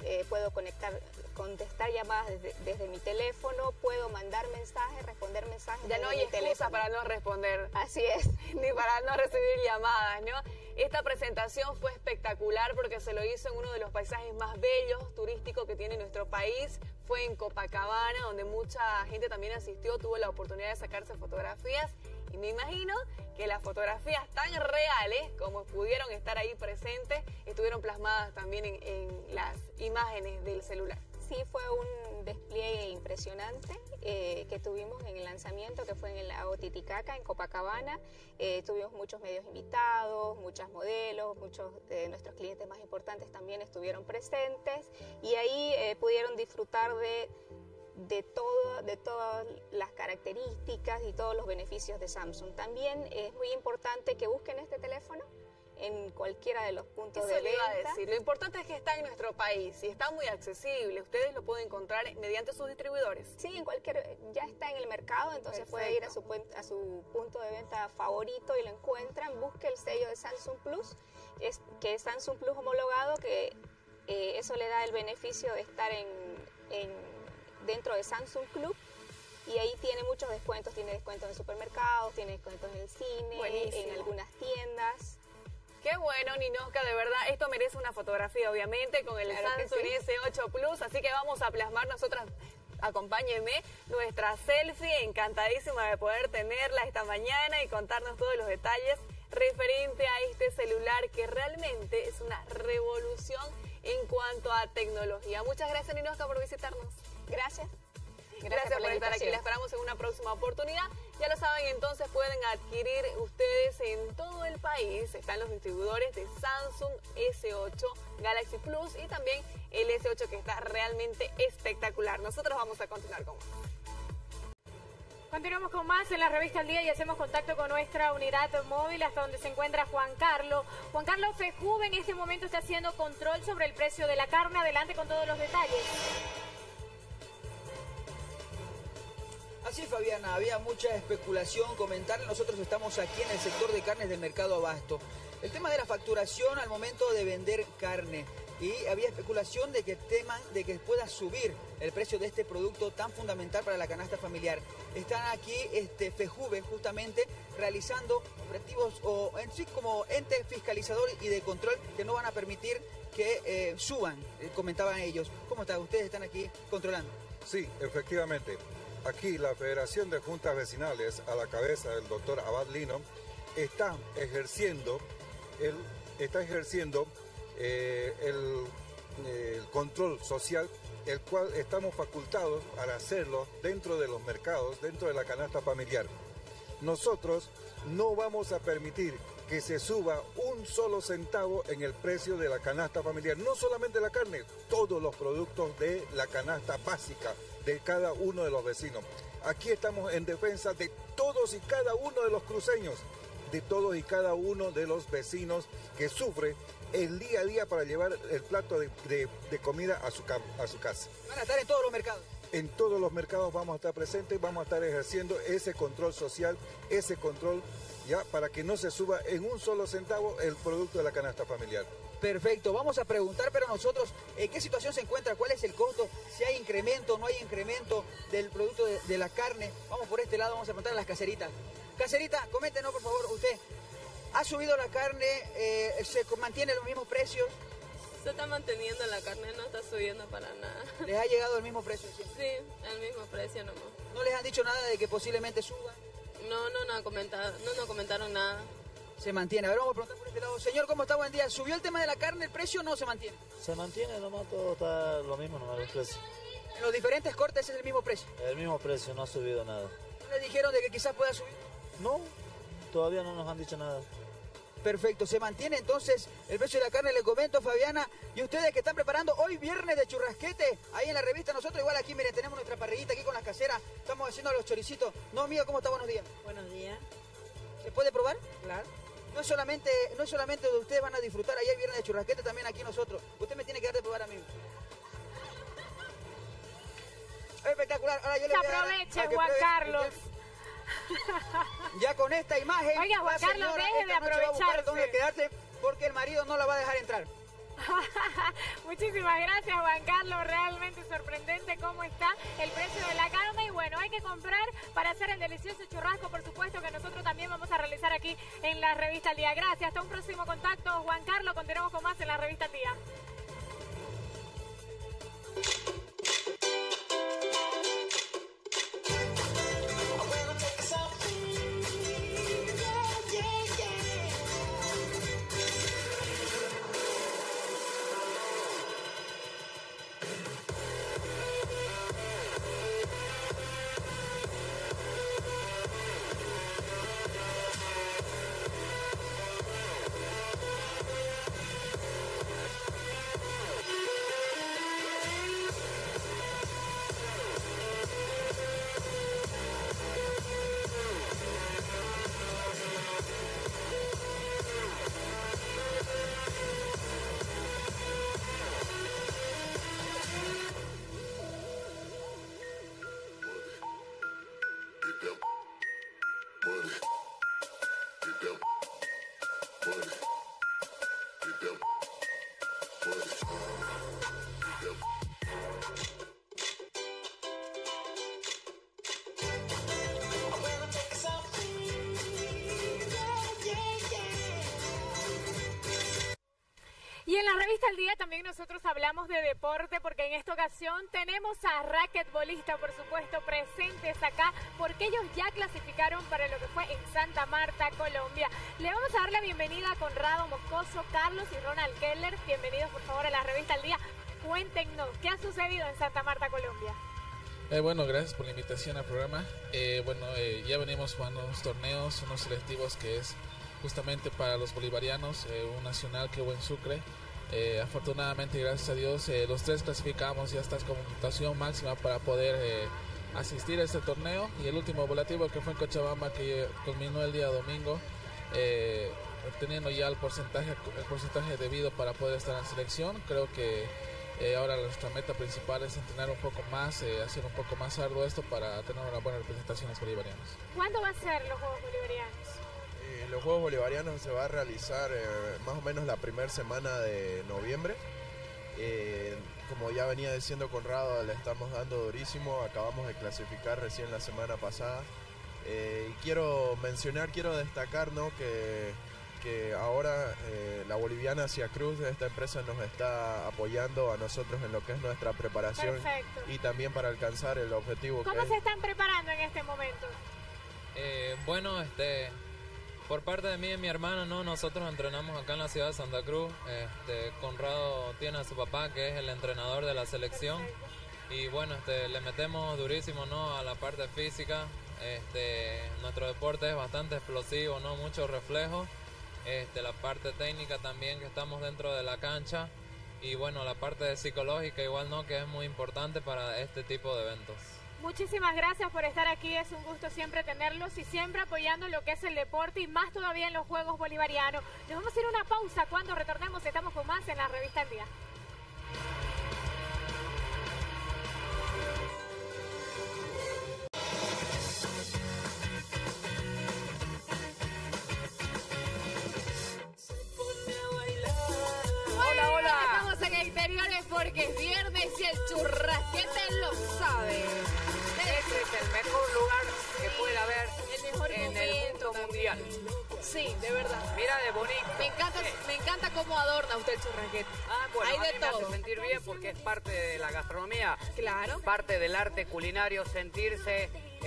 contestar llamadas desde mi teléfono, puedo mandar mensajes, responder mensajes ya no hay excusa para no responder. Así es. Ni para no recibir llamadas, ¿no? Esta presentación fue espectacular porque se lo hizo en uno de los paisajes más bellos turísticos que tiene nuestro país. Fue en Copacabana, donde mucha gente también asistió, tuvo la oportunidad de sacarse fotografías. Y me imagino que las fotografías tan reales como pudieron estar ahí presentes, estuvieron plasmadas también en las imágenes del celular. Sí, fue un despliegue impresionante que tuvimos en el lanzamiento, que fue en el lago Titicaca, en Copacabana. Tuvimos muchos medios invitados, muchas modelos, muchos de nuestros clientes más importantes también estuvieron presentes y ahí pudieron disfrutar de todas las características y todos los beneficios de Samsung. También es muy importante que busquen este teléfono en cualquiera de los puntos de venta. Eso le iba a decir. Lo importante es que está en nuestro país y está muy accesible. Ustedes lo pueden encontrar mediante sus distribuidores. Sí, ya está en el mercado, entonces puede ir a su punto de venta favorito y lo encuentran. Busque el sello de Samsung Plus, que es Samsung Plus homologado, que eso le da el beneficio de estar dentro de Samsung Club. Y ahí tiene muchos descuentos, tiene descuentos en supermercados, tiene descuentos en el cine, buenísimo, en algunas tiendas. Qué bueno, Ninosca, de verdad, esto merece una fotografía, obviamente, con el Samsung S8 Plus, así que vamos a plasmar nosotras, acompáñenme, nuestra selfie, encantadísima de poder tenerla esta mañana y contarnos todos los detalles referente a este celular que realmente es una revolución en cuanto a tecnología. Muchas gracias, Ninosca, por visitarnos. Gracias. Gracias por estar aquí. La esperamos en una próxima oportunidad. Ya lo saben, entonces pueden adquirir ustedes en todo el país. Están los distribuidores de Samsung S8 Galaxy Plus y también el S8 que está realmente espectacular. Nosotros vamos a continuar con más. Continuamos con más en la revista Al Día y hacemos contacto con nuestra unidad móvil hasta donde se encuentra Juan Carlos. Juan Carlos, FEJUVE en este momento está haciendo control sobre el precio de la carne. Adelante con todos los detalles. Así, Fabiana, había mucha especulación, comentar. Nosotros estamos aquí en el sector de carnes del mercado Abasto. El tema de la facturación al momento de vender carne. Y había especulación de que teman de que pueda subir el precio de este producto tan fundamental para la canasta familiar. Están aquí FEJUVE justamente realizando operativos o en sí como ente fiscalizador y de control que no van a permitir que suban, comentaban ellos. ¿Cómo está? Ustedes están aquí controlando. Sí, efectivamente. Aquí la Federación de Juntas Vecinales, a la cabeza del doctor Abad Lino, está ejerciendo el control social, el cual estamos facultados para hacerlo dentro de los mercados, dentro de la canasta familiar. Nosotros no vamos a permitir que se suba un solo centavo en el precio de la canasta familiar, no solamente la carne, todos los productos de la canasta básica de cada uno de los vecinos. Aquí estamos en defensa de todos y cada uno de los cruceños, de todos y cada uno de los vecinos que sufren el día a día para llevar el plato de comida a su casa. ¿Van a estar en todos los mercados? En todos los mercados vamos a estar presentes, vamos a estar ejerciendo ese control social, ese control ya para que no se suba en un solo centavo el producto de la canasta familiar. Perfecto, vamos a preguntar, pero nosotros, ¿en qué situación se encuentra? ¿Cuál es el costo? Si hay incremento, no hay incremento del producto de la carne. Vamos por este lado, vamos a preguntar a las caseritas. Caserita, coméntenos por favor, usted, ¿ha subido la carne? ¿Se mantiene los mismos precios? Se está manteniendo la carne, no está subiendo para nada. ¿Les ha llegado el mismo precio siempre? Sí, el mismo precio nomás. ¿No les han dicho nada de que posiblemente suba? No comentaron nada. Se mantiene. A ver, vamos a preguntar por este lado. Señor, ¿cómo está? Buen día. ¿Subió el tema de la carne, el precio o no se mantiene? Se mantiene nomás, todo está lo mismo nomás, los precios. ¿En los diferentes cortes es el mismo precio? El mismo precio, no ha subido nada. ¿No le dijeron de que quizás pueda subir? No, todavía no nos han dicho nada. Perfecto, se mantiene entonces el precio de la carne, le comento, Fabiana, y ustedes que están preparando hoy viernes de churrasquete, ahí en la revista, nosotros igual aquí, miren, tenemos nuestra parrillita aquí con las caseras, estamos haciendo los choricitos. No, amiga, ¿cómo está? Buenos días. Buenos días. ¿Se puede probar? Claro. No es solamente donde ustedes van a disfrutar ahí el viernes de churrasquete, también aquí nosotros. Usted me tiene que dar de probar a mí. Espectacular. Ahora yo le voy a dar aproveche, Juan Carlos. Ya con esta imagen, oiga, Juan Carlos, deje de aprovecharse. Dónde quedarse porque el marido no la va a dejar entrar. Muchísimas gracias, Juan Carlos. Realmente sorprendente cómo está el precio de la carne. Y bueno, hay que comprar para hacer el delicioso churrasco, por supuesto, que nosotros también vamos a realizar aquí en la revista Al Día. Gracias. Hasta un próximo contacto, Juan Carlos. Continuamos con más en la revista Al Día. Y en la revista Al Día también nosotros hablamos de deporte, porque en esta ocasión tenemos a raquetbolistas, por supuesto, presentes acá, porque ellos ya clasificaron para lo que fue en Santa Marta, Colombia. Le vamos a dar la bienvenida a Conrado Moscoso, Carlos y Ronald Keller. Bienvenidos, por favor, a la revista Al Día. Cuéntenos, ¿qué ha sucedido en Santa Marta, Colombia? Bueno, gracias por la invitación al programa. Ya venimos jugando unos torneos, unos selectivos que es justamente para los bolivarianos, un nacional que hubo en Sucre. Afortunadamente, gracias a Dios, los 3 clasificamos y ya estás con puntuación máxima para poder asistir a este torneo. Y el último volativo que fue en Cochabamba, que culminó el día domingo, obteniendo ya el porcentaje debido para poder estar en selección. Creo que ahora nuestra meta principal es entrenar un poco más, hacer un poco más arduo esto para tener una buena representación en los bolivarianos. ¿Cuándo va a ser los Juegos Bolivarianos? Los Juegos Bolivarianos se va a realizar más o menos la primera semana de noviembre. Como ya venía diciendo Conrado, le estamos dando durísimo, acabamos de clasificar recién la semana pasada. Y quiero destacar, ¿no?, que ahora la boliviana Cia Cruz, esta empresa, nos está apoyando a nosotros en lo que es nuestra preparación. Perfecto. Y también para alcanzar el objetivo. ¿Cómo se están preparando en este momento? Por parte de mí y mi hermana, ¿no? Nosotros entrenamos acá en la ciudad de Santa Cruz. Conrado tiene a su papá, que es el entrenador de la selección. Y bueno, le metemos durísimo, ¿no?, a la parte física. Nuestro deporte es bastante explosivo, ¿no?, mucho reflejo. La parte técnica también, que estamos dentro de la cancha. Y bueno, la parte psicológica igual, ¿no?, que es muy importante para este tipo de eventos. Muchísimas gracias por estar aquí, es un gusto siempre tenerlos y siempre apoyando lo que es el deporte y más todavía en los Juegos Bolivarianos. Nos vamos a ir a una pausa, cuando retornemos estamos con más en la revista El Día. Hola, estamos en exteriores porque es viernes y el churrasquete lo sabe. Este es el mejor lugar que puede haber en el mundo mundial. Sí, de verdad. Mira de bonito. Me encanta cómo adorna usted el churrasquete. Bueno, hay de a mí me todo. hace sentir bien porque es parte de la gastronomía. Claro. Parte del arte culinario, sentirse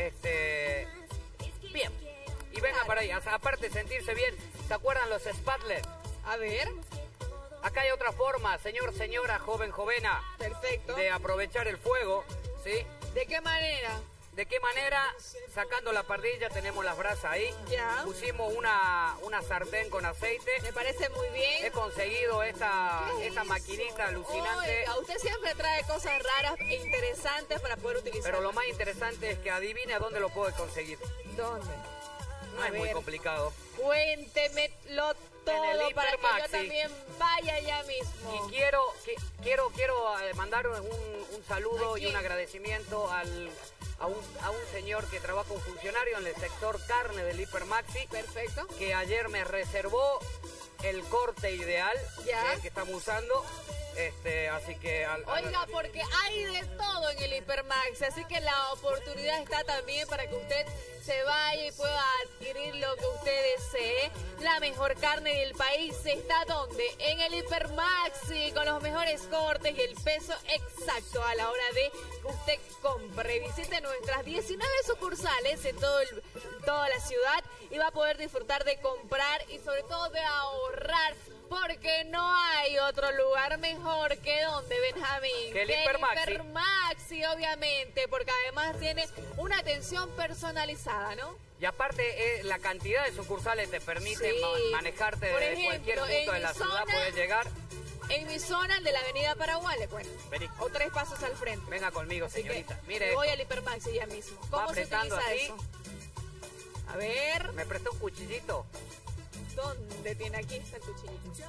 bien. Y venga para ahí, aparte de sentirse bien, ¿se acuerdan los Spatler? A ver. Acá hay otra forma, señor, señora, joven, jovena. Perfecto. De aprovechar el fuego, ¿sí? ¿De qué manera? ¿De qué manera? Sacando la parrilla, tenemos las brasas ahí. Ya. Pusimos una sartén con aceite. Me parece muy bien. He conseguido esta maquinita alucinante. Oiga, usted siempre trae cosas raras e interesantes para poder utilizar. Pero lo más interesante es que adivine a dónde lo puedo conseguir. ¿Dónde? No es muy complicado. Cuéntemelo todo para que yo también vaya ya mismo. Y quiero mandar un saludo y un agradecimiento a un señor que trabaja, un funcionario en el sector carne del Hipermaxi. Perfecto. Que ayer me reservó el corte ideal que estamos usando. Así que... Oiga, porque hay de todo en el Hipermaxi, así que la oportunidad está también para que usted se vaya y pueda adquirir lo que usted desee. La mejor carne del país está ¿dónde? En el Hipermaxi, con los mejores cortes y el peso exacto a la hora de que usted compre. Visite nuestras 19 sucursales en toda la ciudad y va a poder disfrutar de comprar y sobre todo de ahorrar. Porque no hay otro lugar mejor que donde, Benjamín. Que el Hipermaxi. El Hipermaxi, obviamente, porque además tiene una atención personalizada, ¿no? Y aparte, la cantidad de sucursales te permite manejarte Por desde ejemplo, cualquier punto de la ciudad, puedes llegar. En mi zona, el de la avenida Paraguay, le cuento. Vení. O 3 pasos al frente. Venga conmigo, Así señorita. que Mire voy esto. al Hipermaxi ya mismo. Va ¿Cómo se apretando utiliza así. eso? A ver. ¿Me prestó un cuchillito? ¿Dónde tiene? Aquí está el cuchillito.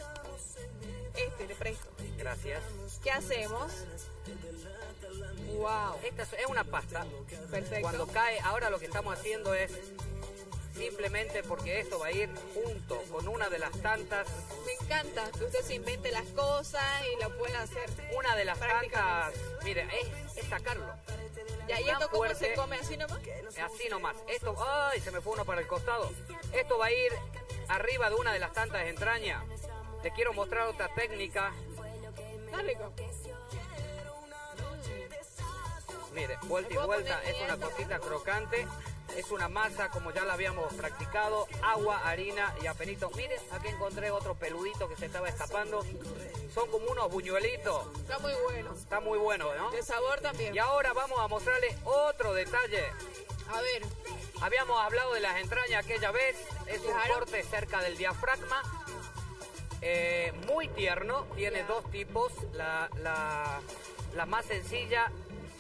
Le presto. Gracias. ¿Qué hacemos? Wow. Esta es una pasta. Perfecto. Cuando cae, ahora lo que estamos haciendo es simplemente porque esto va a ir junto con una de las tantas. Me encanta que usted se invente las cosas y lo pueda hacer. Una de las tantas. Mire, es sacarlo. Ya, ¿y esto cómo se come? ¿Así nomás? Así nomás. Esto, ¡ay! Se me fue uno para el costado. Esto va a ir arriba de una de las tantas entrañas. Te quiero mostrar otra técnica. Está rico. Mire, vuelta y vuelta. Es una cosita crocante. Es una masa como ya la habíamos practicado, agua, harina y apenito. Miren, aquí encontré otro peludito que se estaba escapando. Son como unos buñuelitos. Está muy bueno. Está muy bueno, ¿no? De sabor también. Y ahora vamos a mostrarles otro detalle. A ver. Habíamos hablado de las entrañas aquella vez. Es un corte cerca del diafragma. Muy tierno. Tiene dos tipos. La más sencilla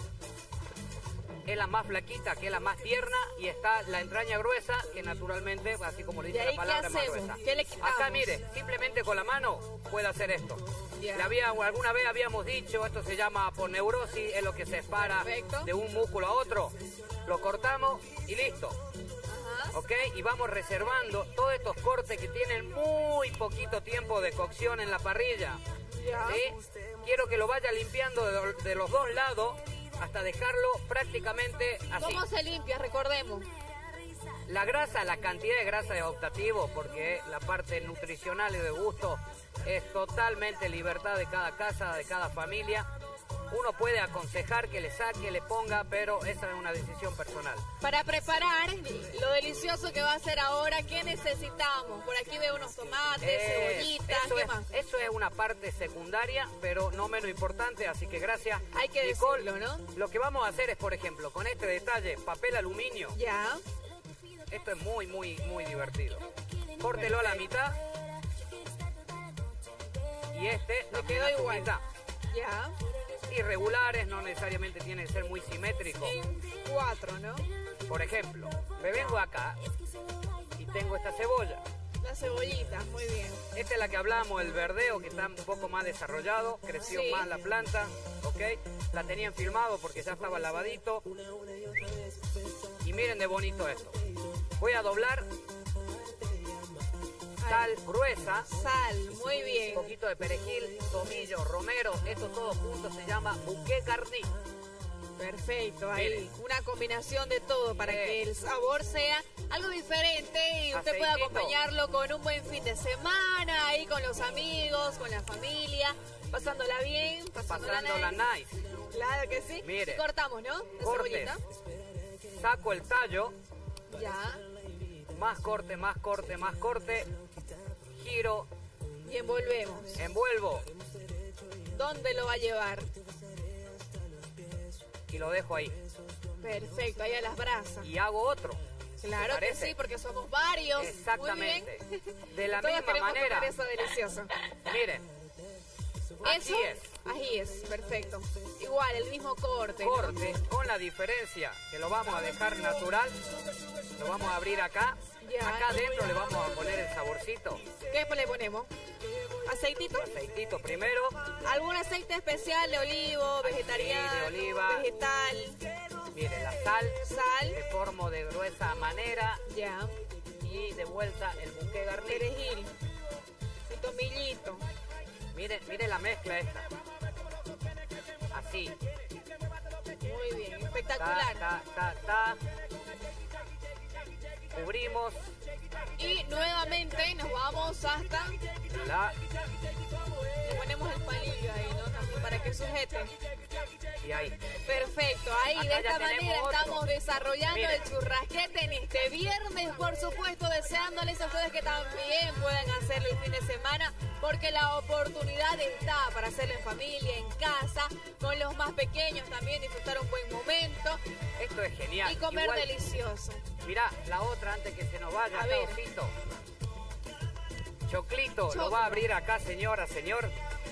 es la más flaquita, que es la más tierna, y está la entraña gruesa, que naturalmente, así como le dice la palabra, es más gruesa. ¿Qué le quitamos? Acá, mire, simplemente con la mano puede hacer esto. Alguna vez habíamos dicho, esto se llama aponeurosis, es lo que separa de un músculo a otro. Lo cortamos y listo. ¿Ok? Y vamos reservando todos estos cortes que tienen muy poquito tiempo de cocción en la parrilla. ¿Sí? Quiero que lo vaya limpiando de los dos lados hasta dejarlo prácticamente así. ¿Cómo se limpia? Recordemos. La grasa, la cantidad de grasa es optativo, porque la parte nutricional y de gusto es totalmente libertad de cada casa, de cada familia. Uno puede aconsejar que le saque, le ponga, pero esa es una decisión personal. Para preparar lo delicioso que va a ser ahora, ¿qué necesitamos? Por aquí veo unos tomates, cebollitas, ¿qué más? Eso es una parte secundaria, pero no menos importante, así que gracias. Hay que Nicole, decirlo, ¿no? Lo que vamos a hacer es, por ejemplo, con este detalle, papel aluminio. Ya. Esto es muy, muy, muy divertido. Córtelo a la mitad. Y este también a su mitad. Ya. Irregulares, no necesariamente tiene que ser muy simétrico. 4, ¿no? Por ejemplo, me vengo acá y tengo esta cebolla. La cebollita, muy bien. Esta es la que hablamos, el verdeo, que está un poco más desarrollado, creció más la planta, ¿ok? La tenían filmado porque ya estaba lavadito. Y miren de bonito esto. Voy a doblar sal gruesa. Sal, muy bien. Un poquito de perejil, tomillo, romero. Esto todo junto se llama bouquet garni. Perfecto, ahí una combinación de todo para que el sabor sea algo diferente y usted pueda acompañarlo con un buen fin de semana, ahí con los amigos, con la familia, pasándola bien, pasándola nice. Claro que sí. Mire, cortamos, ¿no? La cebollita. Saco el tallo. Ya. Más corte, más corte, más corte. Giro. Y envolvemos. Envuelvo. ¿Dónde lo va a llevar? Y lo dejo ahí. Perfecto, ahí a las brasas. Y hago otro. Claro que sí, porque somos varios. Exactamente. Muy bien. De la Todos misma queremos manera. comer eso delicioso. Miren. Así es. Ahí es, perfecto. Igual, el mismo corte. Corte, con la diferencia que lo vamos a dejar natural. Lo vamos a abrir acá. Ya. Acá adentro le vamos a poner el saborcito. ¿Qué le ponemos? ¿Aceitito? Aceitito primero. ¿Algún aceite especial de olivo, vegetariano, de oliva, vegetal? Mire, la sal. Sal. De forma de gruesa manera. Ya. Y de vuelta el bouquet garni. Perejil. Y tomillito. Mire la mezcla esta. Así. Muy bien, espectacular. Cubrimos. Y nuevamente nos vamos hasta... Le ponemos el palillo ahí, ¿no? También para que sujete. Y ahí. Perfecto, ahí Acá de esta manera otro. estamos desarrollando Miren. el churrasquete en este viernes, por supuesto, deseándoles a ustedes que también puedan hacerlo el fin de semana, porque la oportunidad está para hacerlo en familia, en casa, con los más pequeños también, disfrutar un buen momento. Esto es genial. Y comer Igual, delicioso. Mirá, la otra antes que se nos vaya. A ver. Osito. Choclito, lo va a abrir acá, señora, señor.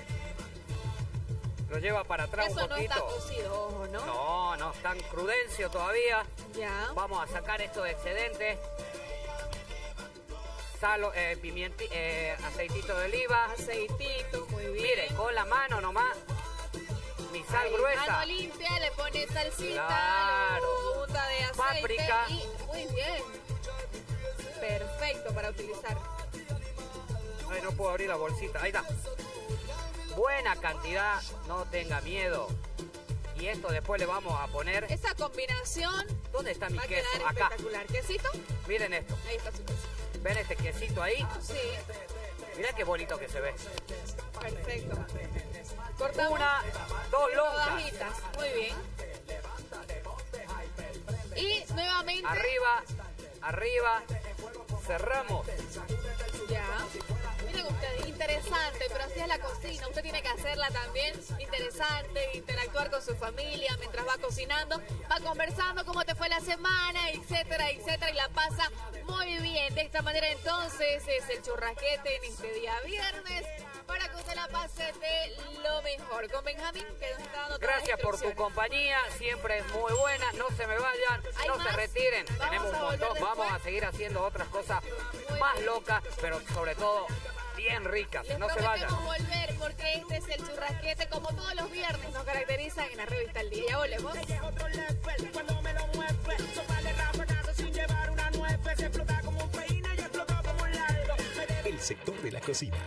Lo lleva para atrás Eso un poquito. no está cocido, ojo, ¿no? No, está en crudencio todavía. Ya. Vamos a sacar estos excedentes. Aceitito de oliva. Aceitito, muy bien. Mire, con la mano nomás. Mi sal Ahí, gruesa. mano limpia, le pone salsita, Claro. luego unta de aceite. Páprica. Y muy bien. Perfecto para utilizar. Ay, no puedo abrir la bolsita. Ahí está. Buena cantidad, no tenga miedo. Y esto después le vamos a poner... Esa combinación... ¿Dónde está mi va a queso? quedar Acá. espectacular. ¿Quesito? Miren esto. Ahí está su queso. ¿Ven este quesito ahí? Sí. Mirá qué bonito que se ve. Perfecto. Cortamos Una, dos lonjas. rodajitas. Muy bien. Y nuevamente... Arriba, cerramos. Ya. Miren ustedes, interesante, pero así es la cocina. Usted tiene que hacerla también interesante, interactuar con su familia mientras va cocinando, va conversando cómo te fue la semana, etcétera, etcétera, y la pasa muy bien. De esta manera entonces es el churrasquete en este día viernes, para que usted la pase de lo mejor. Con Benjamín, que nos está dando todas las Gracias por tu instrucciones. compañía, siempre es muy buena. No se me vayan, no se retiren. Tenemos un montón, vamos a seguir haciendo otras cosas más locas, pero sobre todo bien ricas. Les No se vayan. prometemos volver porque este es el churrasquete, como todos los viernes nos caracterizan en la revista El Día. Ya volvemos. El sector de la cocina.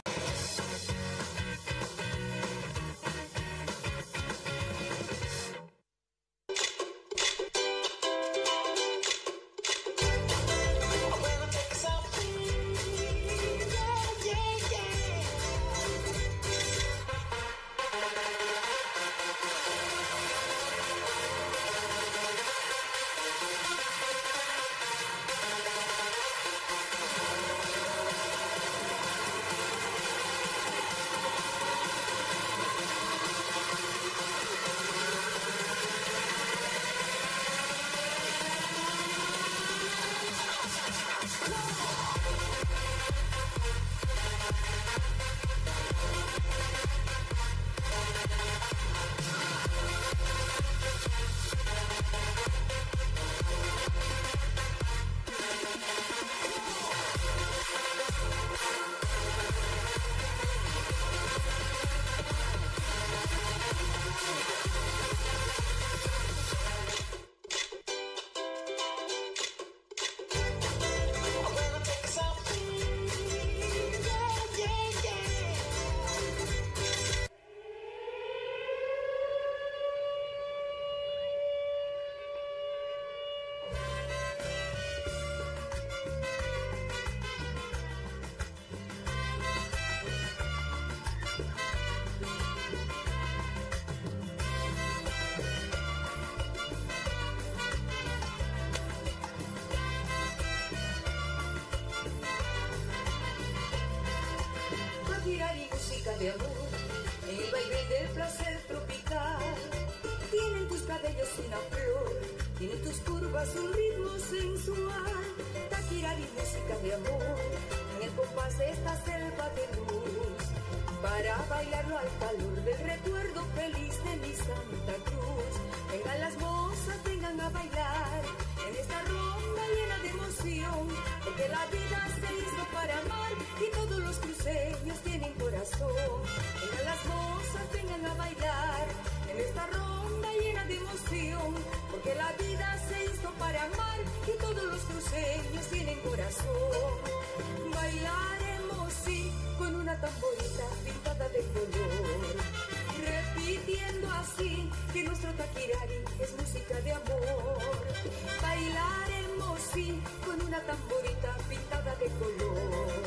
De amor, en el baile del placer tropical. Tienen tus cabellos una flor, tienen tus curvas un ritmo sensual. Taquirari, música de amor, en el compás de esta selva de luz. Para bailarlo al calor del recuerdo feliz de mi Santa Cruz. Vengan las mozas, vengan a bailar en esta ronda llena de emoción, porque la vida se hizo para amar y todos los cruceños tienen corazón. Vengan las mozas, vengan a bailar en esta ronda llena de emoción, porque la vida se hizo para amar y todos los cruceños tienen corazón. Bailaremos sí con una tamborita pintada de color, repitiendo así que nuestro taquirari es música de amor. Bailaremos sí con una tamborita pintada de color,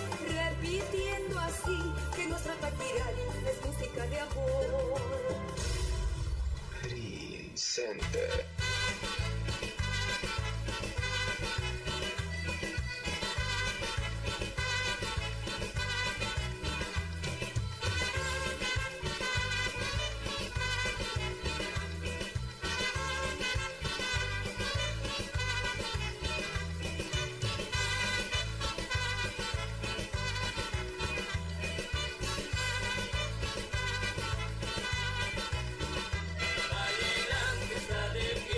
repitiendo así que nuestra taquirari es música de amor. Green Center. Está de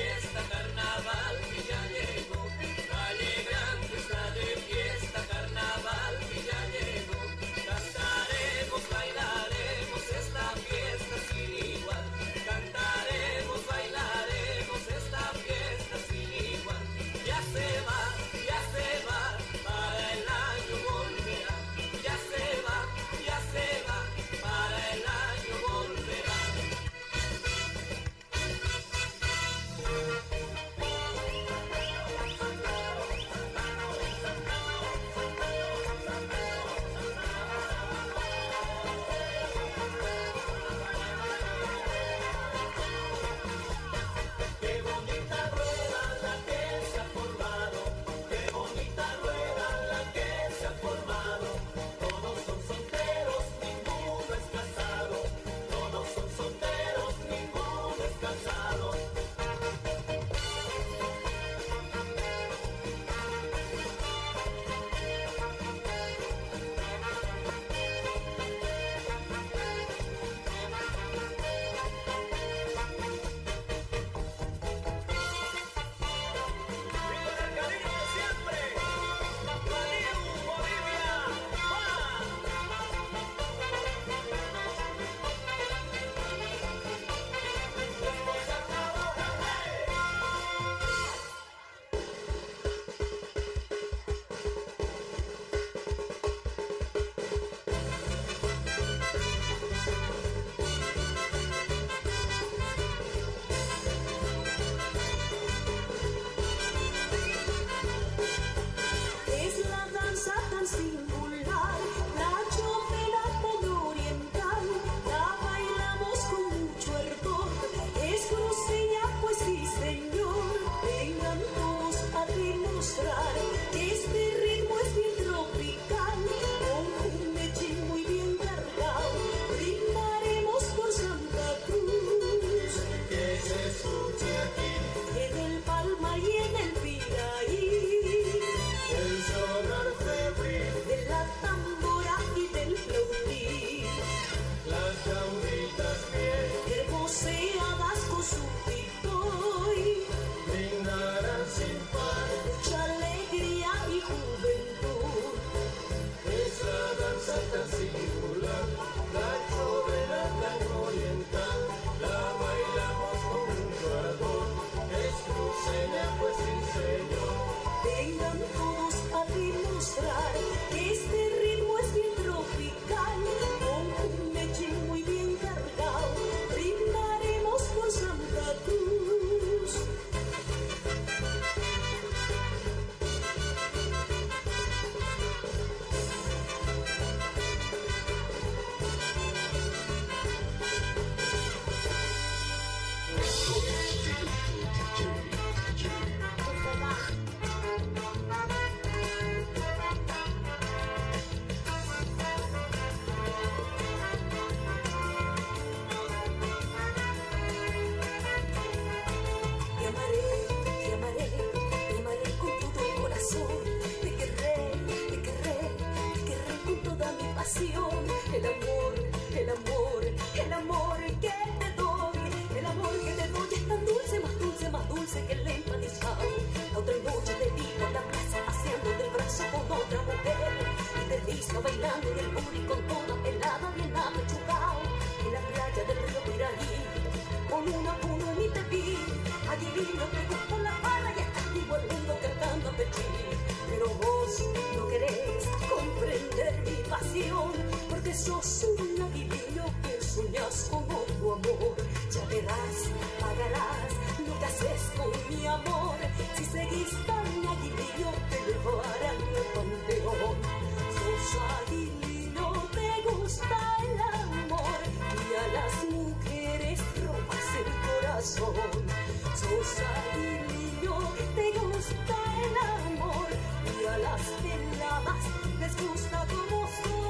mi amor. Si seguís tan aguilillo, te llevarán al panteón. Sos aguilillo, te gusta el amor y a las mujeres robas el corazón. Sos aguilillo, te gusta el amor y a las peladas les gusta como sos.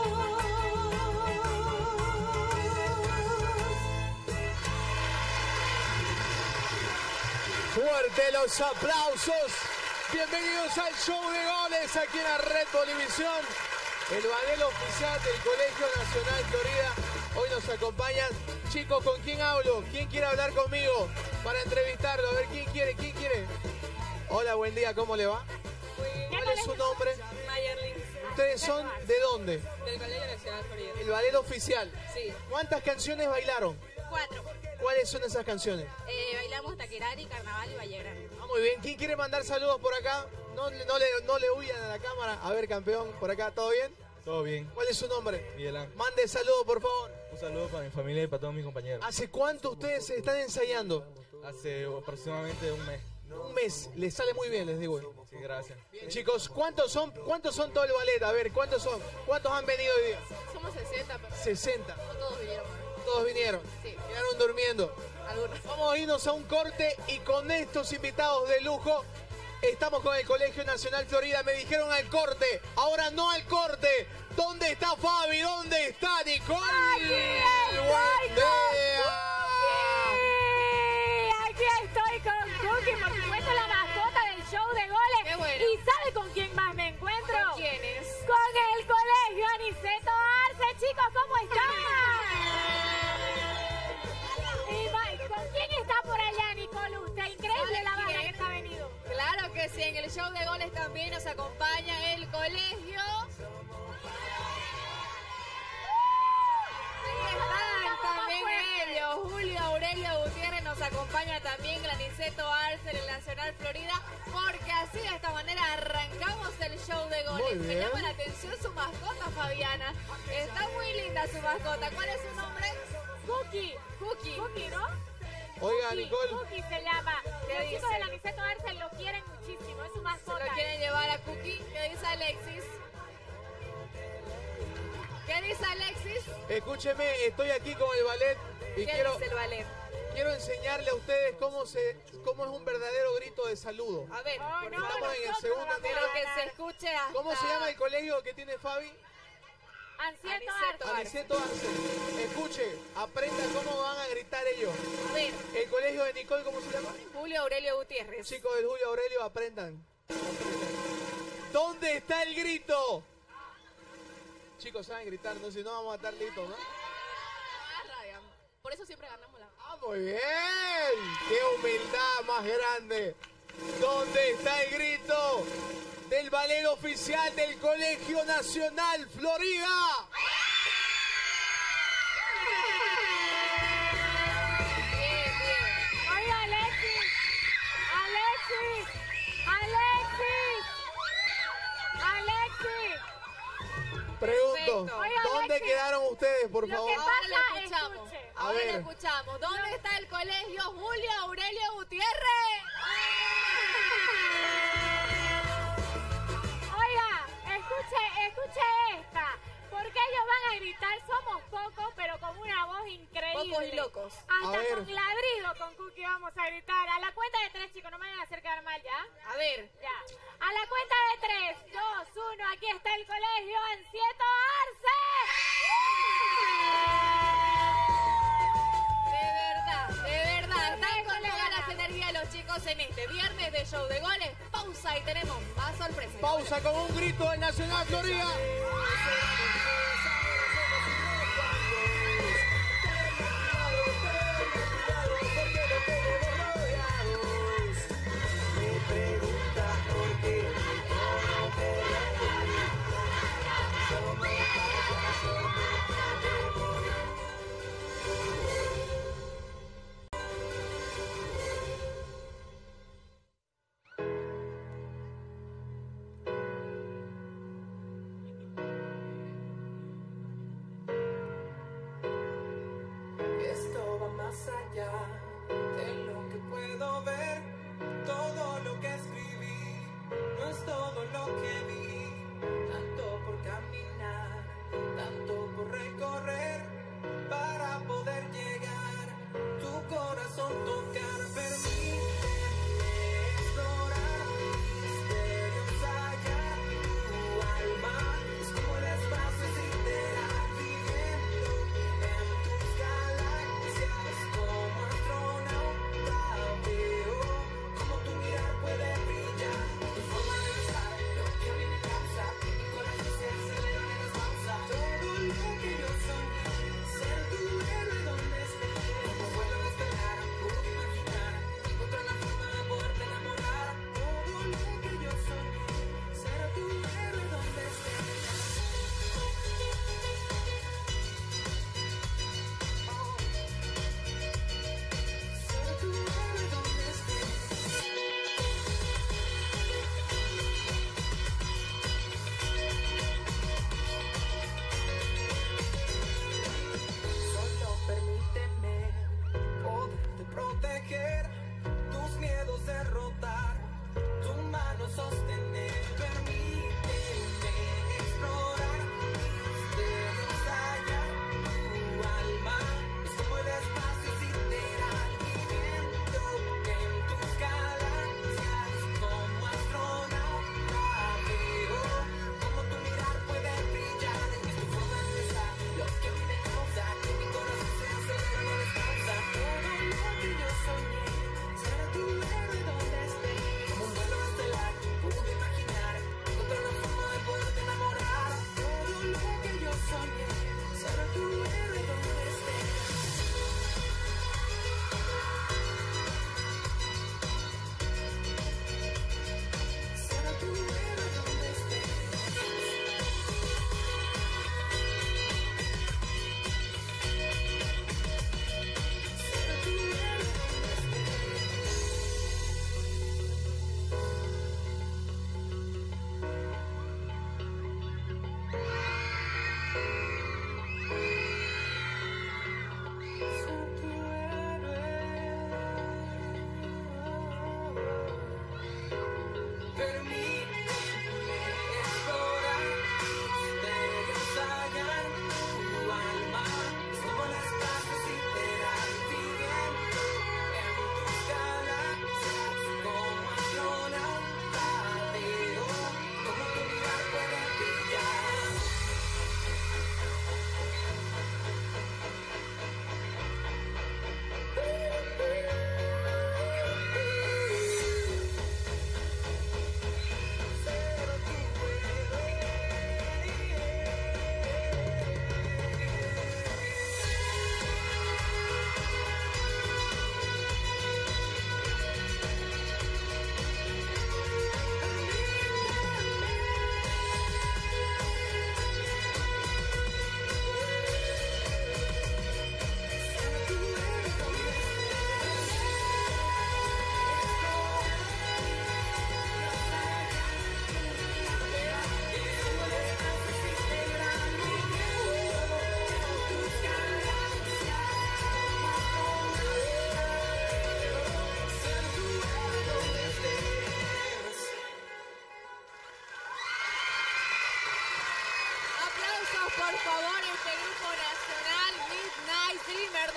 Fuerte los aplausos. Bienvenidos al show de goles aquí en la Red Bolivisión. El banel oficial del Colegio Nacional Florida. Hoy nos acompañan. Chicos, ¿con quién hablo? ¿Quién quiere hablar conmigo para entrevistarlo? A ver, ¿quién quiere? ¿Quién quiere? Hola, buen día, ¿cómo le va? ¿Cuál es su nombre? Mayerlin. ¿Ustedes son de dónde? Del Colegio Nacional Florida. El ballet oficial. Sí. ¿Cuántas canciones bailaron? 4. ¿Cuáles son esas canciones? Bailamos Taquirari, Carnaval y Valle Grande. Ah, muy bien. ¿Quién quiere mandar saludos por acá? No le huyan a la cámara. A ver, campeón, por acá, ¿todo bien? Todo bien. ¿Cuál es su nombre? Miguel Ángel. Mande saludos, por favor. Un saludo para mi familia y para todos mis compañeros. ¿Hace cuánto ustedes están ensayando? Hace aproximadamente un mes. Un mes. Les sale muy bien, les digo. Sí, gracias. Bien, chicos, ¿cuántos son todo el ballet? A ver, ¿cuántos son? ¿Cuántos han venido hoy día? Somos 60 personas. 60. No todos vinieron. Todos vinieron. Sí. Quedaron durmiendo. Algunos. Vamos a irnos a un corte y con estos invitados de lujo estamos con el Colegio Nacional Florida. Me dijeron al corte, ahora no al corte. ¿Dónde está Fabi? ¿Dónde está Nicole? ¡Buen día! Aquí estoy con Cookie, por supuesto la mascota del show de goles. Qué bueno. ¿Y sabe con quién más me encuentro? ¿Con quién es? Con el Colegio Aniceto Arce. Chicos, ¿cómo están? ¿Con quién está por allá, Nicole? Usted, increíble la banda que está venido. Claro que sí, en el show de goles también nos acompaña el colegio. Están también ellos. Julio Aurelio Gutiérrez nos acompaña también, el Aniceto Arce, el Nacional Florida, porque así de esta manera arrancamos el show de goles. Muy Me bien. llama la atención su mascota, Fabiana. Está muy linda su mascota. ¿Cuál es su nombre? Cookie. Cookie, ¿no? Oiga, Cookie, Nicole. Cookie se llama. ¿Qué Los dice? chicos del Aniceto Arce lo quieren muchísimo. Es su ¿Se mascota. lo quieren llevar a Cookie? ¿Qué dice Alexis? ¿Qué dice Alexis? Escúcheme, estoy aquí con el ballet y ¿Qué quiero dice el ballet? enseñarle a ustedes cómo es un verdadero grito de saludo. A ver, Oh, Porque no, estamos en el nosotros segundo vamos a pero nivel. que ganar. se escuche hasta... ¿Cómo se llama el colegio que tiene Fabi? Aniceto Aniceto Arce. Aniceto Arce. Escuche, aprenda cómo van a gritar ellos. A ver, El colegio de Nicole, ¿cómo se llama? Julio Aurelio Gutiérrez. Chicos del Julio Aurelio, aprendan. ¿Dónde está el grito? Chicos, saben gritar, no, si no vamos a estar listos, ¿no? Por eso siempre ganamos la... ¡Ah, muy bien! ¡Qué humildad más grande! ¿Dónde está el grito del ballet oficial del Colegio Nacional Florida? Bien, bien. Oiga, Alexis. Pregunto, Perfecto. Oiga, ¿dónde Alexis, quedaron ustedes, por Lo favor? que Ahora pasa, lo escuchamos. escuche. A Ahora ver. lo escuchamos. ¿Dónde está el colegio Julio Aurelio Gutiérrez? Oiga, escuche esta. Porque ellos van a gritar, somos pocos, pero con una voz increíble. Pocos y locos. A Hasta ver. con ladrido con Cookie vamos a gritar. A la cuenta de 3, chicos, no me vayan a hacer quedar mal, ¿ya? A ver. Ya. A la cuenta de 3, 2, 1, aquí está el colegio Aniceto Arce. De verdad, están con todas las energías los chicos en este viernes de show de goles. Pausa y tenemos más sorpresas. Pausa con un grito del Nacional Florida.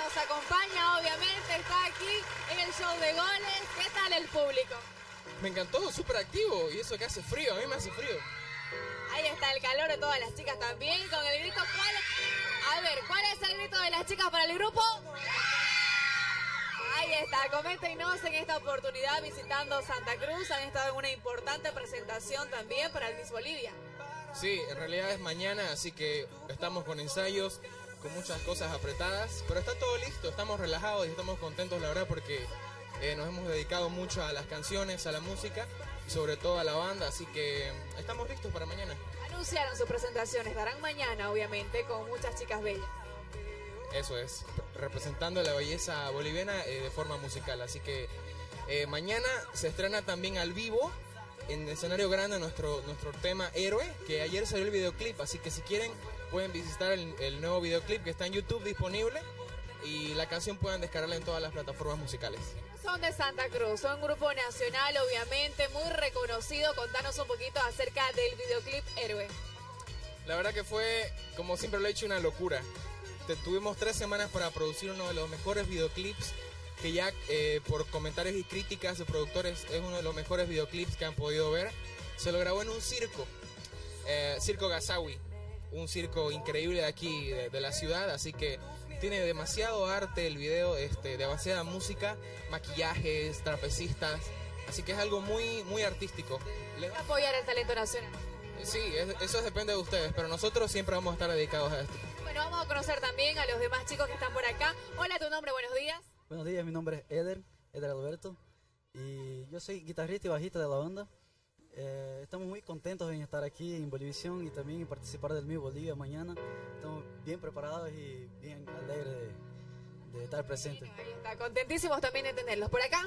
nos acompaña, obviamente, está aquí en el show de goles. ¿Qué tal el público? Me encantó, súper activo, y eso que hace frío, a mí me hace frío. Ahí está el calor de todas las chicas también, con el grito. ¿Cuál es el grito de las chicas para el grupo? Ahí está, coméntenos en esta oportunidad visitando Santa Cruz. Han estado en una importante presentación también para el Miss Bolivia. Sí, en realidad es mañana, así que estamos con ensayos, con muchas cosas apretadas, pero está todo listo, estamos relajados y estamos contentos, la verdad, porque nos hemos dedicado mucho a las canciones, a la música y sobre todo a la banda, así que estamos listos para mañana. Anunciaron su presentación, estarán mañana, obviamente, con muchas chicas bellas. Eso es, representando la belleza boliviana de forma musical, así que mañana se estrena también al vivo en escenario grande nuestro tema Héroe, que ayer salió el videoclip, así que si quieren pueden visitar el nuevo videoclip que está en YouTube disponible y la canción pueden descargarla en todas las plataformas musicales. Son de Santa Cruz, son un grupo nacional obviamente muy reconocido. Contanos un poquito acerca del videoclip Héroe. La verdad que fue, como siempre lo he hecho, una locura. Tuvimos 3 semanas para producir uno de los mejores videoclips que ya por comentarios y críticas de productores es uno de los mejores videoclips que han podido ver. Se lo grabó en un circo, Circo Gazawi, un circo increíble de aquí, de la ciudad, así que tiene demasiado arte el video, demasiada música, maquillajes, trapecistas, así que es algo muy, muy artístico. Apoyar el talento nacional. Sí, eso depende de ustedes, pero nosotros siempre vamos a estar dedicados a esto. Bueno, vamos a conocer también a los demás chicos que están por acá. Hola, tu nombre, buenos días. Buenos días, mi nombre es Eder Alberto, y yo soy guitarrista y bajista de la banda. Estamos muy contentos en estar aquí en Bolivisión y también en participar del Miss Bolivia mañana. Estamos bien preparados y bien alegres de estar presentes. Ahí está, contentísimos también de tenerlos por acá.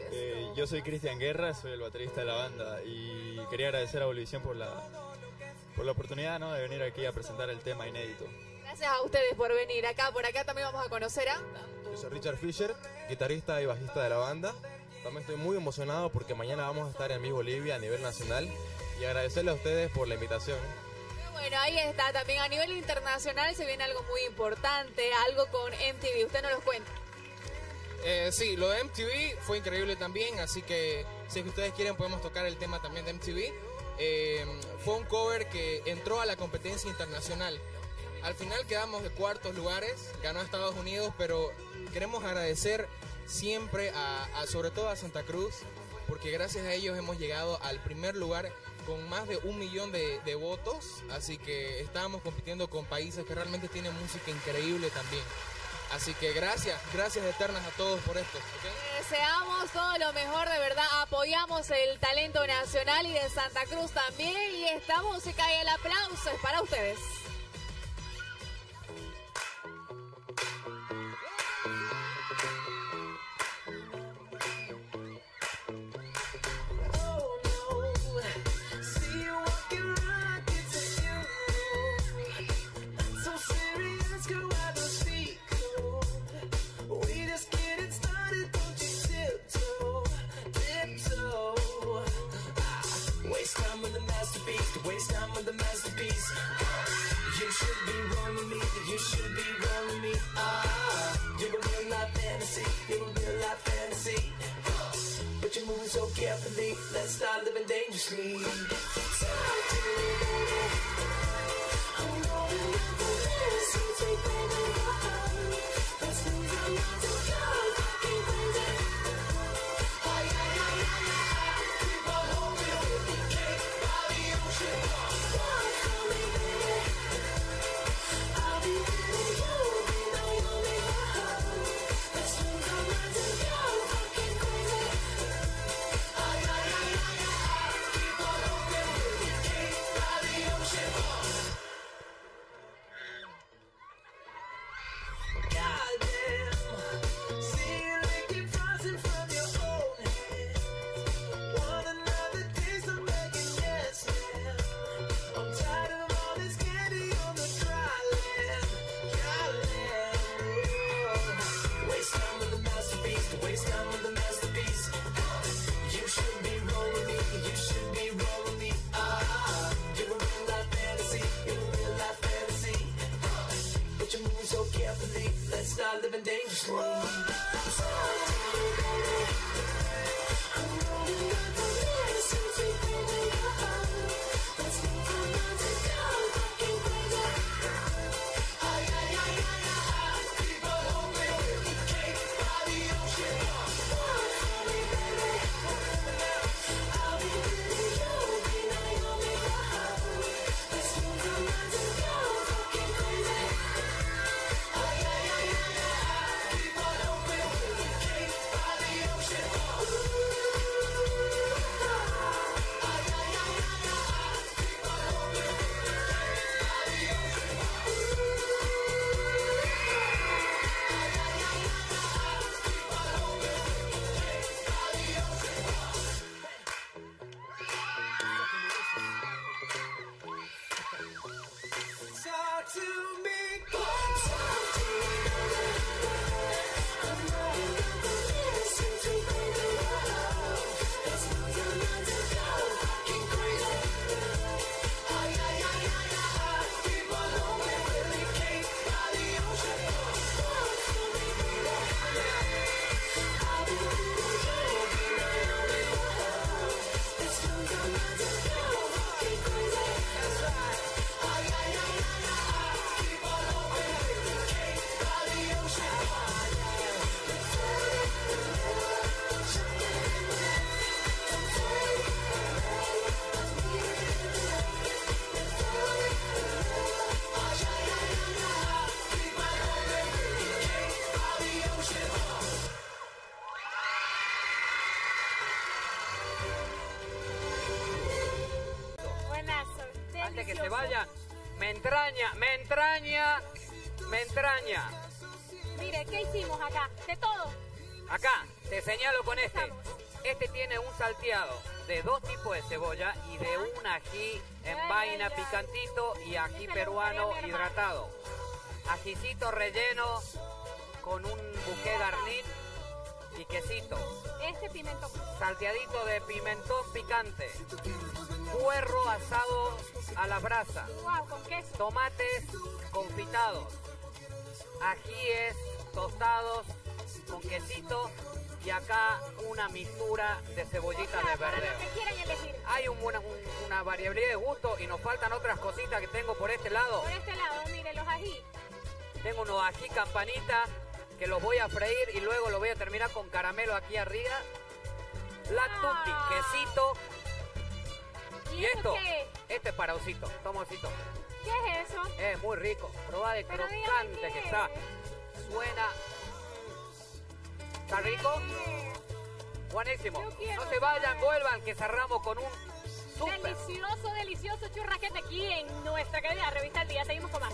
Yo soy Cristian Guerra, soy el baterista de la banda y quería agradecer a Bolivisión por la oportunidad, ¿no?, de venir aquí a presentar el tema inédito. Gracias a ustedes por venir acá. Por acá también vamos a conocer a... Yo soy Richard Fisher, guitarrista y bajista de la banda. También estoy muy emocionado porque mañana vamos a estar en Miss Bolivia a nivel nacional y agradecerle a ustedes por la invitación. Bueno, ahí está. También a nivel internacional se viene algo muy importante, algo con MTV. ¿Usted nos lo cuenta? Sí, lo de MTV fue increíble también, así que si es que ustedes quieren podemos tocar el tema también de MTV. Fue un cover que entró a la competencia internacional. Al final quedamos de cuartos lugares, ganó Estados Unidos, pero queremos agradecer siempre sobre todo a Santa Cruz, porque gracias a ellos hemos llegado al primer lugar con más de 1 millón de votos, así que estábamos compitiendo con países que realmente tienen música increíble también. Así que gracias eternas a todos por esto. ¿Okay? Deseamos todo lo mejor, de verdad, apoyamos el talento nacional y de Santa Cruz también, y esta música y el aplauso es para ustedes. So carefully, let's start living dangerously. Let's start living dangerously. Antes que se vayan, me entraña. Mire, ¿qué hicimos acá? De todo. Acá, te señalo con este. Este tiene un salteado de 2 tipos de cebolla y de un ají en vaina picantito y ají peruano hidratado. Ajicito relleno con un buqué garniz y quesito. Este pimentón. Salteadito de pimentón picante. Puerro asado a la brasa. Wow, con queso. Tomates confitados. Ajíes tostados con quesito. Y acá una mixtura de cebollitas de verdeo. Lo que quieran elegir. Hay una variabilidad de gusto y nos faltan otras cositas que tengo por este lado. Por este lado, mire, los ají. Tengo unos ají campanita que los voy a freír y luego los voy a terminar con caramelo aquí arriba. Black tutti, quesito. ¿Y esto? ¿Qué? Este es para Osito. Toma, Osito. ¿Qué es eso? Es muy rico. Probá de crocante que está. Suena. ¿Está rico? Buenísimo. No se vayan, vuelvan, que cerramos con un súper. Delicioso churrasquete aquí en nuestra querida revista El Día. Seguimos con más.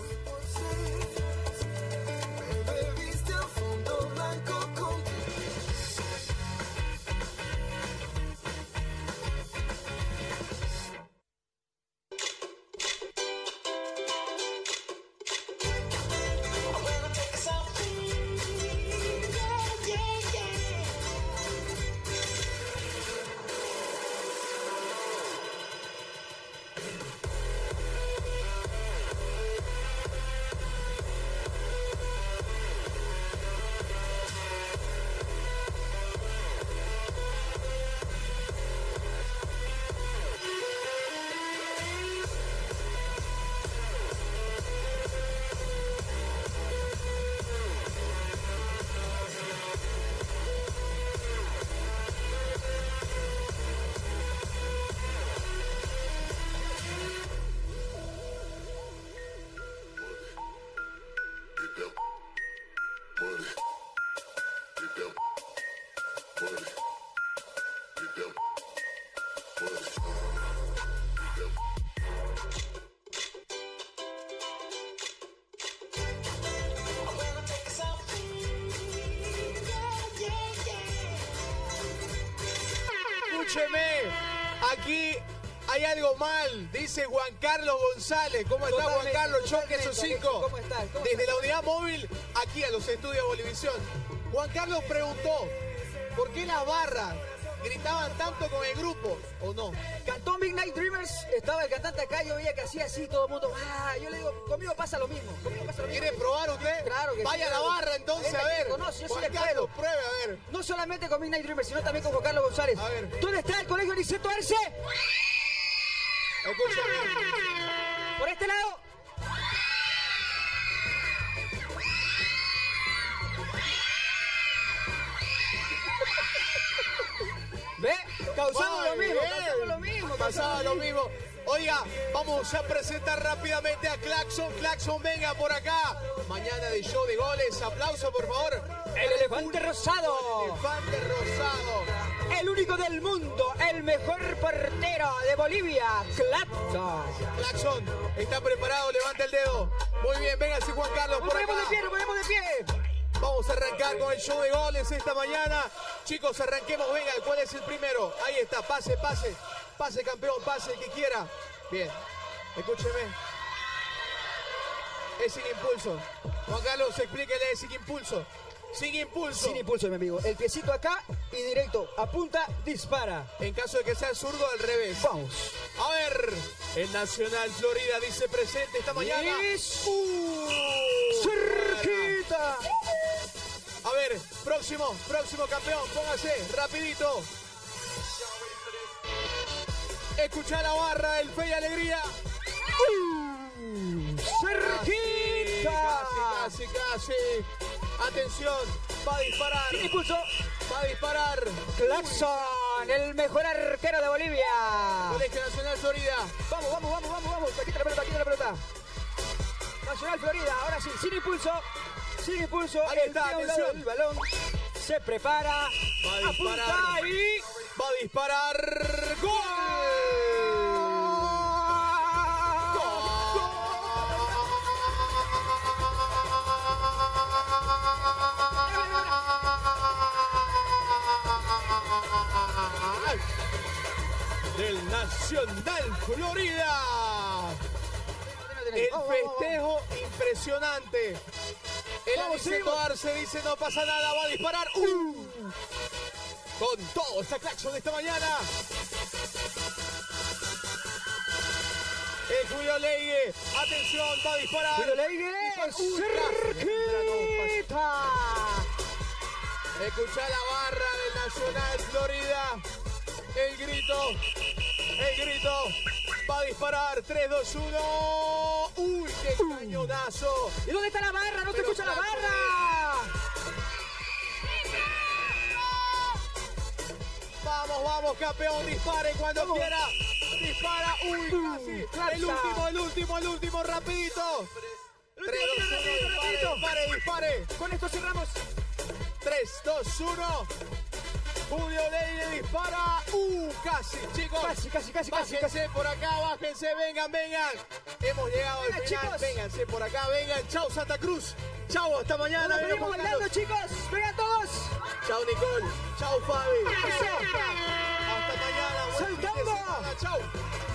Escúcheme, aquí hay algo mal, dice Juan Carlos González. ¿Cómo está Juan Carlos? Choque esos 5. ¿Cómo estás? Desde la unidad móvil, aquí a los estudios Bolivisión. Juan Carlos preguntó, ¿por qué las barras gritaban tanto con el grupo o no? Cantó Midnight Dreamers, estaba el cantante acá, yo veía que hacía así, todo el mundo. Yo le digo, conmigo pasa lo mismo. ¿Quiere probar usted? Claro que Vaya sí. pruebe, a ver. No solamente con Midnight Dreamers, sino también con Juan Carlos González. A ver. ¿Dónde está el Colegio Niceto Arce? Escúchame. Por este lado. ¿Ve? Causamos lo mismo, Pasaba lo mismo. Oiga, vamos a presentar rápidamente a Claxon. Claxon, venga por acá. Mañana de show de goles. Aplauso, por favor. El elefante rosado. El elefante rosado. El único del mundo, el mejor portero de Bolivia, Claxon. Claxon, ¿está preparado? Levanta el dedo. Muy bien, véngase Juan Carlos por acá. Nos ponemos de pie. Vamos a arrancar con el show de goles esta mañana. Chicos, arranquemos, venga, ¿cuál es el primero? Ahí está, pase, pase. Pase, campeón, pase, el que quiera. Bien, escúcheme. Es sin impulso. Juan Carlos, explíquele, sin impulso. Sin impulso. Sin impulso, mi amigo. El piecito acá y directo. Apunta, dispara. En caso de que sea zurdo, al revés. Vamos. A ver, el Nacional Florida dice presente esta mañana. ¡Cerquita! A ver, próximo campeón, póngase, rapidito. Escucha la barra, el Fe y Alegría. ¡Cerquita! Casi. Atención, va a disparar. Sin impulso. Va a disparar. Claxon, el mejor arquero de Bolivia. Colegio Nacional Florida. Vamos. Aquí está la pelota. Nacional Florida, ahora sí, sin impulso. Ahí está, atención. El balón. Se prepara. Va a disparar. Apunta y... Va a disparar. ¡Gol! Del Nacional Florida. El festejo impresionante. El Aniceto Arce dice no pasa nada, va a disparar. Con todo está Claxon de esta mañana. El Julio Leigue, atención, va a disparar. Julio Leigue, cerquita. Escucha la barra del Nacional Florida. El grito. Va a disparar. 3, 2, 1. ¡Uy, qué cañonazo! ¿Y dónde está la barra? ¡No se escucha la barra! Vamos, campeón. Dispare cuando quiera. Dispara. ¡Uy, casi! El último, rapidito. 3, 2, 1. Dispare. Con esto cerramos. 3, 2, 1. Julio Leigue dispara. Casi, chicos. Casi. Bájense por acá, bájense, vengan. Hemos llegado al final. Chicos. Vénganse por acá, vengan. Chau, Santa Cruz. Chau, hasta mañana. Venimos bailando, chicos. Vengan todos. Chau, Nicole. Chau, Fabi. Hasta mañana. Buen fin de Saltando. semana. Chau.